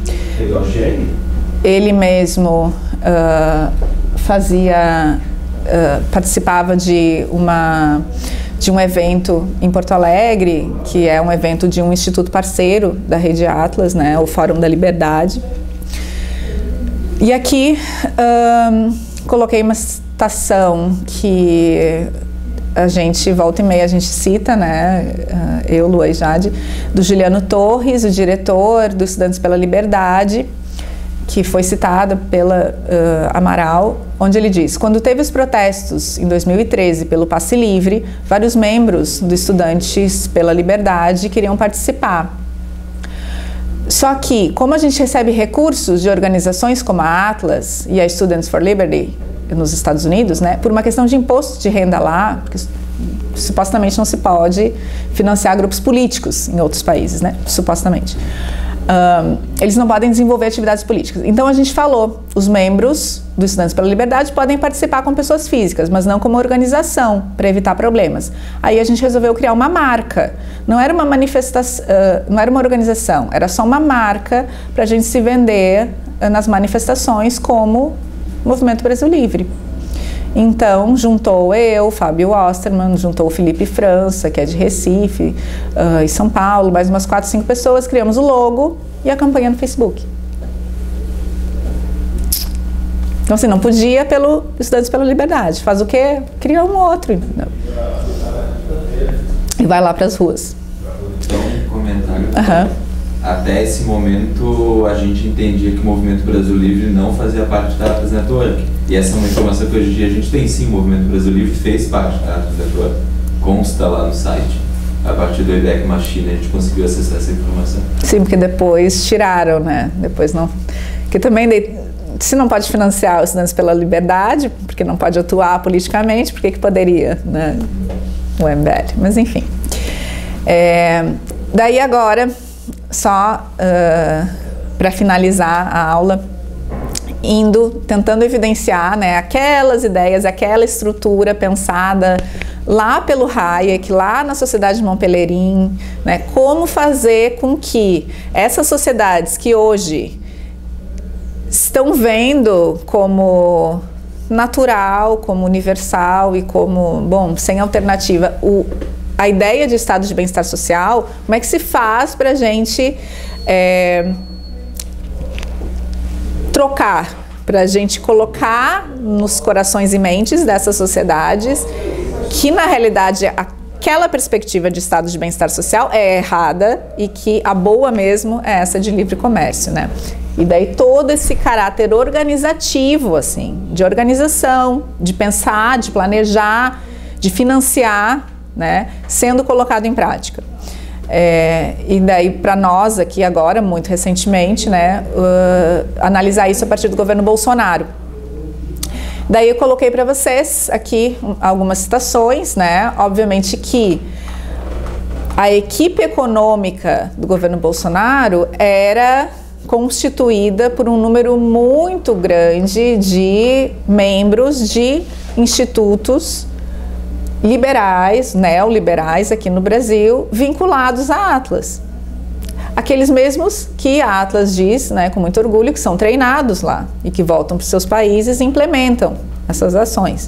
Ele mesmo uh, fazia, uh, participava de, uma, de um evento em Porto Alegre, que é um evento de um instituto parceiro da Rede Atlas, né, o Fórum da Liberdade. E aqui uh, coloquei uma citação que a gente, volta e meia, a gente cita, né, eu, Lua e Jade, do Juliano Torres, o diretor do Estudantes pela Liberdade, que foi citada pela uh, Amaral, onde ele diz: quando teve os protestos em dois mil e treze pelo Passe Livre, vários membros do Estudantes pela Liberdade queriam participar. Só que, como a gente recebe recursos de organizações como a Atlas e a Students for Liberty, nos Estados Unidos, né, por uma questão de imposto de renda lá, porque supostamente não se pode financiar grupos políticos em outros países, né, supostamente. Um, eles não podem desenvolver atividades políticas. Então a gente falou, os membros do Estudantes pela Liberdade podem participar com pessoas físicas, mas não como organização, para evitar problemas. Aí a gente resolveu criar uma marca. Não era uma manifestação, uh, não era uma organização, era só uma marca para a gente se vender uh, nas manifestações como Movimento Brasil Livre. Então, juntou eu, Fábio Osterman, juntou o Felipe França, que é de Recife, uh, e São Paulo, mais umas quatro, cinco pessoas, criamos o logo e a campanha no Facebook. Então, assim, não podia pelo Estudantes pela Liberdade. Faz o quê? Cria um outro. Não. E vai lá para as ruas. Então, um comentário. Uhum. Até esse momento, a gente entendia que o Movimento Brasil Livre não fazia parte da Atlas Network. E essa é uma informação que hoje em dia a gente tem sim. O Movimento Brasil Livre fez parte da Atlas Network. Consta lá no site. A partir do E D E C Machine a gente conseguiu acessar essa informação. Sim, porque depois tiraram, né? Depois não... Que também, se não pode financiar os Estudantes pela Liberdade, porque não pode atuar politicamente, por que que poderia, né? O M B L. Mas enfim. É, daí agora... Só uh, para finalizar a aula, indo, tentando evidenciar, né, aquelas ideias, aquela estrutura pensada lá pelo Hayek, lá na Sociedade de Montpellerin, né, como fazer com que essas sociedades que hoje estão vendo como natural, como universal e como, bom, sem alternativa, o a ideia de estado de bem-estar social, como é que se faz para a gente é, trocar, para a gente colocar nos corações e mentes dessas sociedades que, na realidade, aquela perspectiva de estado de bem-estar social é errada e que a boa mesmo é essa de livre comércio, né? E daí todo esse caráter organizativo, assim, de organização, de pensar, de planejar, de financiar, né, sendo colocado em prática. É, e daí para nós aqui agora, muito recentemente, né, uh, analisar isso a partir do governo Bolsonaro. Daí eu coloquei para vocês aqui algumas citações, né, obviamente que a equipe econômica do governo Bolsonaro era constituída por um número muito grande de membros de institutos liberais, neoliberais aqui no Brasil, vinculados à Atlas. Aqueles mesmos que a Atlas diz, né, com muito orgulho, que são treinados lá e que voltam para os seus países e implementam essas ações.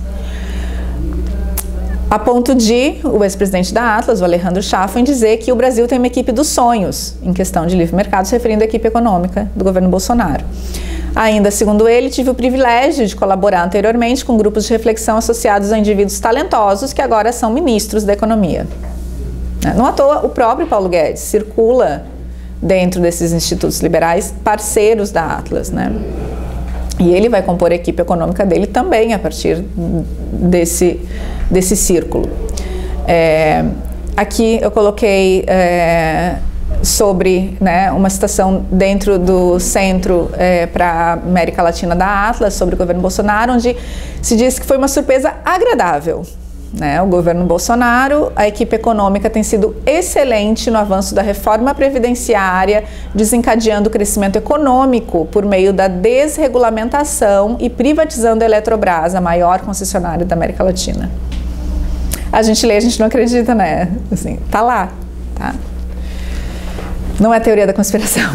A ponto de o ex-presidente da Atlas, o Alejandro Schaffner, dizer que o Brasil tem uma equipe dos sonhos em questão de livre mercado, se referindo à equipe econômica do governo Bolsonaro. Ainda, segundo ele, tive o privilégio de colaborar anteriormente com grupos de reflexão associados a indivíduos talentosos que agora são ministros da economia. Não à toa, o próprio Paulo Guedes circula dentro desses institutos liberais parceiros da Atlas, né? E ele vai compor a equipe econômica dele também a partir desse, desse círculo. É, aqui eu coloquei é, sobre, né, uma citação dentro do Centro é, para a América Latina da Atlas, sobre o governo Bolsonaro, onde se diz que foi uma surpresa agradável. Né? O governo Bolsonaro, a equipe econômica tem sido excelente no avanço da reforma previdenciária, desencadeando o crescimento econômico por meio da desregulamentação e privatizando a Eletrobras, a maior concessionária da América Latina. A gente lê, a gente não acredita, né? Assim, tá lá, tá? Não é teoria da conspiração.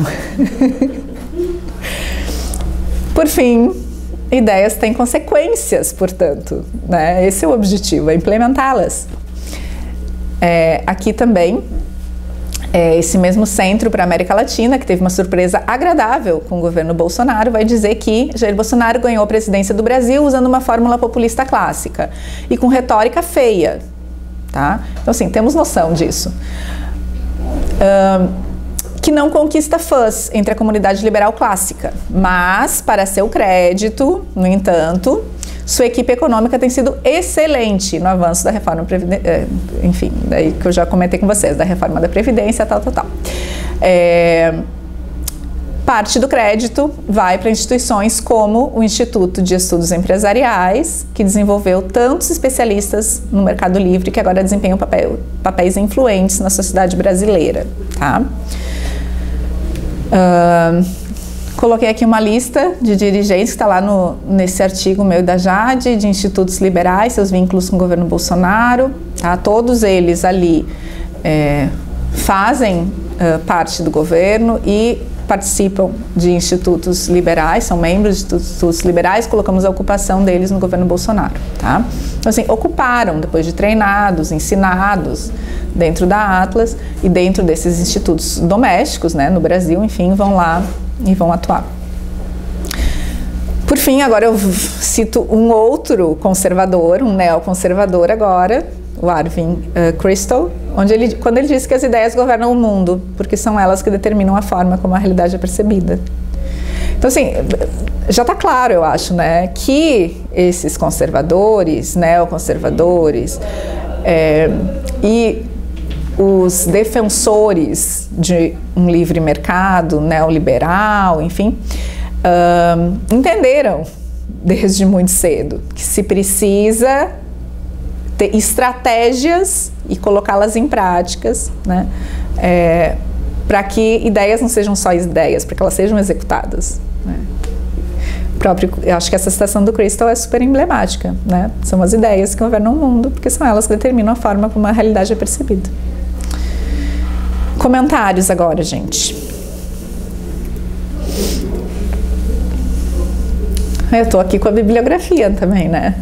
Por fim, ideias têm consequências, portanto, né? Esse é o objetivo, é implementá-las. É, aqui também, é, esse mesmo Centro para a América Latina, que teve uma surpresa agradável com o governo Bolsonaro, vai dizer que Jair Bolsonaro ganhou a presidência do Brasil usando uma fórmula populista clássica e com retórica feia, tá? Então, assim, temos noção disso. Um, que não conquista fãs entre a comunidade liberal clássica, mas, para seu crédito, no entanto, sua equipe econômica tem sido excelente no avanço da reforma, enfim, daí que eu já comentei com vocês, da reforma da Previdência, tal, tal, tal. É, parte do crédito vai para instituições como o Instituto de Estudos Empresariais, que desenvolveu tantos especialistas no mercado livre que agora desempenham papel, papéis influentes na sociedade brasileira, tá? Uh, coloquei aqui uma lista de dirigentes que está lá no, nesse artigo meu da Jade, de institutos liberais, seus vínculos com o governo Bolsonaro, tá? Todos eles ali é, fazem uh, parte do governo e participam de institutos liberais, são membros de institutos liberais, colocamos a ocupação deles no governo Bolsonaro, tá? Então, assim, ocuparam, depois de treinados, ensinados dentro da Atlas e dentro desses institutos domésticos, né, no Brasil, enfim, vão lá e vão atuar. Por fim, agora eu cito um outro conservador, um neoconservador agora, o Arvin uh, Kristol, onde ele, quando ele diz que as ideias governam o mundo, porque são elas que determinam a forma como a realidade é percebida. Então, assim, já está claro, eu acho, né, que esses conservadores, neoconservadores, é, e os defensores de um livre mercado neoliberal, enfim, uh, entenderam desde muito cedo que se precisa ter estratégias e colocá-las em práticas, né, é, para que ideias não sejam só ideias, para que elas sejam executadas. Né. Próprio, eu acho que essa citação do Kristol é super emblemática, né? São as ideias que governam o mundo, porque são elas que determinam a forma como a realidade é percebida. Comentários agora, gente. Eu tô aqui com a bibliografia também, né?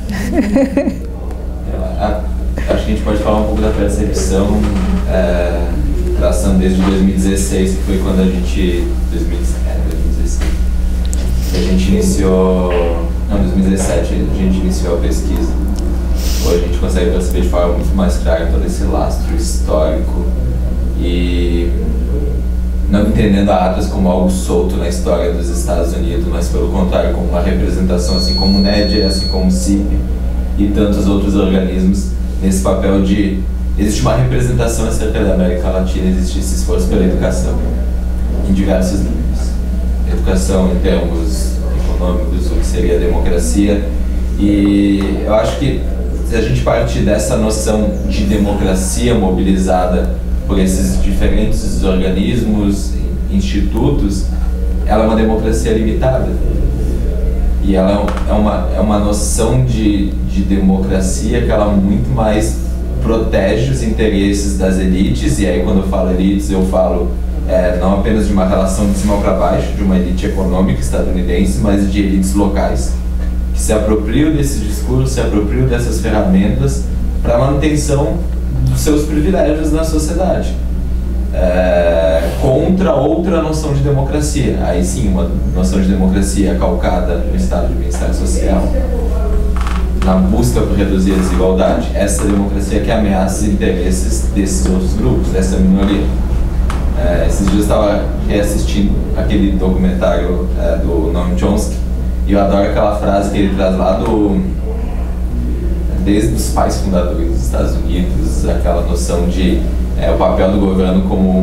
Acho que a gente pode falar um pouco da percepção, é, traçando desde dois mil e dezesseis, que foi quando a gente... dois mil e dezesseis. A gente iniciou... Não, dois mil e dezessete a gente iniciou a pesquisa. Hoje a gente consegue perceber de forma muito mais clara todo esse lastro histórico e não entendendo a Atlas como algo solto na história dos Estados Unidos, mas pelo contrário, como uma representação, assim como o N E D, assim como o C I P e tantos outros organismos, nesse papel de... Existe uma representação acerca da América Latina, existe esse esforço pela educação em diversos níveis. Educação em termos econômicos, o que seria a democracia, e eu acho que se a gente partir dessa noção de democracia mobilizada por esses diferentes organismos, institutos, ela é uma democracia limitada. E ela é uma, é uma noção de, de democracia que ela muito mais protege os interesses das elites, e aí quando eu falo elites eu falo é, não apenas de uma relação de cima para baixo, de uma elite econômica estadunidense, mas de elites locais, que se apropriam desse discurso, se apropriam dessas ferramentas para a manutenção dos seus privilégios na sociedade, é, contra outra noção de democracia. Aí sim, uma noção de democracia calcada no estado de bem-estar social, na busca por reduzir a desigualdade. Essa democracia que ameaça os interesses desses outros grupos, dessa minoria. É, esses dias eu estava reassistindo aquele documentário é, do Noam Chomsky, e eu adoro aquela frase que ele traz lá do... desde os pais fundadores dos Estados Unidos, aquela noção de é, o papel do governo como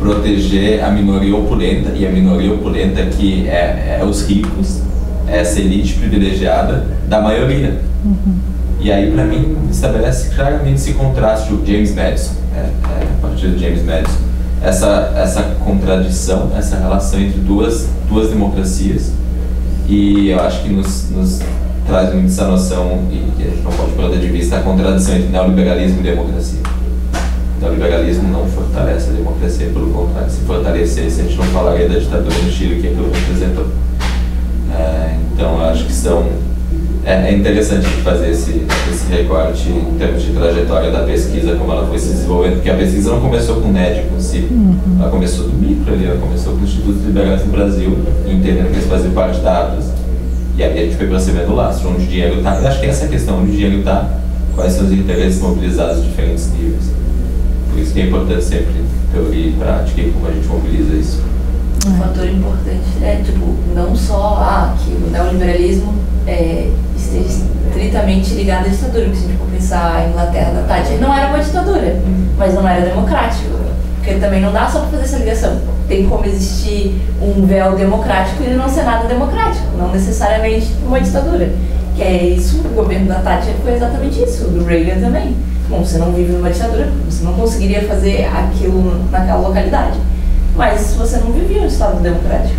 proteger a minoria opulenta, e a minoria opulenta aqui é, é os ricos, é essa elite privilegiada da maioria. Uhum. E aí, para mim, estabelece claramente esse contraste, o James Madison, é, é, a partir do James Madison, essa, essa contradição, essa relação entre duas, duas democracias, e eu acho que nos, nos traz muito essa noção, e que a gente não pode perder de vista, a contradição entre neoliberalismo e democracia. O neoliberalismo não fortalece a democracia, pelo contrário, se fortalecesse, a gente não falaria da ditadura no Chile que aquilo representou. É, então, eu acho que são... É interessante fazer esse, esse recorte em termos de trajetória da pesquisa, como ela foi se desenvolvendo, porque a pesquisa não começou com o N E D com si, uhum. ela começou do micro ali, ela começou com o Instituto Liberais no Brasil, entendendo que eles faziam parte da Atlas, e aí a gente foi percebendo o lastro, onde o dinheiro está, e acho que essa é a questão, onde o dinheiro está, quais são os interesses mobilizados em diferentes níveis. Por isso que é importante sempre teoria e prática e como a gente mobiliza isso. Um fator importante é, tipo, não só ah, que o neoliberalismo é, esteja estritamente ligado à ditadura, porque se a gente for pensar a Inglaterra da Thatcher, não era uma ditadura, mas não era democrático, porque também não dá só para fazer essa ligação. Tem como existir um véu democrático e não ser nada democrático, não necessariamente uma ditadura. Que é isso, o governo da Thatcher foi exatamente isso, o do Reagan também. Bom, você não vive numa ditadura, você não conseguiria fazer aquilo naquela localidade. Mas você não vivia um Estado democrático.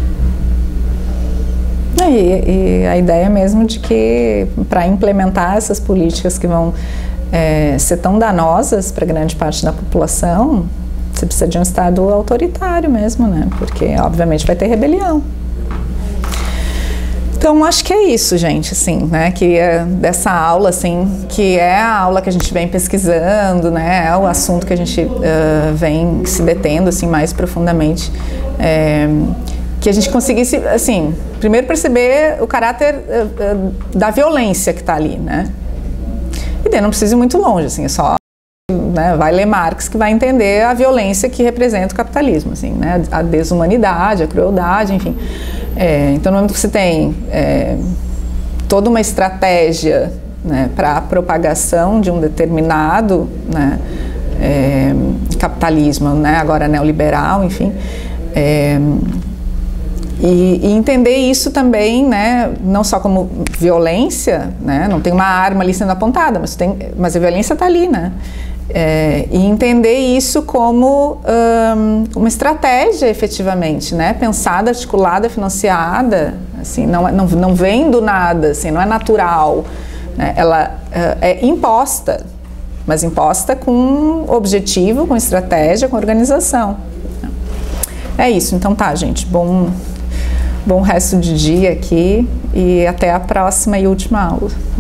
E, e a ideia mesmo de que para implementar essas políticas que vão é, ser tão danosas para grande parte da população, você precisa de um Estado autoritário mesmo, né? Porque obviamente vai ter rebelião. Então, acho que é isso, gente, assim, né, que é dessa aula, assim, que é a aula que a gente vem pesquisando, né, é o assunto que a gente uh, vem se detendo, assim, mais profundamente, é, que a gente conseguisse, assim, primeiro perceber o caráter uh, uh, da violência que está ali, né, e daí não precisa ir muito longe, assim, é só, né, vai ler Marx que vai entender a violência que representa o capitalismo, assim, né, a desumanidade, a crueldade, enfim. É, então, no momento que você tem é, toda uma estratégia, né, para a propagação de um determinado, né, é, capitalismo, né, agora neoliberal, enfim, é, e, e entender isso também, né, não só como violência, né, não tem uma arma ali sendo apontada, mas, tem, mas a violência está ali, né? É, e entender isso como um, uma estratégia efetivamente, né? Pensada, articulada, financiada, assim, não, não, não vem do nada, assim, não é natural, né? Ela uh, é imposta, mas imposta com objetivo, com estratégia, com organização. É isso, então tá, gente, bom, bom resto de dia aqui e até a próxima e última aula.